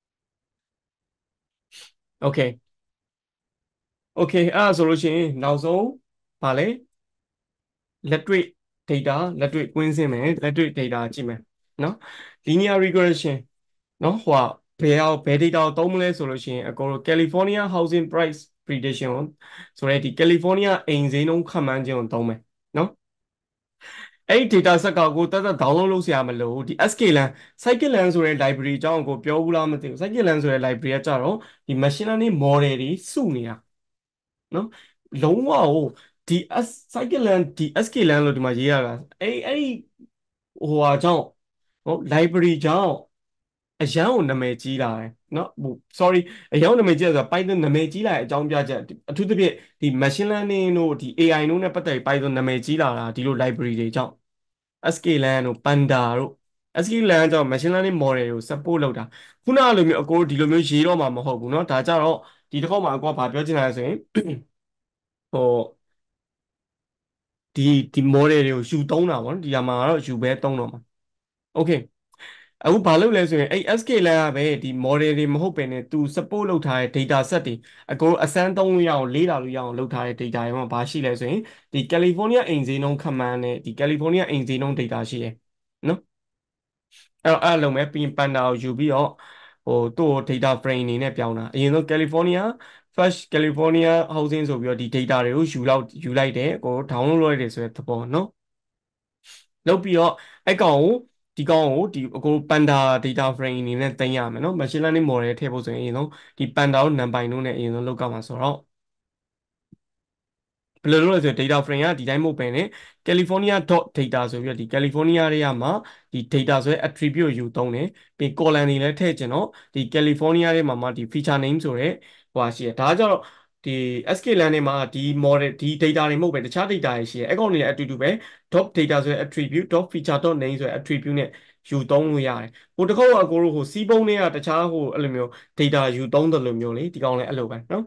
okay okay အဲ့ဒါဆိုလို့ရှိရင်နောက်ဆုံးဗာလဲလက်တွေ့ data လက်တွေ့ကွင်းဆင်းမယ်လက်တွေ့ data ကြည့်မယ်เนาะ linear regression เนาะဟိုကဘယ်အောင်ဘယ် data ကိုသုံးမလဲဆိုလို့ရှိရင်အကုန်လုံး California housing price prediction ကိုဆိုရဲဒီ California အိမ်ဈေးနှုန်းခန့်မှန်းခြင်းကိုသုံးမယ်เนาะအဲ့ဒီ data set ကကိုတတ်တတ် download လုပ်စရာမလိုဘူးဒီ sklan scikit-learn ဆိုတဲ့ library အကြောင်းကိုပြောဘူးလားမသိဘူး scikit-learn ဆိုတဲ့ library ကကြတော့ဒီ machine learning model တွေစုနေတာနော်လုံးဝဟိုဒီ S scikit-learn ဒီ sklan လို့ဒီမှာရေးရတာအဲ့အဲ့ဒီဟိုဟာကြောင့်ဟုတ် library ကြောင့်အရန်ကိုနာမည်ကြီးလာတယ်နော်ဟို sorry အရန်ကိုနာမည်ကြီးလာဆိုတာ Python နာမည်ကြီးလာတဲ့အကြောင်းပြချက်အထူးသဖြင့်ဒီ machine learning တို့ဒီ A I တို့နဲ့ပတ်သက်ပြီး Python နာမည်ကြီးလာတာဒီလို library တွေကြောင့် sklan တို့ panda တို့ sklan ကြောင့် machine learning model ကို support လုပ်တာခုနကလိုမျိုးအကိုတို့ဒီလိုမျိုးရေးတော့မှာမဟုတ်ဘူးเนาะဒါကြတော့ဒီတစ်ခေါက်မှာအကိုကဘာပြောချင်တာလဲဆိုရင်ဟိုဒီဒီ model တွေကိုယူသုံးတာပေါ့နော်ဒီကမှာတော့ယူပဲသုံးတော့မှာ okay အခုဘာလုပ်လဲဆိုရင်အဲ့ sklan ကပဲဒီ model တွေမဟုတ်ပဲねသူ support လုပ်ထားတဲ့ data set တွေအကိုအစမ်းသုံးလို့ရအောင်လေ့လာလို့ရအောင်လုပ်ထားတဲ့ data တွေမှာဘာရှိလဲဆိုရင်ဒီ California အိမ်ဈေးနှုန်းခန့်မှန်းတဲ့ဒီ California အိမ်ဈေးနှုန်း data ရှိတယ်နော်အဲ့တော့အဲ့လိုမဲ့ပြီးရင် Panda ကိုယူပြီးတော့ဟိုသူ့ကို data frame အနေနဲ့ပြောင်းတာအရင်ဆုံး California first California housing ဆိုပြီးတော့ဒီ data တွေကိုယူလောက်ယူလိုက်တယ်ကို download လုပ်လိုက်တယ်ဆိုတဲ့သဘောနော်လုပ်ပြီးတော့အဲ့ကောင်ကိုဒီကောင်ကိုဒီအကို Panda data frame အနေနဲ့တင်ရမယ်နော် machine learning model ထည့်ဖို့ဆိုရင်အရင်ဆုံးဒီ Panda ကို NumPy တို့နဲ့အရင်ဆုံးလောက်ကမှာဆိုတော့ဘယ်လိုလုပ်လဲဆိုရင် data frame ကဒီတိုင်းမဟုတ်ပဲね california.data ဆိုပြီးတော့ဒီ California တွေကမှဒီ data ဆိုတဲ့ attribute ကိုယူသုံးတယ်ပြီး column တွေလည်းထည့်ကျင်တော့ဒီ California တွေမှာမှဒီ feature name ဆိုတဲ့ဟိုဟာရှိတယ်ဒါကြတော့ဒီ sklan တွေမှာဒီ model ဒီ data တွေမဟုတ်ပဲတခြား data တွေရှိတယ်အဲ့ကောင်တွေလည်းအတူတူပဲ dot data ဆိုတဲ့ attribute dot feature dot name ဆိုတဲ့ attribute နဲ့ယူသုံးလို့ရတယ်ဟိုတစ်ခေါက်အကိုတို့ဟိုစီးပုံးတွေကတခြားဟိုအဲ့လိုမျိုး data ယူသုံးတယ်လို့မျိုးလေဒီကောင်လည်းအဲ့လိုပဲနော်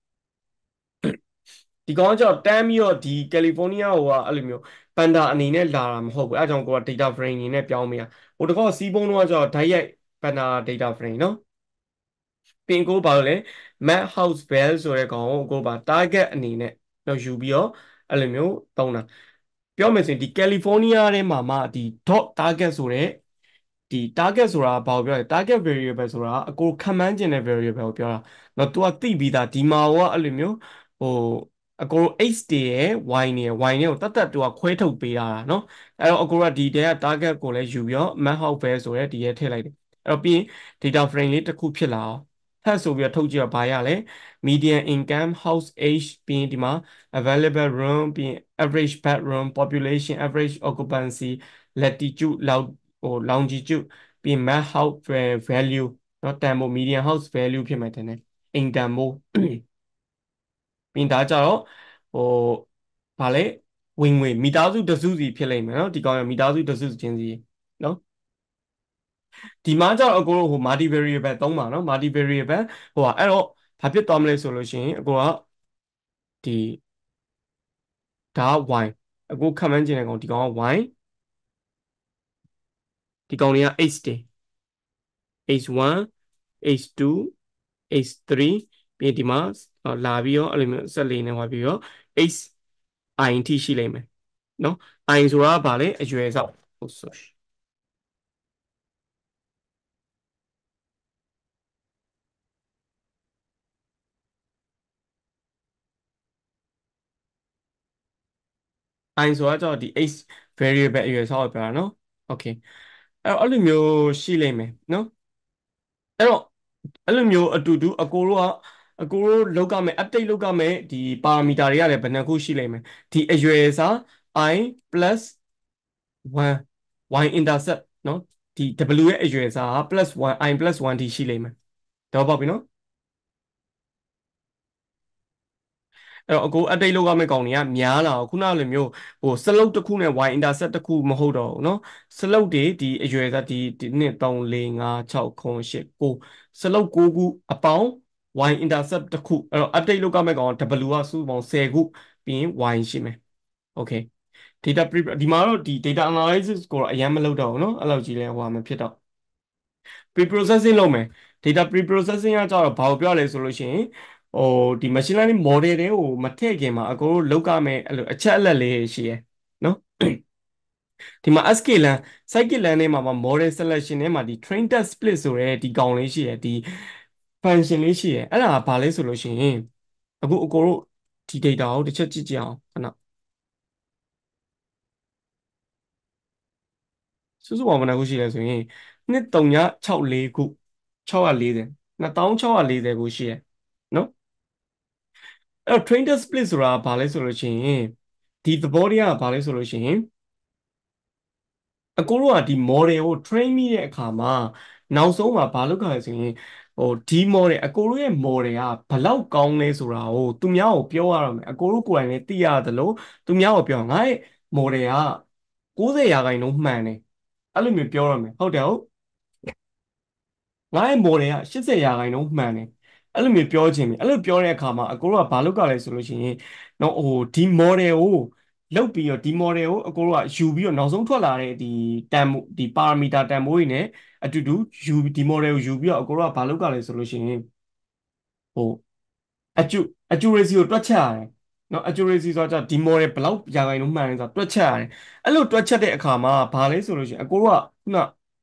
ဒီကောင်ကကြောင့်တန်းပြီးတော့ဒီကယ်လီဖိုးနီးယားဟိုကအဲ့လိုမျိုးပန်ဒါအနေနဲ့လာတာမဟုတ်ဘူးအဲအကြောင်းကိုက data frame အနေနဲ့ပြောင်းမိတာဟိုတကောစီးပုံးတော့ကကြောင့်ဓာတ်ရိုက်ပန်ဒါ data frame နော်ပင်ကိုပါလို့လဲ map house bell ဆိုတဲ့ကောင်ကိုကိုပါ target အနေနဲ့တော့ယူပြီးတော့အဲ့လိုမျိုးသုံးတာပြောမယ်ဆိုရင်ဒီကယ်လီဖိုးနီးယားထဲမှာမှဒီ dot target ဆိုတဲ့ဒီ target ဆိုတာဘာကိုပြောလဲ target variable ဆိုတာအကိုခံမှန်းခြင်းတဲ့ variable ကိုပြောတာเนาะ तू ကသိပြီးသားဒီမှာဟိုကအဲ့လိုမျိုးဟိုအကို x တည်ရယ် y နေရယ် y နေကိုတတ်တတ် तू ကခွဲထုတ်ပေးတာเนาะအဲ့တော့အကိုကဒီတဲက target ကိုလည်းယူပြီးတော့ map house bell ဆိုတဲ့ဒီရဲထည့်လိုက်တယ်အဲ့တော့ပြီးရင် data frame လေးတစ်ခုဖြစ်လာအောင်ထပ်ဆိုပြီးတော့ထုတ်ကြည့်တော့ဘာရလဲ median income house age ပြီးရင်ဒီမှာ available room ပြီးရင် average bedroom population average occupancy latitude လောက်ဟို longitude ပြီးရင် max house value เนาะတန်ဖိုး median house value ဖြစ်မယ်ထင်တယ်အိမ်တန်ဖိုးပြီးရင်ဒါကြတော့ဟိုဗာလဲဝင်ငွေမိသားစုတစုစီဖြစ်လိမ့်မယ်เนาะဒီကောင်ရမိသားစုတစုချင်းစီเนาะဒီမှာကျတော့အကိုတို့ဟို multi variable သုံးပါเนาะ multi variable ဟိုကအဲ့တော့ဘာဖြစ်သွားမလဲဆိုလို့ရှိရင်အကိုကဒီဒါက y အကိုခံမှန်းခြင်းတဲ့ကောင်ဒီကောင်က y ဒီကောင်တွေက x တွေ x one x two x three ပြီးဒီမှာလာပြီးတော့အဲ့လိုမျိုးဆက်လေးနေဟောပြီးတော့ x i ထိရှိလိမ့်မယ်เนาะ i ဆိုတာကဘာလဲအရွယ်ဆောက်ဟုတ်ဆို i ဆိုတာကြောင့်ဒီ x variable အရွယ်ဆောက်ပြောတာเนาะ okay အဲ့တော့အဲ့လိုမျိုးရှိလိမ့်မယ်เนาะအဲ့တော့အဲ့လိုမျိုးအတူတူအကိုတို့ကအကိုတို့လောက်ကမယ် update လောက်ကမယ်ဒီပါရာမီတာတွေကလည်းဘယ်နှခုရှိလိမ့်မယ်ဒီအရွယ်အစား i plus one y intercept เนาะဒီ w ရဲ့အရွယ်အစား plus one i plus one ထိရှိလိမ့်မယ်တော့ပေါ့ပြီเนาะအဲ့တော့အကို update လုပ်ရမယ့်ကောင်တွေကများလာအောင်ခုနလိုမျိုးဟို slot တစ်ခုနဲ့ y intercept တစ်ခုမဟုတ်တော့ဘူးเนาะ slot တွေဒီအရွယ်စားဒီဒီနှစ် 3 4 5 6 9 9 slot 9ခုအပေါင်း y intercept တစ်ခုအဲ့တော့ update လုပ်ရမယ့်ကောင်က w ကစုစုပေါင်း10ခုပြီးရင် y ရှိမယ် okay data pre ဒီမှာတော့ဒီ data analysis ကိုတော့အရင်မလုပ်တော့ဘူးเนาะအဲ့လောက်ကြီးလဲဟိုမှာမဖြစ်တော့ pre-processing လုပ်မယ် data pre-processing ကကြတော့ဘာကိုပြောလဲဆိုလို့ရှိရင်ဟိုဒီ machine learning model တွေကိုမထည့်ခင်မှာအကိုတို့လောက်ကမယ်အဲ့လိုအချက်အလက်လေးရှိရယ်နော်ဒီမှာ sklearn scikit-learn ထဲမှာမှာ model selection ထဲမှာဒီ train test split ဆိုရဲဒီကောင်လေးရှိရယ်ဒီ function လေးရှိရယ်အဲ့ဒါဘာလဲဆိုလို့ရှိရင်အခုအကိုတို့ဒီ data ကိုတစ်ချက်ကြည့်ကြည့်အောင်ခဏစုစုပေါင်းဘယ်နှခုရှိလဲဆိုရင်နှစ်သုံးည၆၄ခု၆၄၀ နှစ်သောင်း၆၄၀ခုရှိရယ်နော်အဲ့တော့ train test split ဆိုတာဘာလဲဆိုလို့ရှိရင်ဒီသဘောတရားကဘာလဲဆိုလို့ရှိရင်အကိုတို့ကဒီ model ကို train မိတဲ့အခါမှာနောက်ဆုံးမှာဘာလုပ်ကြလဲဆိုရင်ဟိုဒီ model အကိုတို့ရဲ့ model ကဘလောက်ကောင်းလဲဆိုတာကိုသူများကိုပြောရတော့မယ်အကိုတို့ကိုယ်တိုင်လည်းသိရသလိုသူများကိုပြောငါ့ရဲ့ model က၉၀ရာခိုင်နှုန်းမှန်တယ်အဲ့လိုမျိုးပြောရမယ်ဟုတ်တယ်ဟုတ်ငါ့ရဲ့ model က၈၀ရာခိုင်နှုန်းမှန်တယ်အဲ့လိုမျိုးပြောချင်ပြီအဲ့လိုပြောတဲ့အခါမှာအကိုတို့ကဘာလုပ်ကြလဲဆိုလို့ရှိရင်တော့ဟိုဒီ model ကိုလောက်ပြီးတော့ဒီ model ကိုအကိုတို့ကယူပြီးတော့နောက်ဆုံးထွက်လာတဲ့ဒီတန်ဒီပါရမီတာတန်ဖိုးတွေနဲ့အတူတူယူဒီ model ကိုယူပြီးတော့အကိုတို့ကဘာလုပ်ကြလဲဆိုလို့ရှိရင်ဟို accu accuracy ကိုတွက်ချက်ရတယ်နော် accuracy ဆိုတာじゃဒီ model ဘယ်လောက်ရာခိုင်နှုန်းမှန်လဲဆိုတာတွက်ချက်ရတယ်အဲ့လိုတွက်ချက်တဲ့အခါမှာဘာလဲဆိုလို့ရှိရင်အကိုတို့ကခုန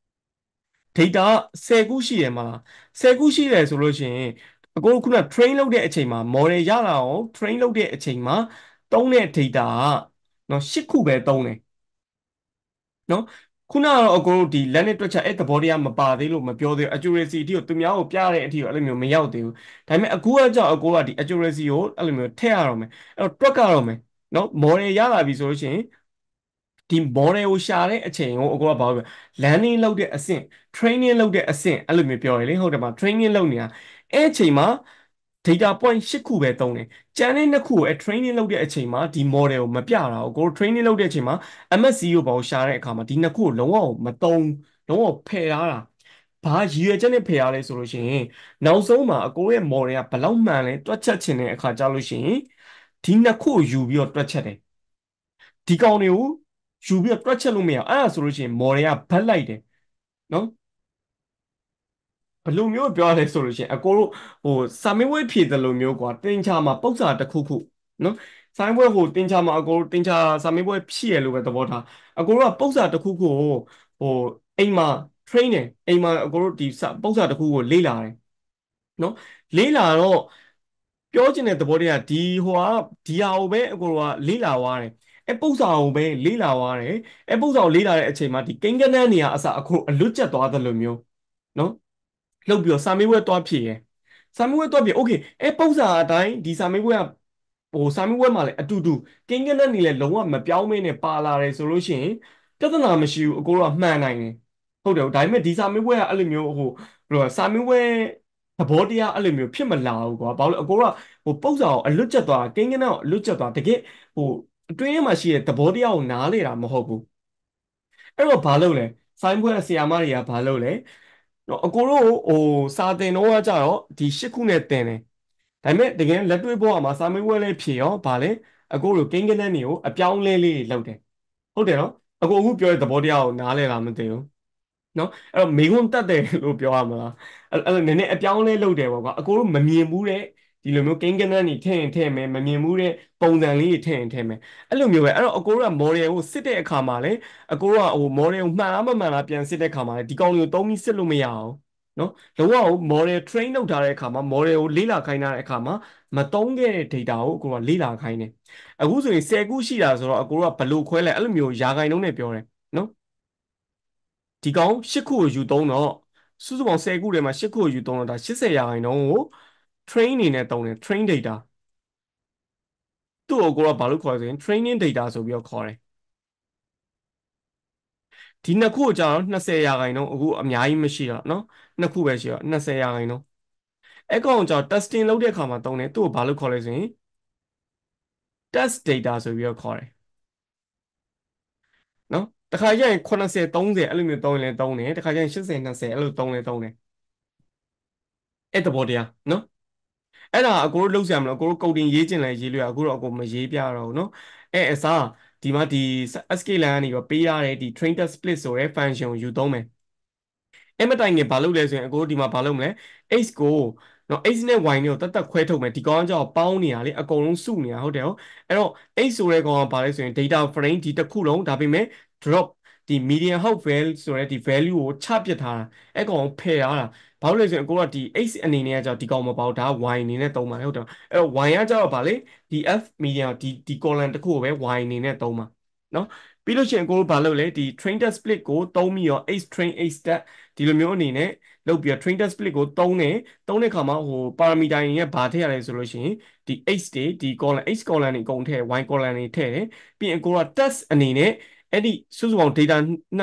data 10ခုရှိတယ်မလား10ခုရှိတယ်ဆိုလို့ရှိရင်အကိုတို့ခုန train လုပ်တဲ့အချိန်မှာ model ရလာအောင် train လုပ်တဲ့အချိန်မှာသုံးတဲ့ data ကနော်၈ခုပဲသုံးတယ်နော်ခုနကတော့အကိုတို့ဒီလက်နဲ့တွက်ချက်အဲ့သဘောတရားမပါသေးလို့မပြောသေးဘူး accuracy အထိကိုသူများကိုပြတဲ့အထိကိုအဲ့လိုမျိုးမရောက်သေးဘူးဒါပေမဲ့အခုကကြောင့်အကိုကဒီ accuracy ကိုအဲ့လိုမျိုးထည့်ရတော့မယ်အဲ့တော့တွက်ကြတော့မယ်နော် model ရလာပြီဆိုလို့ရှိရင်ဒီ model ကိုရှာတဲ့အချိန်ကိုအကိုကဘာလို့ပြော learning လုပ်တဲ့အဆင့် training လုပ်တဲ့အဆင့်အဲ့လိုမျိုးပြောရလေဟုတ်တယ်မ training လုပ်နေတာအဲ့အချိန်မှာ data point ၈ခုပဲသုံးတယ်ကျန်တဲ့နှစ်ခုကိုအဲ training လုပ်တဲ့အချိန်မှာဒီ model ကိုမပြတာကိုကိုတို့ training လုပ်တဲ့အချိန်မှာ M S C ကိုဘာကိုရှာတဲ့အခါမှာဒီနှစ်ခုကိုလုံးဝမသုံးလုံးဝဖယ်ထားတာဘာရည်ရွယ်ချက်နဲ့ဖယ်ရလဲဆိုလို့ရှိရင်နောက်ဆုံးမှာအကိုရဲ့ model ကဘယ်လောက်မှန်လဲတွက်ချက်ချင်တဲ့အခါကြလို့ရှိရင်ဒီနှစ်ခုကိုယူပြီးတော့တွက်ချက်တယ်ဒီကောင်တွေကိုယူပြီးတော့တွက်ချက်လို့မရအဲ့ဒါဆိုလို့ရှိရင် model ကဘက်လိုက်တယ်နော်ဘယ်လိုမျိုးပြောရလဲဆိုလို့ရှိရင်အကိုတို့ဟိုစာမေးပွဲဖြေတယ်လို့မျိုးကွာတင်ချာမှာပု္ပ္ပစာတစ်ခုခုနော်စာမေးပွဲဟိုတင်ချာမှာအကိုတို့တင်ချာစာမေးပွဲဖြည့်ရလို့ပဲသဘောထားအကိုတို့ကပု္ပ္ပစာတစ်ခုခုကိုဟိုအိမ်မှာ train တယ်အိမ်မှာအကိုတို့ဒီစာပု္ပ္ပစာတစ်ခုကိုလေ့လာတယ်နော်လေးလာတော့ပြောချင်တဲ့သဘောတရားဒီဟိုကဒီဟာကိုပဲအကိုကလေးလာသွားတယ်အဲပု္ပ္ပစာကိုပဲလေးလာသွားတယ်အဲပု္ပ္ပစာကိုလေးလာတဲ့အချိန်မှာဒီကိန်းဂဏန်းနေရာအစအခုအလွတ်ကျက်သွားတယ်လို့မျိုးနော်လှုပ်ပြီးတော့စာမေးပွဲသွားဖြည့်ရယ်စာမေးပွဲသွားဖြည့်โอเคအဲပု္ပ္ပစာအတိုင်းဒီစာမေးပွဲကဟိုစာမေးပွဲမှာလည်းအတူတူကိန်းဂဏန်းနေလည်းလုံးဝမပြောင်းမင်းနဲ့ပါလာတယ်ဆိုလို့ရှိရင်ပြဿနာမရှိဘူးအကိုကမှန်နိုင်တယ်ဟုတ်တယ်ဒါပေမဲ့ဒီစာမေးပွဲကအဲ့လိုမျိုးဟိုဘယ်လိုစာမေးပွဲသဘောတရားအဲ့လိုမျိုးဖြစ်မလာဘူးကွာဘာလို့လဲအကိုကဟိုပု္ပ္ပစာကိုအလွတ်ကျက်သွားကိန်းဂဏန်းကိုအလွတ်ကျက်သွားတကယ်ဟိုအတွင်းထဲမှာရှိတဲ့သဘောတရားကိုနားလေတာမဟုတ်ဘူးအဲ့တော့ဘာလုပ်လဲဆိုင်းဘွဲဆရာမတွေကဘာလုပ်လဲတော့အကိုတို့ဟိုစာတင်တော့ကကြတော့ဒီရှစ်ခုနဲ့တင်တယ်ဒါပေမဲ့တကယ်လက်တွေ့ဘဝမှာစာမေးပွဲလေးဖြေရောဗာလဲအကိုတို့ကိန်းဂဏန်းတွေကိုအပြောင်းလဲလေးလုပ်တယ်ဟုတ်တယ်နော်အကိုအခုပြောတဲ့သဘောတရားကိုနားလဲလားမသိဘူးနော်အဲ့တော့မေခွန်းတက်တယ်လို့ပြောရမလားအဲ့အဲ့လိုနည်းနည်းအပြောင်းလဲလုပ်တယ်ပေါ့ကွာအကိုတို့မမြင်ဘူးတဲ့ဒီလိုမျိုးကိန်းဂဏန်းတွေထည့်ရင်ထည့်မယ်မမြင်ဘူးတဲ့ပုံစံလေးတွေထည့်ရင်ထည့်မယ်အဲ့လိုမျိုးပဲအဲ့တော့အကိုတို့က model ကိုစစ်တဲ့အခါမှာလေအကိုတို့ကဟို model ကိုမှန်လားမမှန်လားပြန်စစ်တဲ့အခါမှာလေဒီကောင်တွေကိုသုံးပြီးစစ်လို့မရအောင်နော်လုံးဝ model train လုပ်ထားတဲ့အခါမှာ model ကိုလေ့လာခိုင်းထားတဲ့အခါမှာမသုံးခဲ့တဲ့ data ကိုအကိုကလေ့လာခိုင်းတယ်အခုဆိုရင်၁၀ခုရှိတာဆိုတော့အကိုကဘယ်လိုခွဲလဲအဲ့လိုမျိုးရာခိုင်နှုန်းနဲ့ပြောတယ်နော်ဒီကောင်၈ခုကိုယူသုံးတော့စုစုပေါင်း၁၀ခုထဲမှာ၈ခုကိုယူသုံးတော့ဒါ၈၀ရာခိုင်နှုန်းကို train အနေနဲ့သုံးတယ် train data သူ့ကိုကိုကဘာလို့ခေါ်လဲဆိုရင် training data ဆိုပြီးတော့ခေါ်တယ်ဒီနှစ်ခုကိုကြာတော့20ရာခိုင်နှုန်းအခုအများကြီးမရှိတော့เนาะနှစ်ခုပဲရှိတော့20ရာခိုင်နှုန်းအဲ့ကောင်ကြာ testing လုပ်တဲ့အခါမှာသုံးတယ်သူ့ကိုဘာလို့ခေါ်လဲဆိုရင် test data ဆိုပြီးတော့ခေါ်တယ်နော်တခါကျရင်80 30အဲ့လိုမျိုးသုံးရင်လည်းသုံးတယ်တခါကျရင်80 20အဲ့လိုသုံးလည်းသုံးတယ်အဲ့သဘောတရားနော်အဲ့ဒါအကိုတို့လောက်ဆရာမလို့အကိုတို့ကုတ်တင်ရေးကျင်လဲရေးလို့ရအခုတော့အကိုမရေးပြတော့ဘူးနော်အဲ့အစားဒီမှာဒီ S K LAN ကနေတော့ပေးရတဲ့ဒီ train test split ဆိုတဲ့ function ကိုယူသုံးမယ်အဲ့မတိုင်ခင်ဘာလုပ်လဲဆိုရင်အကိုတို့ဒီမှာဘာလုပ်မလဲ x ကိုနော် x နဲ့ y နဲ့ကိုတတ်တတ်ခွဲထုတ်မယ်ဒီကောင်ကကြောက်ပေါင်းနေရလေအကုန်လုံးစုနေရဟုတ်တယ်ဟုတ်အဲ့တော့ x ဆိုတဲ့ကောင်ကဘာလဲဆိုရင် data frame ဒီတစ်ခုလုံးဒါပေမဲ့ drop ဒီ median hot value ဆိုတဲ့ဒီ value ကိုချပစ်ထားတာအဲ့ကောင်ကိုဖယ်ထားတာဘာလို့လဲဆိုရင်အကိုကဒီ x အနေနဲ့ကကြောက်ဒီကောင်မပေါ့ဒါက y အနေနဲ့သုံးပါလေဟုတ်တယ်အဲ့တော့ y ကကြောက်ပါလေဒီ f median ဒီဒီ column တစ်ခုကိုပဲ y အနေနဲ့သုံးပါနော်ပြီးလို့ရှိရင်ကိုတို့ဘာလုပ်လဲဒီ train test split ကိုသုံးပြီးတော့ h train h stat ဒီလိုမျိုးအနေနဲ့လုပ်ပြီးတော့ train test split ကိုသုံးတယ်သုံးတဲ့ခါမှာဟို parameter တွေနဲ့ဘာထည့်ရလဲဆိုလို့ရှိရင်ဒီ h တွေဒီ column h column တွေအကုန်ထည့် y column တွေထည့်တယ်ပြီးရင်ကိုက test အနေနဲ့အဲ့ဒီစုစုပေါင်း data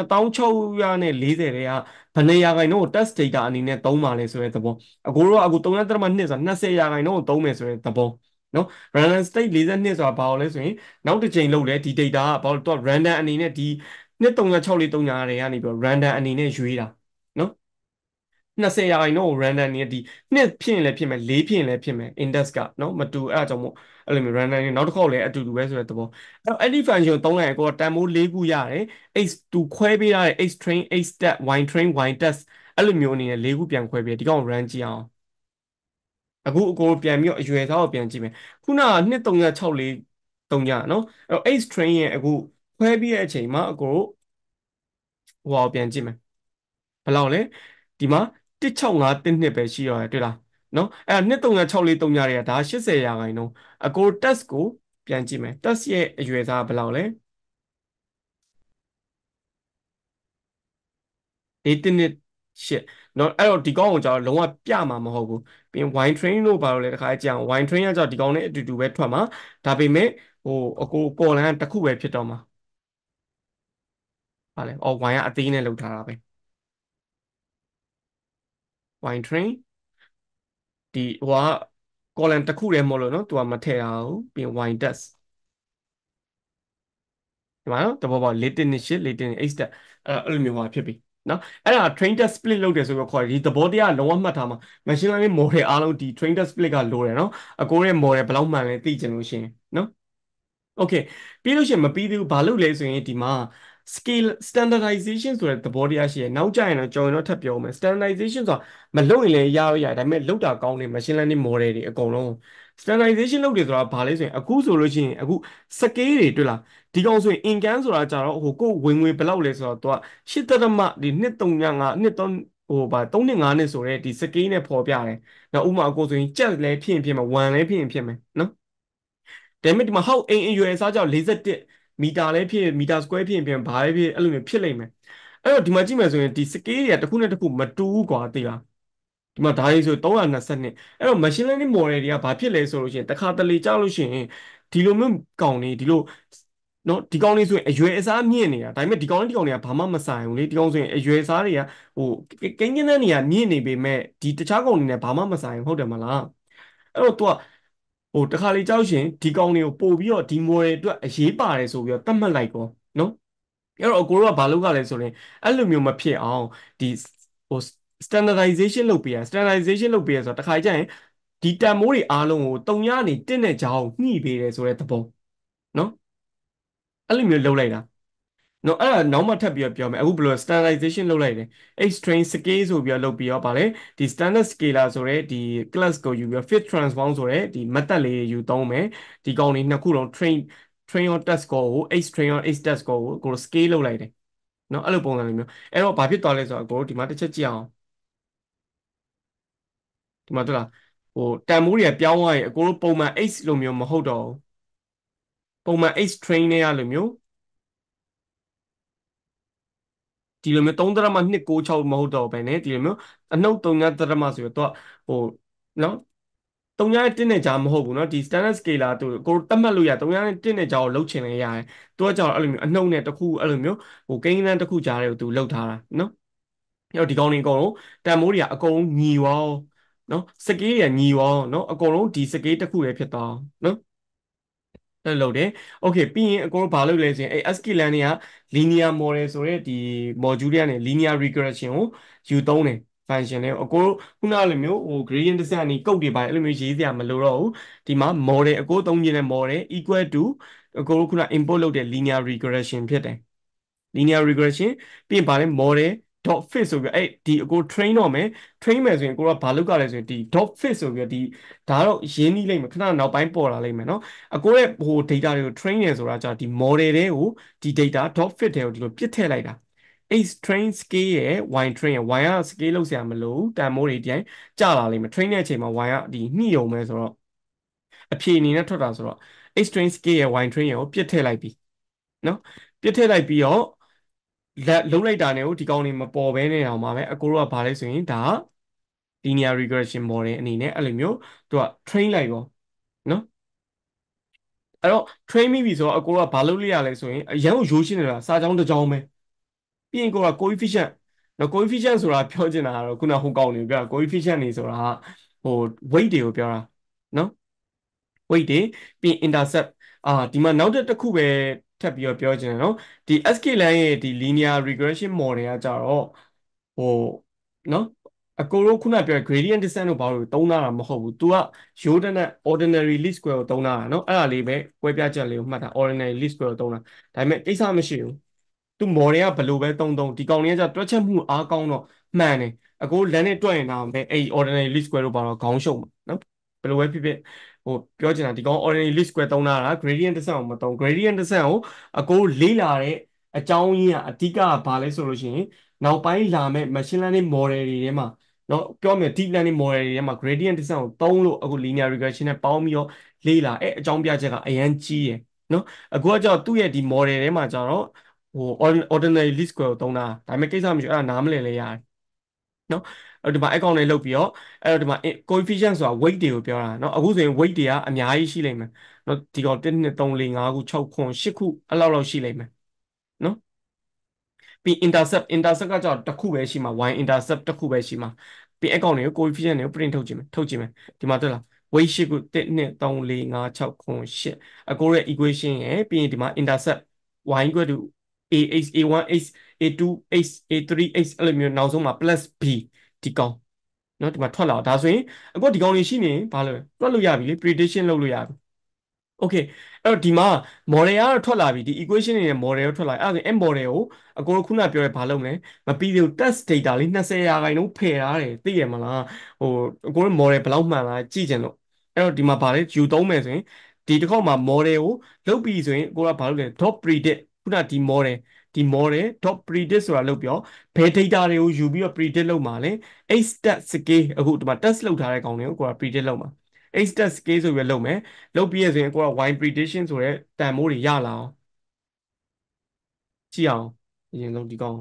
2640တဲ့ကဘယ်နေရာခိုင်တော့ test data အနေနဲ့သုံးပါလဲဆိုတဲ့သဘောအကိုတို့ကအခု3.2ဆိုတော့20ရာခိုင်တော့သုံးမယ်ဆိုတဲ့သဘောနော် random state 42ဆိုတာဘာလို့လဲဆိုရင်နောက်တစ်ချိန်လုပ်လဲဒီ data ကဘာလို့တော့ random အနေနဲ့ဒီ236439တွေကနေပြီးတော့ random အနေနဲ့ရွေးတာနော်20ရာခိုင်နှုန်းကို random နေဒီနှစ်ဖြစ်ရင်လည်းဖြစ်မယ်လေးဖြစ်ရင်လည်းဖြစ်မယ် index ကနော်မတူအဲ့အကြောင်းမို့အဲ့လိုမျိုး random နေနောက်တစ်ခေါက်လည်းအတူတူပဲဆိုတဲ့သဘောအဲ့တော့အဲ့ဒီ function သုံးလိုက်ရင်ကိုကတန်ဖိုး၄ခုရတယ် x 2ခွဲပေးရတယ် x train x stat y train y test အဲ့လိုမျိုးအနေနဲ့၄ခုပြန်ခွဲပေးဒီကောင် run ကြည့်အောင်အခုအကိုပြန်ပြီးတော့အရွယ်သားကိုပြန်ကြည့်မယ်ခုနက2364 3ညနော်အဲ့တော့ x train ရဲ့အခုခွဲပြီးတဲ့အချိန်မှာအကိုဟိုအောင်ပြန်ကြည့်မယ်ဘယ်လောက်လဲဒီမှာ1651ပဲရှိရတယ်တွေ့လားနော်အဲ့ဒါ2364တွေကဒါ80ရာခိုင်နှုန်းအကို test ကိုပြန်ကြည့်မယ် test ရဲ့အရွယ်သားဘယ်လောက်လဲ၄တစ်နှစ်ရှစ်နော်အဲ့တော့ဒီကောင်းကိုကျွန်တော်လုံးဝပြမှာမဟုတ်ဘူးပြီးရင် wine train လို့ပါလို့လေတခါကြည့်အောင် wine train ကကြောင့်ဒီကောင်းနဲ့အတူတူပဲထွက်မှာဒါပေမဲ့ဟိုအကိုပေါ်လန်တစ်ခုပဲဖြစ်တော့မှာဗာလဲအော် wine ကအသေးနဲ့လောက်ထားတာပဲ wine train ဒီဟိုက column တစ်ခုတည်းမဟုတ်လို့နော်သူကမထည့်တာဘူးပြီးရင် wine test ဒီမှာနော်တဘောပေါက်၄တစ်နှစ်ရှစ်၄တစ်နှစ် eight step အဲ့အဲ့လိုမျိုးပါဖြစ်ပြီနော်အဲ့ဒါ train test split လုပ်တယ်ဆိုတော့ခေါ်တယ်ဒီသဘောတရားလုံးဝမှတ်ထားမှာ machine learning model အားလုံးဒီ train test split ကလိုတယ်နော်အကိုရဲ့ model ဘယ်လောက်မှန်လဲသိချင်လို့ရှိရင်နော် okay ပြီးလို့ရှိရင်မပြီးသေးဘူးဘာလုပ်လဲဆိုရင်ဒီမှာ scale standardization ဆိုတဲ့သဘောတရားရှိရယ်နောက်ကျရင်တော့ကျွန်တော်တို့ထပ်ပြောမယ် standardization ဆိုတာမလုပ်ရင်လည်းရရရဒါပေမဲ့လုပ်တာကောင်းတယ် machine learning model တွေအကုန်လုံး standardization လုပ်တယ်ဆိုတာဘာလဲဆိုရင်အခုဆိုလို့ရှိရင်အခု scale တွေတွေ့လားဒီကောင်ဆိုရင် income ဆိုတာကြတော့ဟိုကိုဝင်ငွေဘယ်လောက်လဲဆိုတော့သူကရှစ်တရမဒီနှစ်သုံးညငါနှစ်သုံးဟိုဗာသုံးနှစ်ငါးနှစ်ဆိုတဲ့ဒီ scale နဲ့ပေါ်ပြတယ်နောက်ဥပမာအကိုဆိုရင်ကြက်လည်းဖြစ်ရင်ဖြစ်မယ်ဝမ်လည်းဖြစ်ရင်ဖြစ်မယ်နော်ဒါပေမဲ့ဒီမှာဟောက်အိမ်အရွယ်အစားကြောင့်၄၁မီတာလည်းဖြစ်မီတာစကွဲဖြစ်ရင်ဖြစ်ဘာပဲဖြစ်အဲ့လိုမျိုးဖြစ်လိမ့်မယ်အဲ့တော့ဒီမှာကြည့်မယ်ဆိုရင်ဒီ scale တွေကတစ်ခုနဲ့တစ်ခုမတူဘူးကွာသိလားဒီမှာဒါလေးဆို322အဲ့တော့ machine learning model တွေကဘာဖြစ်လဲဆိုလို့ရှိရင်တစ်ခါတလေကြောက်လို့ရှိရင်ဒီလိုမျိုးကောင်နေဒီလိုနော်ဒီကောင်လေးဆိုရင်အရွယ်အစားမြင့်နေတာဒါပေမဲ့ဒီကောင်လေးဒီကောင်တွေကဘာမှမဆိုင်ဘူးလေဒီကောင်ဆိုရင်အရွယ်အစားတွေကဟိုကိန်းကနန်းတွေကမြင့်နေပေမဲ့ဒီတခြားကောင်တွေနဲ့ဘာမှမဆိုင်ဘူးဟုတ်တယ်မလားအဲ့တော့ तू ကဟိုတခါလေကြောက်ရှင်ဒီကောင်တွေကိုပို့ပြီးတော့ဒီ model အတွက်အရေးပါတယ်ဆိုပြီးတော့သတ်မှတ်လိုက်ကောနော်အဲ့တော့အကိုတို့ကဘာလုပ်ရလဲဆိုရင်အဲ့လိုမျိုးမဖြစ်အောင်ဒီဟို standardization လုပ်ပေးရ standardization လုပ်ပေးရဆိုတော့တခါကျရင်ဒီတန်မိုးတွေအားလုံးကိုတုံရနေတင့်တဲ့ကြောင်းညှိပေးတယ်ဆိုတဲ့သဘောနော်အဲ့လိုမျိုးလုပ်လိုက်တာနော်အဲ့ဒါနောက်မှထပ်ပြီးတော့ပြောမယ်အခုဘယ်လို standardization လုပ်လိုက်တယ် H train scale ဆိုပြီးတော့လုပ်ပြီးတော့ဗာလဲဒီ standard scaler ဆိုတဲ့ဒီ class ကိုယူပြီးတော့ fit transform ဆိုတဲ့ဒီ method လေးယူသုံးမယ်ဒီကောင်လေးနှစ်ခုလုံး train train on test score ကို H train on H test score ကိုကို scale လုပ်လိုက်တယ်နော်အဲ့လိုပုံစံလေးမျိုးအဲ့တော့ဘာဖြစ်သွားလဲဆိုတော့ကိုဒီမှာတစ်ချက်ကြည့်အောင်ဒီမှာတွေ့လားဟိုတန်မိုးတွေကပြောင်းသွားရင်အကိုတို့ပုံမှန် H လိုမျိုးမဟုတ်တော့ဘူးပုံမှန် H train နဲ့ရလိုမျိုးဒီလိုမျိုး3.296မဟုတ်တော့ဘဲねဒီလိုမျိုးအနှုတ်3.3ဆိုတော့ဟိုနော်3နဲ့1နဲ့ကြာမဟုတ်ဘူးเนาะဒီ standard scaler သူကိုတတ်မှတ်လို့ရ3နဲ့1နဲ့ကြာကိုလှုပ်ချင်လဲရတယ်သူကကြောက်အဲ့လိုမျိုးအနှုတ်နဲ့တစ်ခုအဲ့လိုမျိုးဟိုကိန်းဂဏန်းတစ်ခုကြားတယ်ကိုသူလှုပ်ထားတာเนาะအဲ့တော့ဒီကောင်တွေအကုန်လုံးတန်မိုးတွေကအကုန်လုံးညီဝေါเนาะစကေးတွေကညီဝေါเนาะအကုန်လုံးဒီစကေးတစ်ခုပဲဖြစ်သွားเนาะအဲ့လိုလုပ်တယ် okay ပြီးရင်အကိုတို့ဘာလုပ်လဲဆိုရင်အဲ့ sklan တွေက linear model ဆိုတဲ့ဒီ module တွေကနေ linear regression ကိုယူသုံးတယ် function လေးကိုအကိုတို့ခုနကလိုမျိုးဟို gradient descent ကနေကုတ်တွေပါအဲ့လိုမျိုးရေးစရာမလိုတော့ဘူးဒီမှာ model အကိုသုံးခြင်းတဲ့ model equal to အကိုတို့ခုန input လုပ်တဲ့ linear regression ဖြစ်တယ် linear regression ပြီးရင်ဗာလဲ model dot fit ဆိုပြီးအဲ့ဒီအကို train တော့မယ် train မယ်ဆိုရင်ကိုကဘာလုပ်ကြလဲဆိုရင်ဒီ dot fit ဆိုပြီးဒီဒါကတော့ရင်းနှီးလိမ့်မယ်ခဏနောက်ပိုင်းပေါ်လာလိမ့်မယ်เนาะအကိုရဲ့ဟို data တွေကို train နေဆိုတာကြာဒီ model တွေကိုဒီ data dot fit တွေကိုဒီလိုပြစ်ထည့်လိုက်တာ x train scale ရဲ့ y train ရဲ့ y က scale လောက်ဆရာမလိုဘူးတန်မိုးတွေဒီတိုင်းကျလာလိမ့်မယ် train တဲ့အချိန်မှာ y ကဒီညှိုံပဲဆိုတော့အဖြေအနေနဲ့ထွက်တာဆိုတော့ x train scale ရဲ့ y train ရဲ့ကိုပြစ်ထည့်လိုက်ပြီเนาะပြစ်ထည့်လိုက်ပြီးတော့လက်လုံးလိုက်တာနဲ့ကိုဒီကောင်တွေမပေါ်ဘဲနေအောင်ပါပဲအကိုတို့ကဘာလဲဆိုရင်ဒါ linear regression model အနေနဲ့အဲ့လိုမျိုးသူက train လိုက်ရောเนาะအဲ့တော့ train မိပြီဆိုတော့အကိုကဘာလုပ်လိုက်ရလဲဆိုရင်အရန်ကိုရိုးရှင်းနေတာစာကြောင်းတစ်ကြောင်းပဲပြီးရင်ကိုက coefficient နော် coefficient ဆိုတာပြောချင်တာကတော့ခုနဟိုကောင်တွေပြောတာ coefficient တွေဆိုတာဟို weight တွေကိုပြောတာနော် weight တွေပြီး intercept အာဒီမှာနောက်တစ်ခုပဲထပ်ပြီးတော့ပြောချင်တယ်နော်ဒီ sklan ရဲ့ဒီ linear regression model ကကြတော့ဟိုနော်အကိုတို့ခုနပြော gradient descent တို့ဘာလို့သုံးတာမဟုတ်ဘူး तू က Jordan နဲ့ ordinary least square ကိုသုံးတာနော်အဲ့ဒါလေးပဲကွဲပြားချက်လေးကိုမှတ်တာ ordinary least square ကိုသုံးတာဒါပေမဲ့ကိစ္စမရှိဘူးသူ model ကဘယ်လိုပဲသုံးသုံးဒီကောင်လေးကကြတွက်ချက်မှုအားကောင်းတော့မှန်တယ်အကိုလမ်းနဲ့တွက်ရင်တော့ပဲအဲ့ ordinary least square တို့ဘာတော့ခေါင်းရှုံမှာနော်ဘယ်လိုပဲဖြစ်ဖြစ်ဟိုပြောချင်တာဒီကောင် ordinary least square သုံးတာက gradient descent ကိုမသုံး gradient descent ကိုအကိုလေးလာတဲ့အကြောင်းရင်းကအဓိကကဘာလဲဆိုလို့ရှိရင်နောက်ပိုင်းလာမဲ့ machine learning model တွေထဲမှာနော်ပြောမယ် deep learning model တွေထဲမှာ gradient descent ကိုသုံးလို့အခု linear regression နဲ့ပေါင်းပြီးတော့လေးလာအဲ့အကြောင်းပြချက်ကအရန်ကြီးရယ်နော်အခုကကြောင့်သူ့ရဲ့ဒီ model ထဲမှာကျတော့ဟို ordinary least square ကိုသုံးတာဒါပေမဲ့ကိစ္စမရှိအဲ့ဒါနားမလည်လဲရတယ်နော်အဲ့ဒီမှာအကောင့်လေးလုပ်ပြီးတော့အဲ့တော့ဒီမှာ coefficient ဆိုတာ weight တွေကိုပြောတာနော်အခုဆိုရင် weight တွေကအများကြီးရှိလိမ့်မယ်နော်ဒီကောင်တစ်နှစ်သုံးလေးငါးခုခြောက်ခုရှစ်ခုအဲ့လောက်လောက်ရှိလိမ့်မယ်နော်ပြီး intercept intercept ကကြောင့်တစ်ခုပဲရှိမှာ y intercept တစ်ခုပဲရှိမှာပြီးအကောင့်တွေကို coefficient တွေကို print ထုတ်ကြည့်မယ်ထုတ်ကြည့်မယ်ဒီမှာတွေ့လား weight ရှစ်ခုတစ်နှစ်သုံးလေးငါးခြောက်ခုရှစ်အကိုရဲ့ equation ရယ်ပြီးရင်ဒီမှာ intercept y equal to ax a one x a two x a three x အဲ့လိုမျိုးနောက်ဆုံးမှာ plus b ဒီကောင်နော်ဒီမှာထွက်လာဒါဆိုရင်အခုဒီကောင်တွေရှိနေရင်ဘာလို့တွက်လို့ရပြီလေ prediction လုပ်လို့ရပြီ okay အဲ့တော့ဒီမှာ model ကတော့ထွက်လာပြီဒီ equation တွေနဲ့ model ကိုထွက်လာအဲ့ဒါဆိုရင် m model ကိုအကိုတို့ခုနပြောရဲဘာလုပ်မလဲမပြီးသေးဘူး test data လေး20ရာခိုင်နှုန်းဖယ်ထားတယ်သိရမလားဟိုအကိုတို့ model ဘယ်လောက်မှန်လားကြည့်ကြင်လို့အဲ့တော့ဒီမှာဗာလဲယူသုံးမယ်ဆိုရင်ဒီတစ်ခေါက်မှာ model ကိုလုပ်ပြီးဆိုရင်ကိုကဘာလုပ်လဲ dot predict ခုနဒီ model ဒီ model dot predict ဆိုတာလုပ်ပြီးတော့ဘယ် data တွေကိုယူပြီးတော့ predict လုပ်မှာလဲ h stat scale အခုဒီမှာ test လုပ်ထားတဲ့ကောင်တွေကိုကိုက predict လုပ်မှာ h stat scale ဆိုပြီးလုပ်မယ်လုပ်ပြီးရဆိုရင်ကိုက y prediction ဆိုတဲ့တန်ဖိုးတွေရလာအောင်ကြည့်အောင်အရင်ဆုံးဒီကောင်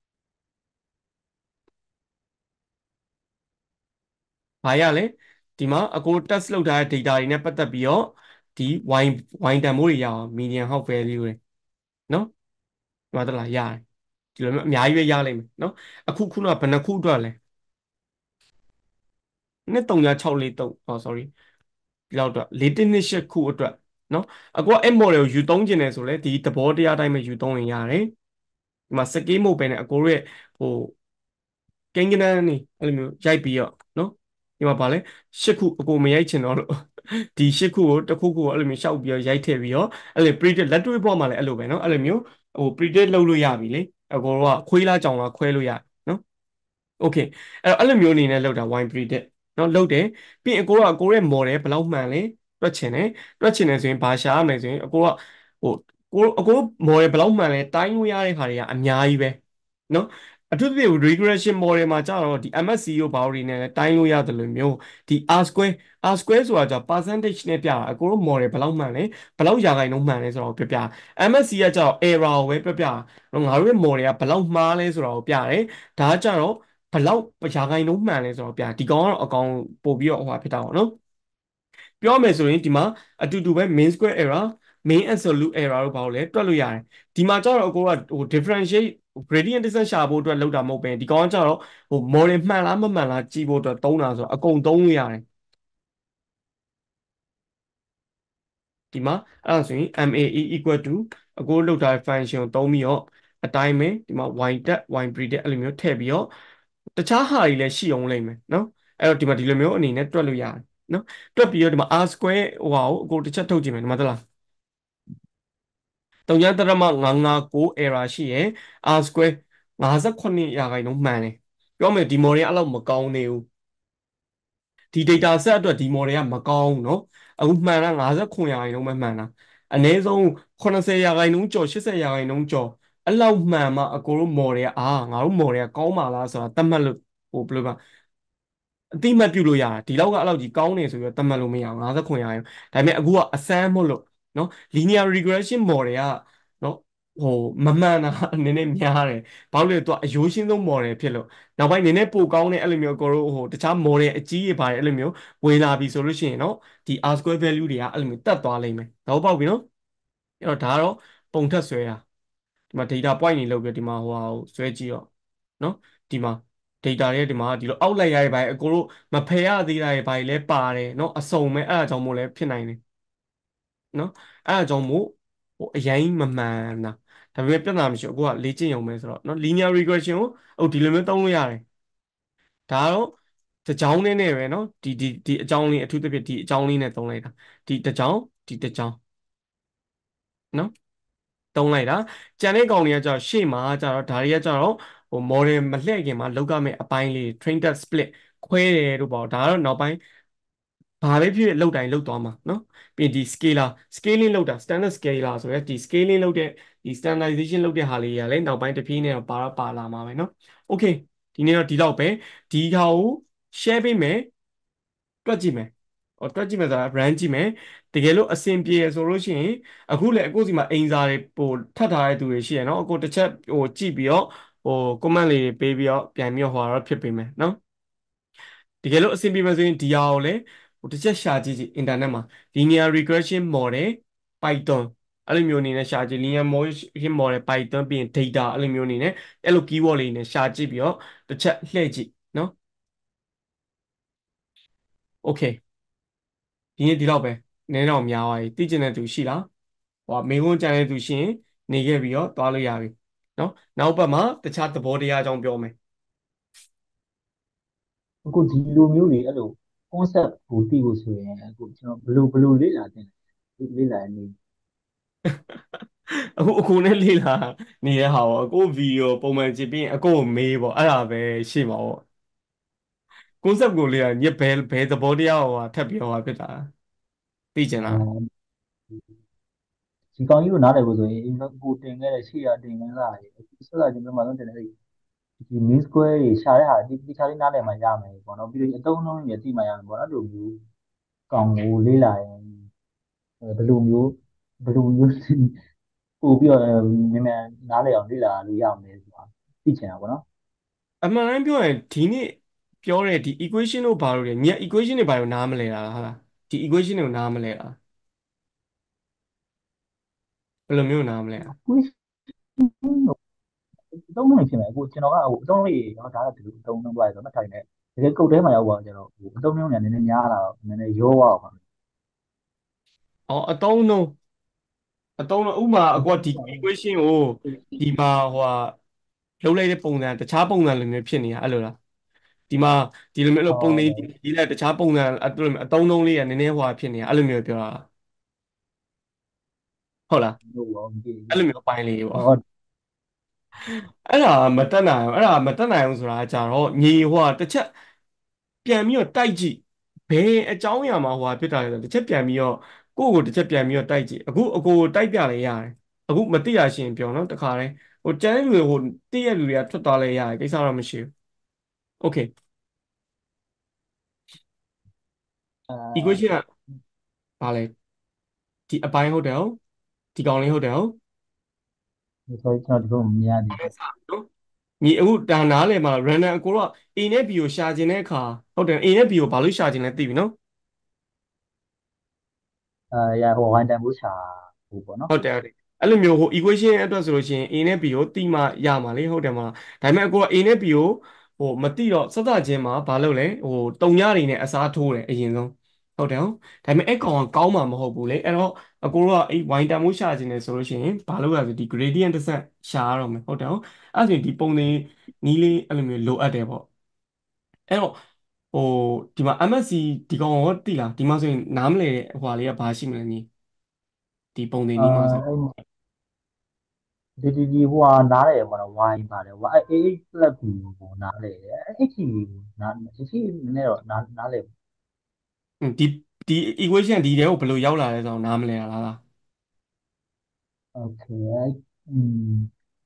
ဘာရလဲဒီမှာအကို test လုပ်ထားတဲ့ data တွေနဲ့ပတ်သက်ပြီးတော့ဒီ y y တန်ဖိုးတွေရအောင် median half value တွေနော်ဒီမှာတက်လာရတယ်ဒီလိုမျိုးအများကြီးပဲရလိမ့်မယ်နော်အခုခုနကဘယ်နှခုအတွက်လဲနှစ်သုံးရ၆လေးသုံးဟော sorry ဒီလောက်အတွက်၄တစ်နှစ်ရှစ်ခုအတွက်နော်အကိုက m model ကိုယူသုံးကျင်တယ်ဆိုလဲဒီသဘောတရားတိုင်းပဲယူသုံးရင်ရတယ်ဒီမှာ scale မဟုတ်ပဲねအကိုရဲ့ဟိုကိန်းကနန်းနေအဲ့လိုမျိုးရိုက်ပြီးတော့နော်ဒီမှာဗာလဲရှစ်ခုအကိုမရိုက်ချင်တော့လို့ဒီရှစ်ခုကိုတစ်ခုခုကိုအဲ့လိုမျိုးရှောက်ပြီးတော့ရိုက်ထည့်ပြီးတော့အဲ့လို predict လက်တွေ့ပေါ်မှာလည်းအဲ့လိုပဲနော်အဲ့လိုမျိုးဟို predict လုပ်လို့ရပြီလေအကိုကခွေးလားကြောင်လားခွဲလို့ရနော် okay အဲ့တော့အဲ့လိုမျိုးအနေနဲ့လောက်တာ wine predict เนาะလောက်တယ်ပြီးရင်အကိုကအကိုရဲ့ model ဘယ်လောက်မှန်လဲတွက်ချင်တယ်တွက်ချင်တယ်ဆိုရင်ဘာရှာရမလဲဆိုရင်အကိုကဟိုကိုအကို model ဘယ်လောက်မှန်လဲတိုင်းလို့ရတဲ့ခါတွေကအများကြီးပဲเนาะအထူးသဖြင့် regression model မှာကျတော့ဒီ M S C ကိုဘာလို့တွေနဲ့လဲတိုင်းလို့ရတယ်လို့မျိုးဒီ R square R square ဆိုတာကြာ percentage နဲ့ပြတာအကိုတို့ model ဘယ်လောက်မှန်လဲဘယ်လောက်ရာခိုင်နှုန်းမှန်လဲဆိုတော့ပြပြ M S C ကကျတော့ error ကိုပဲပြပြငါတို့ရဲ့ model ကဘယ်လောက်မှားလဲဆိုတော့ပြတယ်ဒါကကျတော့ဘလောက်ရာခိုင်နှုန်းမှန်လဲဆိုတော့ပြဒီကောင်ကတော့အကောင်ပို့ပြီးတော့ဟိုဟာဖြစ်တာပေါ့နော်ပြောမယ်ဆိုရင်ဒီမှာအတူတူပဲ mean square error mean absolute error တို့ဘာလို့လဲတွက်လို့ရတယ်ဒီမှာကျတော့အကိုကဟို differentiate gradient descent ရှာဖို့အတွက်လောက်တာမဟုတ်ပဲဒီကောင်ကကျတော့ဟို model မှန်လားမမှန်လားကြည့်ဖို့အတွက်သုံးတာဆိုတော့အကုန်သုံးလို့ရတယ်ဒီဒီမှာအဲ့ဒါဆိုရင် MAE equal to အကိုလောက်ထားတဲ့ function ကိုသုံးပြီးတော့အတိုင်းပဲဒီမှာ y တက် y predict အဲ့လိုမျိုးထည့်ပြီးတော့တခြားဟာတွေလည်းရှိအောင်လိမ့်မယ်နော်အဲ့တော့ဒီမှာဒီလိုမျိုးအနေနဲ့တွက်လို့ရတယ်နော်တွက်ပြီးတော့ဒီမှာ r square ဟိုဟာကိုအကိုတစ်ချက်ထုတ်ကြည့်မယ်ဒီမှာသလားတုံညာတရမငါးငါးကို error ရှိရယ် r square 58ရာခိုင်နှုန်းမှန်တယ်ပြောမယ်ဒီ model အဲ့လောက်မကောင်းသေးဘူးဒီ data set အတွက်ဒီ model ကမကောင်းဘူးเนาะအခုမှန်တာ59ရာခိုင်နှုန်းပဲမှန်တာအနည်းဆုံး80ရာခိုင်နှုန်းကျော်80ရာခိုင်နှုန်းကျော်အဲ့လောက်မှန်မှအကိုတို့ model ကအာငါတို့ model ကကောင်းပါလားဆိုတာသတ်မှတ်လို့ဟိုဘယ်လိုကအတိမတ်ပြုလို့ရတယ်ဒီလောက်ကအဲ့လောက်ကြီးကောင်းနေဆိုပြီးတော့သတ်မှတ်လို့မရဘူး59ရာခိုင်နှုန်းဒါပေမဲ့အခုကအစမ်းမို့လို့เนาะ linear regression model ကเนาะဟိုမမှန်တာနည်းနည်းများတယ်ဘာလို့လဲသူကအယိုးရှင်းဆုံး model ဖြစ်လို့နောက်ပိုင်းနည်းနည်းပိုကောင်းတဲ့အဲ့လိုမျိုးကိုတို့ဟိုတခြား model အကြီးကြီးပါတယ်အဲ့လိုမျိုးဝင်လာပြီဆိုလို့ရှိရင်เนาะဒီ R square value တွေကအဲ့လိုမျိုးတက်သွားလိမ့်မယ်သဘောပေါက်ပြီနော်အဲ့တော့ဒါကတော့ပုံထက်ဆွဲတာဒီမှာ data point တွေလောက်ပြီးဒီမှာဟိုဟာကိုဆွဲကြည့်တော့နော်ဒီမှာ data တွေဒီမှာဒီလိုအောက်လိုက်ရတဲ့ဘိုင်အကိုတို့မဖယ်ရသေးတာတွေဘိုင်လဲပါတယ်နော်အစုံပဲအဲ့ဒါကြောင့်မို့လဲဖြစ်နိုင်တယ်နော်အဲ့ဒါကြောင့်မို့ဟိုအရင်မမှန်တာဒါပေမဲ့ပြဿနာမရှိဘူးအကိုကလေ့ကျင့်ရုံပဲဆိုတော့နော် linear regression ကိုဟုတ်ဒီလိုမျိုးသုံးလို့ရတယ်ဒါကတော့တစ်ကြောင်းနဲ့နဲ့ပဲနော်ဒီဒီဒီအကြောင်းလေးအထူးသဖြင့်ဒီအကြောင်းလေးနဲ့သုံးလိုက်တာဒီတစ်ကြောင်းဒီတစ်ကြောင်းနော်သုံးလိုက်တာကြံတဲ့ကောင်တွေကကျတော့ရှေ့မှာကျတော့ဒါတွေကကျတော့ဟို model မလှည့်ခင်မှာလောက်ကမဲ့အပိုင်းလေး train that split ခွဲတယ်လို့ပေါ့ဒါကတော့နောက်ပိုင်းဘာပဲဖြစ်ဖြစ်လောက်တိုင်းလောက်သွားမှာเนาะပြီးရင်ဒီ scalar scaling လောက်တာ standard scalar ဆိုရဲဒီ scaling လောက်တဲ့ဒီ standardization လောက်တဲ့ဟာလေးတွေကလည်းနောက်ပိုင်းတစ်ပြေးနဲ့တော့ပါတော့ပါလာမှာပဲเนาะ okay ဒီနေ့တော့ဒီလောက်ပဲဒီဟာကို share ပေးမယ်တွက်ကြည့်မယ်ဟောတွက်ကြည့်မယ်ဆိုတာ brand ကြည့်မယ်တကယ်လို့အဆင်ပြေရဆိုလို့ရှိရင်အခုလည်းအခုစီမှာအိမ်စာတွေပို့ထပ်ထားတဲ့သူတွေရှိရနော်အခုတစ်ချက်ဟိုကြည့်ပြီးတော့ဟို comment လေးတွေပေးပြီးတော့ပြန်ပြီးတော့ဟိုတော့ဖြစ်ပေးမယ်နော်တကယ်လို့အဆင်ပြေမယ်ဆိုရင်ဒီဟာကိုလည်းဟိုတစ်ချက်ရှာကြည့်ကြည့် internet မှာ linear regression model Python အဲ့လိုမျိုးအနေနဲ့ရှာကြည့် linear regression model Python ပြီးရင် data အဲ့လိုမျိုးအနေနဲ့အဲ့လို keyword လေးနဲ့ရှာကြည့်ပြီးတော့တစ်ချက်လှည့်ကြည့်နော် okay ဒီနေ့ဒီတော့ပဲနည်းတော့များသွားပြီသိကျင်တဲ့သူရှိလားဟိုမေခွန်းကြံတဲ့သူရှိရင်နေခဲ့ပြီးတော့သွားလို့ရပြီနော်နောက်ဘက်မှာတခြားသဘောတရားအကြောင်းပြောမယ်အခုဒီလိုမျိုးတွေအဲ့လို concept ကိုသိဖို့ဆိုရင်အခုကျွန်တော်ဘယ်လိုဘယ်လိုလေ့လာသင်လဲလေ့လာနေအခုအခုနဲ့လေ့လာနေတဲ့ဟာပေါ့အခုဗီဒီယိုပုံမှန်ကြည့်ပြီးရင်အခုကိုမေးပေါ့အဲ့ဒါပဲရှိမှာပေါ့ concept ကိုလေ့လာညဘယ်ဘယ်သဘောတရားဟိုဟာထပ်ပြီးဟိုဟာဖြစ်တာသိကျင်လားအာဒီကောင်ကြီးကိုနားလည်ဖို့ဆိုရင်အင်ကိုတင်ခဲ့တဲ့ရှေ့ရတင်ခဲ့တာတွေဆက်လာခြင်းပြမှာတော့တင်တဲ့ဒီ mean square တွေရှာတဲ့ဟာဒီဒီချာလေးနားလည်မှရမယ်ပေါ့နော်ပြီးတော့အသုံးအနှုန်းတွေသိမှရမယ်ပေါ့နော်အဲ့လိုမျိုးကောင်ကိုလေ့လာရင်ဘယ်လိုမျိုးဘယ်လိုမျိုးပို့ပြီးတော့မြန်မြန်နားလည်အောင်လေ့လာလို့ရမယ်ဆိုတာသိချင်တာပေါ့နော်အမှန်တမ်းပြောရင်ဒီနေ့ပြောတဲ့ဒီ equation တို့ဘာလို့လဲည equation တွေဘာလို့နားမလဲတာလားဟာလားဒီ equation တွေကိုနားမလဲတာဘယ်လိုမျိုးနားမလဲတာ quiz အသုံးနှုန်းဖြစ်မယ်အခုကျွန်တော်ကဟိုအသုံးလေးတော့ဒါကဒီလိုအသုံးနှုန်းသွားရဆိုမှတ်ထားနေတယ်တကယ်ကုတ်ထဲမှာရောက်သွားကျွန်တော်ဟိုအသုံးနှုန်းတွေကနည်းနည်းများလာတော့နည်းနည်းရောသွားအောင်အော်အတုံးလုံးအတုံးလုံးဥမာအကွာဒီ equation ကိုဒီမှာဟိုဟာလုံးလိုက်တဲ့ပုံစံတခြားပုံစံလိုမျိုးဖြစ်နေတာအဲ့လိုလားဒီမှာဒီလိုမျိုးဟလို့ပုံနေောဒီလိုက်တခြားပုံစံအဲ့လိုမျိုးအတုံးလုံးလေးကနည်းနည်းဟိုဟာဖြစ်နေတာအဲ့လိုမျိုးပြောတာဟုတ်လားလို့ရောမကြည့်အဲ့လိုမျိုးပိုင်းလေးပေါ့ဟောအဲ့ဒါမတက်နိုင်ဘူးအဲ့ဒါမတက်နိုင်ဘူးဆိုတာကြတော့ညီဟိုဟာတစ်ချက်ပြန်ပြီးတော့တိုက်ကြည့်ဘယ်အကြောင်းအရာမှာဟိုဟာဖြစ်တာလဲဆိုတစ်ချက်ပြန်ပြီးတော့ကိုယ့်ကိုတစ်ချက်ပြန်ပြီးတော့တိုက်ကြည့်အခုအကိုတိုက်ပြလဲရတယ်အခုမသိရရှရင်ပြောနော်တခါတည်းဟိုကျန်တဲ့လူတွေဟိုသိရလူတွေကထွက်သွားလဲရတယ်ကိစ္စတော့မရှိဘူး okay အာ equation ကဘာလဲဒီအပိုင်းဟုတ်တယ်ဟုတ်ဒီကောင်လေးဟုတ်တယ်ဟုတ်ဆိုကျွန်တော်ဒီလိုမမြင်ရသေးဘူးနော်ညီအခုဒါနားလည်မှာ random အကိုတော့ A နဲ့ B ကိုရှာခြင်းတဲ့အခါဟုတ်တယ် A နဲ့ B ကိုဘာလို့ရှာခြင်းလဲသိပြီနော်အာရဟိုဝိုင်းတန်ဖို့ရှာဘူးပေါ့နော်ဟုတ်တယ်ဟုတ်တယ်အဲ့လိုမျိုးဟို equation အတွက်ဆိုလို့ရှိရင် A နဲ့ B ကိုတိမှရမှာလေဟုတ်တယ်မလားဒါပေမဲ့အကိုက A နဲ့ B ကိုဟိုမတိတော့စသချင်းမှာဘာလုပ်လဲဟိုတုံညတွေနဲ့အစားထိုးတယ်အရင်ဆုံးဟုတ်တယ်ဟုတ်ဒါပေမဲ့အဲ့ကောင်ကကောင်းမှာမဟုတ်ဘူးလေအဲ့တော့အကိုတို့ကအဲ့ဝိုင်တန်မိုးရှာခြင်းနေဆိုလို့ရှိရင်ဘာလို့လဲဆိုဒီ gradient တစ်ဆက်ရှာရတော့မယ်ဟုတ်တယ်ဟုတ်အဲ့ဒါဆိုရင်ဒီပုံသင်နီးလေးအဲ့လိုမျိုးလိုအပ်တယ်ပေါ့အဲ့တော့ဟိုဒီမှာ M S C ဒီကောင်ရောတိလားဒီမှာဆိုရင်နားမလဲတဲ့ဟိုဟာလေးကဘာရှိမလဲညီဒီပုံသင်နီးမှာဆိုအာအဲ့ဒီဒီဒီဟိုဟာနားတယ်ပေါ့နော် Y ပါတယ်ဝါအဲ့ A plus B ကိုနားလေတယ်အဲ့ H ကိုနား H နည်းနည်းတော့နားနားလေဟွန်းဒီဒီ equation ဒီတဲကိုဘယ်လိုရောက်လာလဲဆိုတော့နားမလဲလားလား Okay အဲ့อืม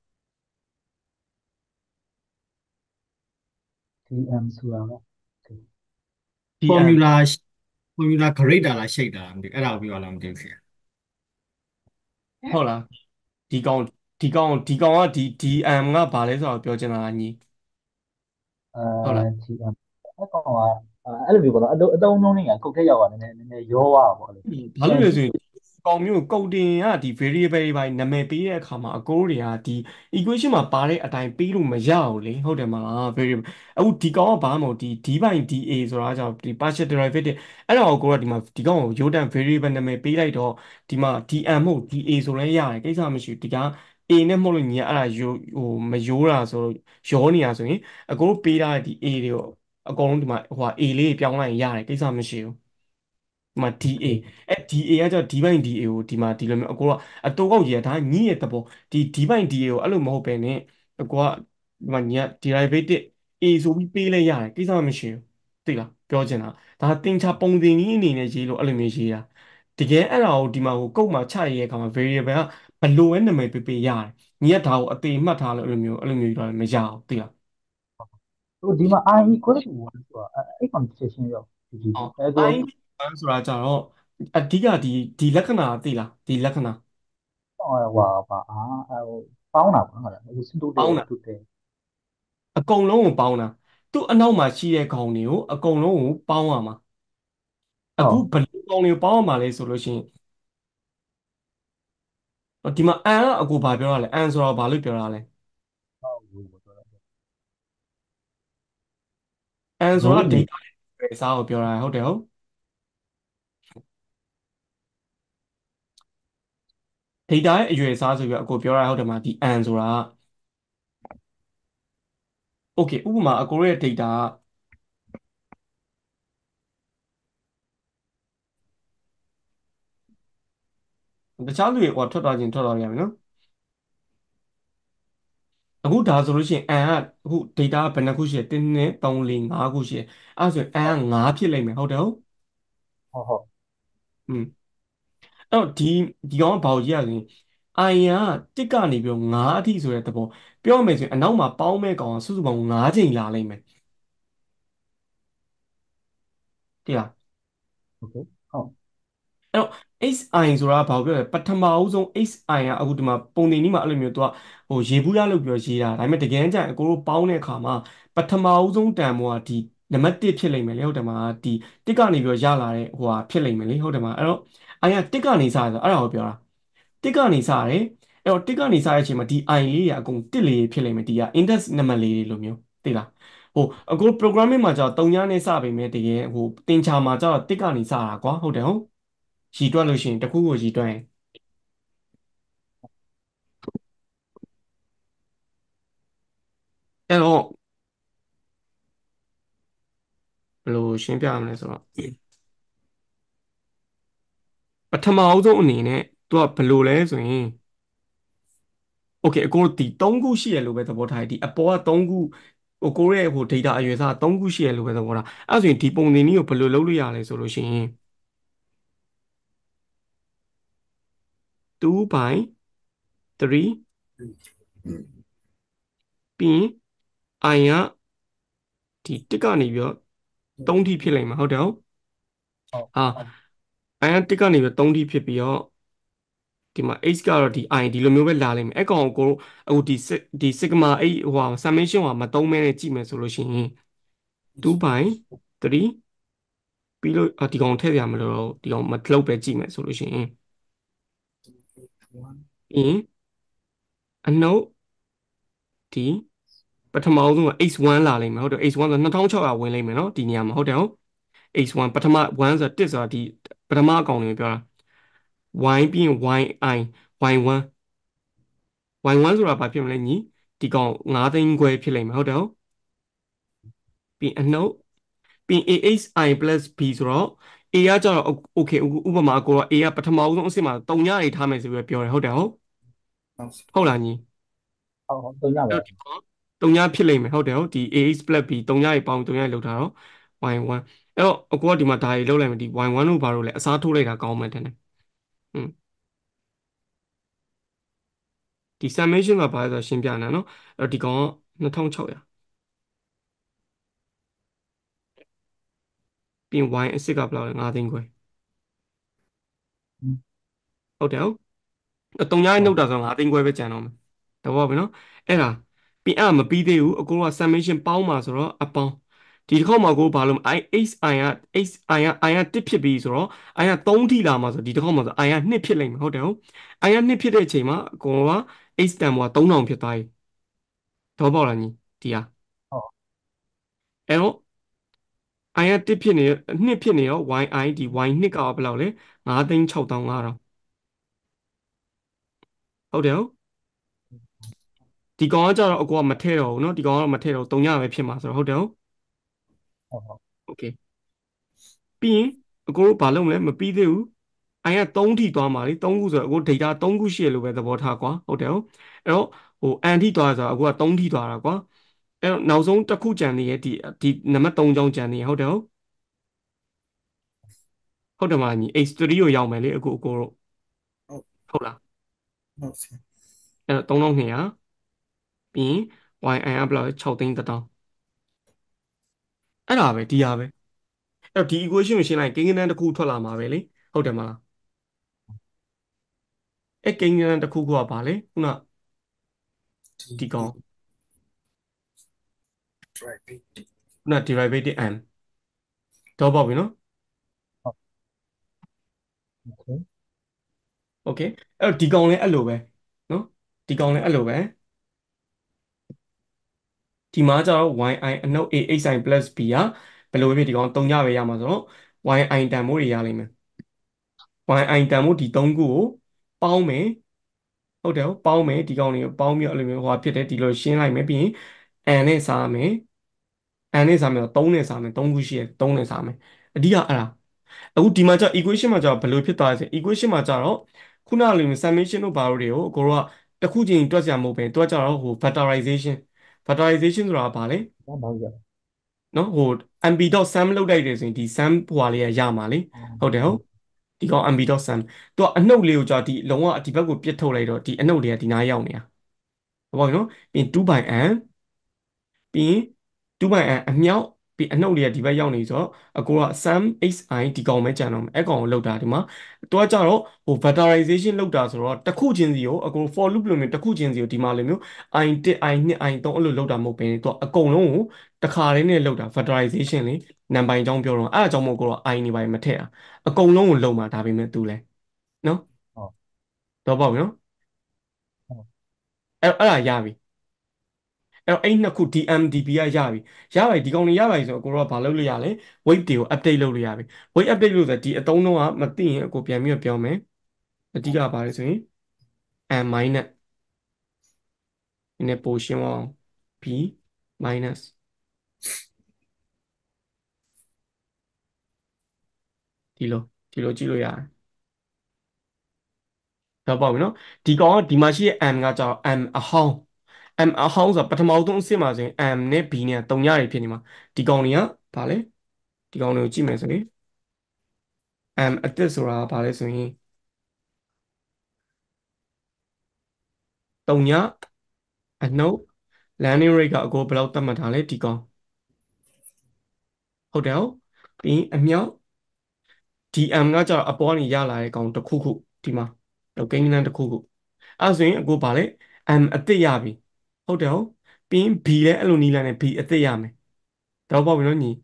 ที เอ็ม ဆိုတာက Okay. DM formula formula grade တာလားရှိတ်တာလားမသိဘူးအဲ့ဒါကိုပြောရလားမသိဘူးဆရာဟုတ်လားဒီကောင်ဒီကောင်ဒီကောင်ကဒီ ဒီ အမ် ကဘာလဲဆိုတော့ပြောချင်တာလားညီအဲဟုတ်လားที เอ็ม အဲ့ကောင်ကအဲ့လိုမျိုးပေါ့နော်အတုံးအတုံးလုံးလေးကကုတ်ထက်ရောက်တာနည်းနည်းနည်းနည်းရောသွားတာပေါ့အဲ့လိုဘာလို့လဲဆိုရင်ကောင်မျိုးကုတ်တင်ကဒီ variable တွေပိုင်းနာမည်ပေးတဲ့အခါမှာအကိုတွေကဒီ equation မှာပါတဲ့အတိုင်းပေးလို့မရဘူးလေဟုတ်တယ်မလား variable အခုဒီကောင်ကဘာမှမဟုတ်ဒီ d by dA ဆိုတာကြောင့်ဒီ partial derivative အဲ့ဒါကိုကိုကဒီမှာဒီကောင်ကို Jordan variable နာမည်ပေးလိုက်တော့ဒီမှာ dm မဟုတ် dA ဆိုလဲရတယ်ကိစ္စမရှိဘူးဒီက A နဲ့မှုတ်လို့ညီကအဲ့ဒါယိုဟိုမယိုးတာဆိုရောနေတာဆိုရင်အကိုတို့ပေးထားတဲ့ဒီ A တွေကိုအကုန်လုံးဒီမှာဟိုဟာ A လေးပြောင်းလိုက်ရင်ရတယ်ကိစ္စမရှိဘူးဒီမှာโอ dA เคအဲ dA ကကြောင့် d by dA ကိုဒီမှာဒီလိုမျိုးအကိုကအတိုးကောက်ကြီးကဒါညည်းရဲ့သဘောဒီ d by dA ကိုအဲ့လိုမဟုတ်ပဲねအကိုကဒီမှာည derivative A ဆိုပြီးပေးလိုက်ရတယ်ကိစ္စမရှိဘူးသိလားပြောချင်တာဒါတင်ချပုံသင်ကြီးအနေနဲ့ရေးလို့အဲ့လိုမျိုးရေးတာတကယ်အဲ့ဒါကိုဒီမှာဟိုကုတ်မှာချရေးရတဲ့အခါမှာ variable ကဘယ်လိုပဲနာမည်ပေးပေးရတယ်ညီကဒါကိုအသေးမှတ်ထားလို့အဲ့လိုမျိုးအဲ့လိုမျိုးတော့မရအောင်သိလားဟိုဒီမှာ I equal to oneဆိုတာအဲ့ condition ရောက်ဒီဒီအော်အဲ့ကို I ဆိုတာကြတော့အဓိကဒီဒီလက္ခဏာသိလားဒီလက္ခဏာဟိုဟာပါအာဟိုပေါင်းတာပေါ့ဟုတ်လားဟိုစတုတဲပေါင်းတာတုတဲအကုန်လုံးကိုပေါင်းတာသူ့အနောက်မှာရှိတဲ့ခေါင်းတွေကိုအကုန်လုံးကိုပေါင်းရမှာအခုဟုတ်ဘယ်လိုခေါင်းတွေကိုပေါင်းရမှာလဲဆိုလို့ရှိရင်ဒီမှာ an ကအကိုဘာပြောရလဲ an ဆိုတော့ဘာလို့ပြောရလဲဟုတ်ဘူးပြောတာ an ဆို row တော့အနေ data ရဲ့အစားကိုပြောတာဟုတ်တယ်ဟုတ် data ရဲ့အရွယ်အစားဆိုပြီးတော့အကိုပြောရဟုတ်တယ်မှာဒီ an ဆိုတာ okay ဥပမာအကိုရဲ့ data ကတခြားလူတွေဟိုထွက်သွားခြင်းထွက်သွားပြန်ပြီနော်အခုဒါဆိုလို့ရှိရင် an ကအခု data ကဘယ်နှခုရှိလဲတစ်နှစ်သုံးလေးငါးခုရှိတယ်အဲ့ဒါဆိုရင် an ကငါးဖြစ်လိမ့်မယ်ဟုတ်တယ်ဟုတ်ဟုတ်ဟုတ်อืมအဲ့တော့ဒီဒီကောင်ကဘာကိုကြည့်ရလဲ i ကတစ်ကနေပြီးတော့ငါးအထိဆိုတဲ့သဘောပြောရမယ်ဆိုရင်အနောက်မှာပေါင်းမဲ့ကောင်ကစုစုပေါင်းငါးချိန်လာလိမ့်မယ်တိလားโอเคဟုတ်အဲ့တော့ xi ဆိုတာကဘာကိုပြောလဲပထမအဦးဆုံး xi ကအခုဒီမှာပုံတင်ကြီးမှာအဲ့လိုမျိုးသူကဟိုရေဘူးရလို့ပြောရေးတာဒါပေမဲ့တကယ်တမ်းကျရင်အကိုတို့ပေါင်းတဲ့အခါမှာပထမအဦးဆုံးတန်ဖိုးကဒီနံပါတ်တစ်ဖြစ်လိမ့်မယ်လေဟုတ်တယ်မလားဒီတစ်ကနေပြီးတော့ရလာတဲ့ဟိုဟာဖြစ်လိမ့်မယ်လေဟုတ်တယ်မလားအဲ့တော့ i ကတစ်ကနေစရဆိုအဲ့ဒါကိုပြောတာတစ်ကနေစရတယ်အဲ့တော့တစ်ကနေစတဲ့အချိန်မှာဒီ i လေးတွေအကုန်တစ်လေးဖြစ်လိမ့်မယ်ဒီက index နံပါတ်လေးတွေလိုမျိုးသိလားဟိုအခု programming မှာကျတော့တုံညာနဲ့စပေမဲ့တကယ်ဟိုတင်ချာမှာကျတော့တစ်ကနေစတာကွာဟုတ်တယ်ဟုတ်ရည်တွက်လို့ရှိရင်တစ်ခုကိုရည်တွက်ရင်အဲ့တော့ဘယ်လိုရှင်းပြရမလဲဆိုတော့ပထမအဦးဆုံးအနေနဲ့သူကဘယ်လိုလဲဆိုရင်โอเคအကိုဒီ၃ခုရှိရလို့ပဲသဘောထားတယ်ဒီအပေါ်က၃ခုဟိုကိုရဲ့ဟို data အရွယ်အစား၃ခုရှိရလို့ပဲသဘောထားအဲ့ဆိုရင်ဒီပုံသင်နည်းကိုဘယ်လိုလုပ်လို့ရလဲဆိုလို့ရှိရင်two by three ပြီးရင် i ကဒီတစ်ကနေပြီးတော့၃ထိဖြစ်လိမ့်မှာဟုတ်တယ်ဟုတ်ဟုတ်ဟာ i ကတစ်ကနေပြီးတော့၃ထိဖြစ်ပြီးတော့ဒီမှာ h ကတော့ဒီ i ဒီလိုမျိုးပဲလာလိမ့်မယ်အဲ့ကောင်ကိုအခုဒီဒီ sigma 8ဟိုဟာ summation ဟိုမသုံးမဲနဲ့ကြည့်မယ်ဆိုလို့ရှိရင်two by three ပြီးလို့ဒီကောင်ထည့်ရမလို့တော့ဒီကောင်မလှုပ်ပဲကြည့်မယ်ဆိုလို့ရှိရင်အင်းအနှုတ်ဒီပထမဆုံးက x one လာလိမ့်မယ်ဟုတ်တယ် x one ဆိုနှစ်ထောင်ခြောက်ရာဝင်လိမ့်မယ်နော်ဒီနေရာမှာဟုတ်တယ်ဟုတ် x 1ပထမoneဆိုတစ်ဆိုတာဒီပထမအကောင်လေးပြောတာ y ပြီးရင် yi y 1 y 1ဆိုတာဘာဖြစ်မလဲညီဒီကောင်၅သိန်းခွဲဖြစ်လိမ့်မယ်ဟုတ်တယ်ဟုတ်ပြီးအနှုတ်ပြီး axi plus b ဆိုတော့ a ကကြတော့ okay ဥပမာကိုတော့ a ကပထမဦးဆုံးအစစ်မှာတုံညတွေထားမယ်ဆိုပြီးပြောတယ်ဟုတ်တယ်ဟုတ်ဟုတ်လားညီဟုတ်ဟုတ်သုံးရပါအဲ့တော့ဒီကောင်တုံညဖြစ်လိမ့်မယ်ဟုတ်တယ်ဟုတ်ဒီ ax plus b တုံညတွေပေါင်းတုံညတွေလောက်ထားတော့ y 1အဲ့တော့အကူကဒီမှာဒါတွေလောက်လိုက်မယ်ဒီ y 1လို့ဘာလို့လဲအစားထိုးလိုက်တာကောင်းမှတယ်နဲ့อืมဒီ summation ကဘာလဲဆိုတော့ရှင်းပြနေနော်အဲ့တော့ဒီကောင်ကနှစ်ထောင်ခြောက်ရာပြီး y အစစ်ကဘယ်လောက်လဲ၅သိန်းခွဲဟုတ်တယ်ဟုတ်အတုံညားနှုတ်တာဆို၅သိန်းခွဲပဲကျန်တော့မယ်တဘောပဲနော်အဲ့ဒါပြီးအဲ့မပြီးသေးဘူးအကိုက summation ပေါင်းမှာဆိုတော့အပေါင်းဒီတစ်ခေါက်မှာကိုဘာလို့ i x i က x i က i ကတစ်ဖြစ်ပြီဆိုတော့ i ကသုံးထိလာမှာဆိုဒီတစ်ခေါက်မှာဆို i ကနှစ်ဖြစ်လိမ့်မယ်ဟုတ်တယ်ဟုတ် i ကနှစ်ဖြစ်တဲ့အချိန်မှာအကိုက x တန်ဖိုးကသုံးထောင်ဖြစ်သွားပြီတော့ပေါ့လားညီဒီဟာဟုတ်အဲ့တော့ i ကတစ်ဖြစ်နေနှစ်ဖြစ်နေရော yi ဒီ y နှစ်ကဘယ်လောက်လဲ၅သိန်း၆သောင်း၅ထောင်ဟုတ်တယ်ဟုတ်ဒီကောင်ကကြတော့အကူကမထည့်တော့ဘူးเนาะဒီကောင်ကတော့မထည့်တော့တုံညပဲဖြစ်မှာဆိုတော့ဟုတ်တယ်ဟုတ်ဟုတ်ဟုတ်โอเคပြီးရင်အကိုတို့ဘာလုပ်မလဲမပြီးသေးဘူး i ကသုံးထိသွားမှာလေသုံးခုဆိုတော့အကို data သုံးခုရှိရလို့ပဲသဘောထားကွာဟုတ်တယ်ဟုတ်အဲ့တော့ဟို n ထိသွားဆိုတော့အကိုကသုံးထိသွားတာကွာအဲ့တော့နောက်ဆုံးတစ်ခုကြံနေရဲ့ဒီဒီနံပါတ်သုံးချောင်းကြံနေရဟုတ်တယ်ဟုတ်ဟုတ်တယ်မလားညီ h 3ကိုရောက်မယ်လေအကိုအကိုတို့ဟုတ်ဟုတ်လားဟုတ်ဆရာအဲ့တော့သုံးထောင်နှစ်ရာပြီးရင် yi ကဘယ်လောက်လဲ၆သိန်းတစ်တောင်းအဲ့ဒါပဲဒီဟာပဲအဲ့တော့ဒီ equation ကိုရှင်းလိုက်ကိန်းဂဏန်းတစ်ခုထွက်လာမှာပဲလေဟုတ်တယ်မလားအဲ့ကိန်းဂဏန်းတစ်ခုကဘာလဲခုနဒီကောင် drive it ခုန derivative m တော့ပေါ့ပြီနော်โอเค okay အဲ့တော့ဒီကောင်လည်းအဲ့လိုပဲနော်ဒီကောင်လည်းအဲ့လိုပဲဒီမှာကျတော့ yi အနှုတ် axi plus b ကဘယ်လိုပဲဖြစ်ဒီကောင်သုံးကြပဲရမှာဆိုတော့ yi တန်ဖိုးတွေရလိမ့်မယ် yi တန်ဖိုးဒီသုံးခုကိုပေါင်းမယ်ဟုတ်တယ်ပေါင်းမယ်ဒီကောင်တွေကိုပေါင်းပြီးအဲ့လိုမျိုးဟိုဖြစ်တယ်ဒီလိုရှင်းလိုက်မယ်ပြီးရင် n နဲ့စားမယ် n နဲ့စားမယ်တော့၃နဲ့စားမယ်၃ခုရှိရ၃နဲ့စားမယ်အဓိကအဲ့ဒါအခုဒီမှာကျ equation မှာကျတော့ဘယ်လိုဖြစ်သွားလဲဆို equation မှာကျတော့ခုနလိုမျိုး summation တို့ဘာလို့တွေကိုအကိုတို့ကတစ်ခုချင်းတွက်စရာမဟုတ်ပဲတွက်ကြတော့ဟို factorization factorization ဆိုတာကဘာလဲဘာဘာကြီးနော်ဟို mb.sum လောက်လိုက်တယ်ဆိုရင်ဒီ sum ဟိုဟာလေးကရမှာလေဟုတ်တယ်ဟုတ်ဒီကောင် mb.sum သူကအနှုတ်လေးကိုကြာဒီလုံးဝဒီဘက်ကိုပြစ်ထုတ်လိုက်တော့ဒီအနှုတ်လေးကဒီနားရောက်နေတာဟုတ်ပါဘူးနော်ပြီးရင်2 by n ပြီးရင်2 by n အမြောက်ပြီးအနှုတ်လေးကဒီဘက်ရောက်နေဆိုတော့အကိုက sum xi ဒီကောင်ပဲကြံတော့မယ်အဲ့ကောင်ကိုလောက်တာဒီမှာသူကကြတော့ဟို factorization လောက်တာဆိုတော့တစ်ခုချင်းစီကိုအကို for loop လိုမျိုးတစ်ခုချင်းစီကိုဒီမှာလိုမျိုး i 1 i 2 i 3အဲ့လိုလောက်တာမဟုတ်ဘဲသူကအကုန်လုံးကိုတစ်ခါတည်းနဲ့လောက်တာ factorization လေနံပါတ်အကြောင်းပြောတော့အဲ့အကြောင်းမို့ကိုတော့ i နေပါမထည့်တာအကုန်လုံးကိုလုံမှာဒါပေမဲ့သူလဲနော်ဟုတ်တော့ပေါ့နော်ဟုတ်အဲ့အဲ့ဒါရပြီအဲ့တော့အဲ့နှစ်ခု dm db ကရပြီရပါပြီဒီကောင်တွေရပါပြီဆိုတော့ကိုတော့ဘာလုပ်လို့ရလဲ weight တွေကို update လုပ်လို့ရပြီ weight update လို့ဆိုတော့ဒီအသုံးတော့ကမသိရင်ကိုပြန်ပြီးတော့ပြောမယ်အဓိကပါလဲဆိုရင် m minus ဒီနေ့ပိုရှင်းအောင် b minus ဒီလိုဒီလိုကြည့်လို့ရတယ်တော့ပေါ့ပြီနော်ဒီကောင်ကဒီမှာရှိတဲ့ m ကကြောက် m အဟောင်း m အဟောင်းဆိုတော့ပထမဆုံးအဆင့်မှာဆိုရင် m နဲ့ b နဲ့တုံညတွေဖြစ်နေမှာဒီကောင်တွေကဘာလဲဒီကောင်တွေကိုကြည့်မယ်ဆိုရင် m အတစ်ဆိုတာဘာလဲဆိုရင်တုံညအနှုတ် landing rate ကအကိုဘယ်လောက်သတ်မှတ်ထားလဲဒီကောင်ဟုတ်တယ်ဟုတ်ပြီးရင်အမြောက် dm ကကြောက်အပေါ်ကနေရလာတဲ့ကောင်တစ်ခုခုဒီမှာတော့ကိန်းဂဏန်းတစ်ခုခုအဲ့ဆိုရင်အကိုဘာလဲ m အတစ်ရပြီဟုတ်တယ်ဟုတ်ပြီးရင် b လည်းအဲ့လိုနီးလာနေ b အတစ်ရမယ်တော့ပေါ့ပြီနော်ညီ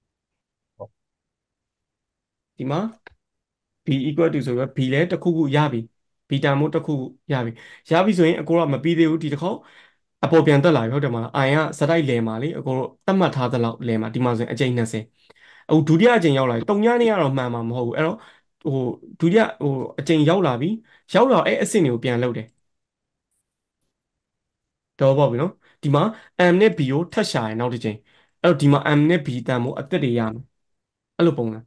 ဒီမှာ b equal to ဆိုတော့ b လည်းတစ်ခုခုရပြီ b တန်မို့တစ်ခုခုရပြီရပြီဆိုရင်အကိုကမပြီးသေးဘူးဒီတစ်ခေါက်အပေါ်ပြန်တက်လာပြီဟုတ်တယ်မလား i ကစတိုက်လဲမှာလေအကိုတို့သတ်မှတ်ထားသလောက်လဲမှာဒီမှာဆိုရင်အကျိန်နှစ်ဆယ်အခုဒုတိယအကြိမ်ရောက်လာပြီတုံညနေကတော့မှန်မှာမဟုတ်ဘူးအဲ့တော့ဟိုဒုတိယဟိုအကြိမ်ရောက်လာပြီရောက်လာအဲ့အဆင့်တွေကိုပြန်လုပ်တယ်တော့ပေါ့ပြီနော်ဒီမှာ M နဲ့ B ကိုထပ်ရှာရင်နောက်တစ်ကြိမ်အဲ့တော့ဒီမှာ M နဲ့ B တန်ဖို့အသက်တွေရမယ်အဲ့လိုပုံစံ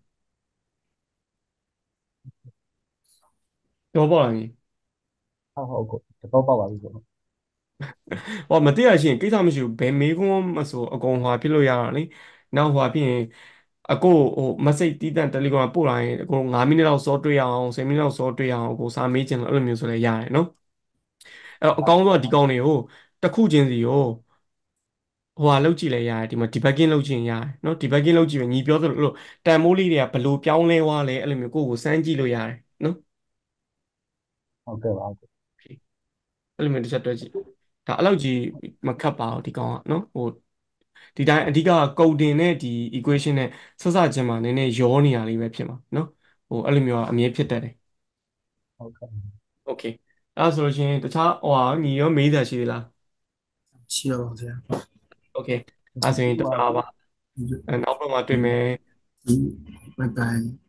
တော့ပေါ့လားညီဟုတ်ဟုတ်ကိုတတော့ပေါက်ပါပြီကိုဟောမသိရရှရင်ကိစ္စမရှိဘူးဘယ်မေးခွန်းမဆိုအကုန်ဟွာဖြစ်လို့ရတာလေနောက်ဟွာဖြစ်ရင်အကိုဟို message တီးတန့် Telegram ပို့လာရင်အကိုငါးမိနစ်လောက်စောတွေ့ရအောင်ဆယ်မိနစ်လောက်စောတွေ့ရအောင်အကိုစာမေးချင်တယ်အဲ့လိုမျိုးဆိုလည်းရတယ်နော်အဲ့တော့အကောင်းဆုံးကဒီကောင်းတွေကိုတစ်ခုချင်းစီကိုဟိုဟာလောက်ကြည့်လဲရတယ်ဒီမှာ debugging လောက်ကြည့်ရင်ရတယ်နော် debugging လောက်ကြည့်ရင်ညီပြောသလိုလို့တန်မိုးလေးတွေကဘလို့ပြောင်းလဲသွားလဲအဲ့လိုမျိုးကိုယ့်ကိုစမ်းကြည့်လို့ရတယ်နော်ဟုတ်ကဲ့ပါဟုတ်ကဲ့အဲ့လိုမျိုးတစ်ချက်တွဲကြည့်ဒါအဲ့လောက်ကြီးမခတ်ပါဘူးဒီကောင်ကနော်ဟိုဒီတိုင်းအဓိကကုတ်တင်နဲ့ဒီ equation နဲ့ဆက်စချင်းမှာနည်းနည်းရောနေရလေးပဲဖြစ်မှာနော်ဟိုအဲ့လိုမျိုးကအမြဲဖြစ်တတ်တယ်ဟုတ်ကဲ့ okay အဲ့ဒါဆိုလို့ရှိရင်တခြားဟိုဟာညီရောမေးစရာရှိသေးလားရှိတော့ပါဗျာ okay အဲ့ဒါဆိုရင်တဟုတ်ပါတားပါအဲနောက်ဘက်မှာတွေ့မယ်ဘိုင်ဘိုင်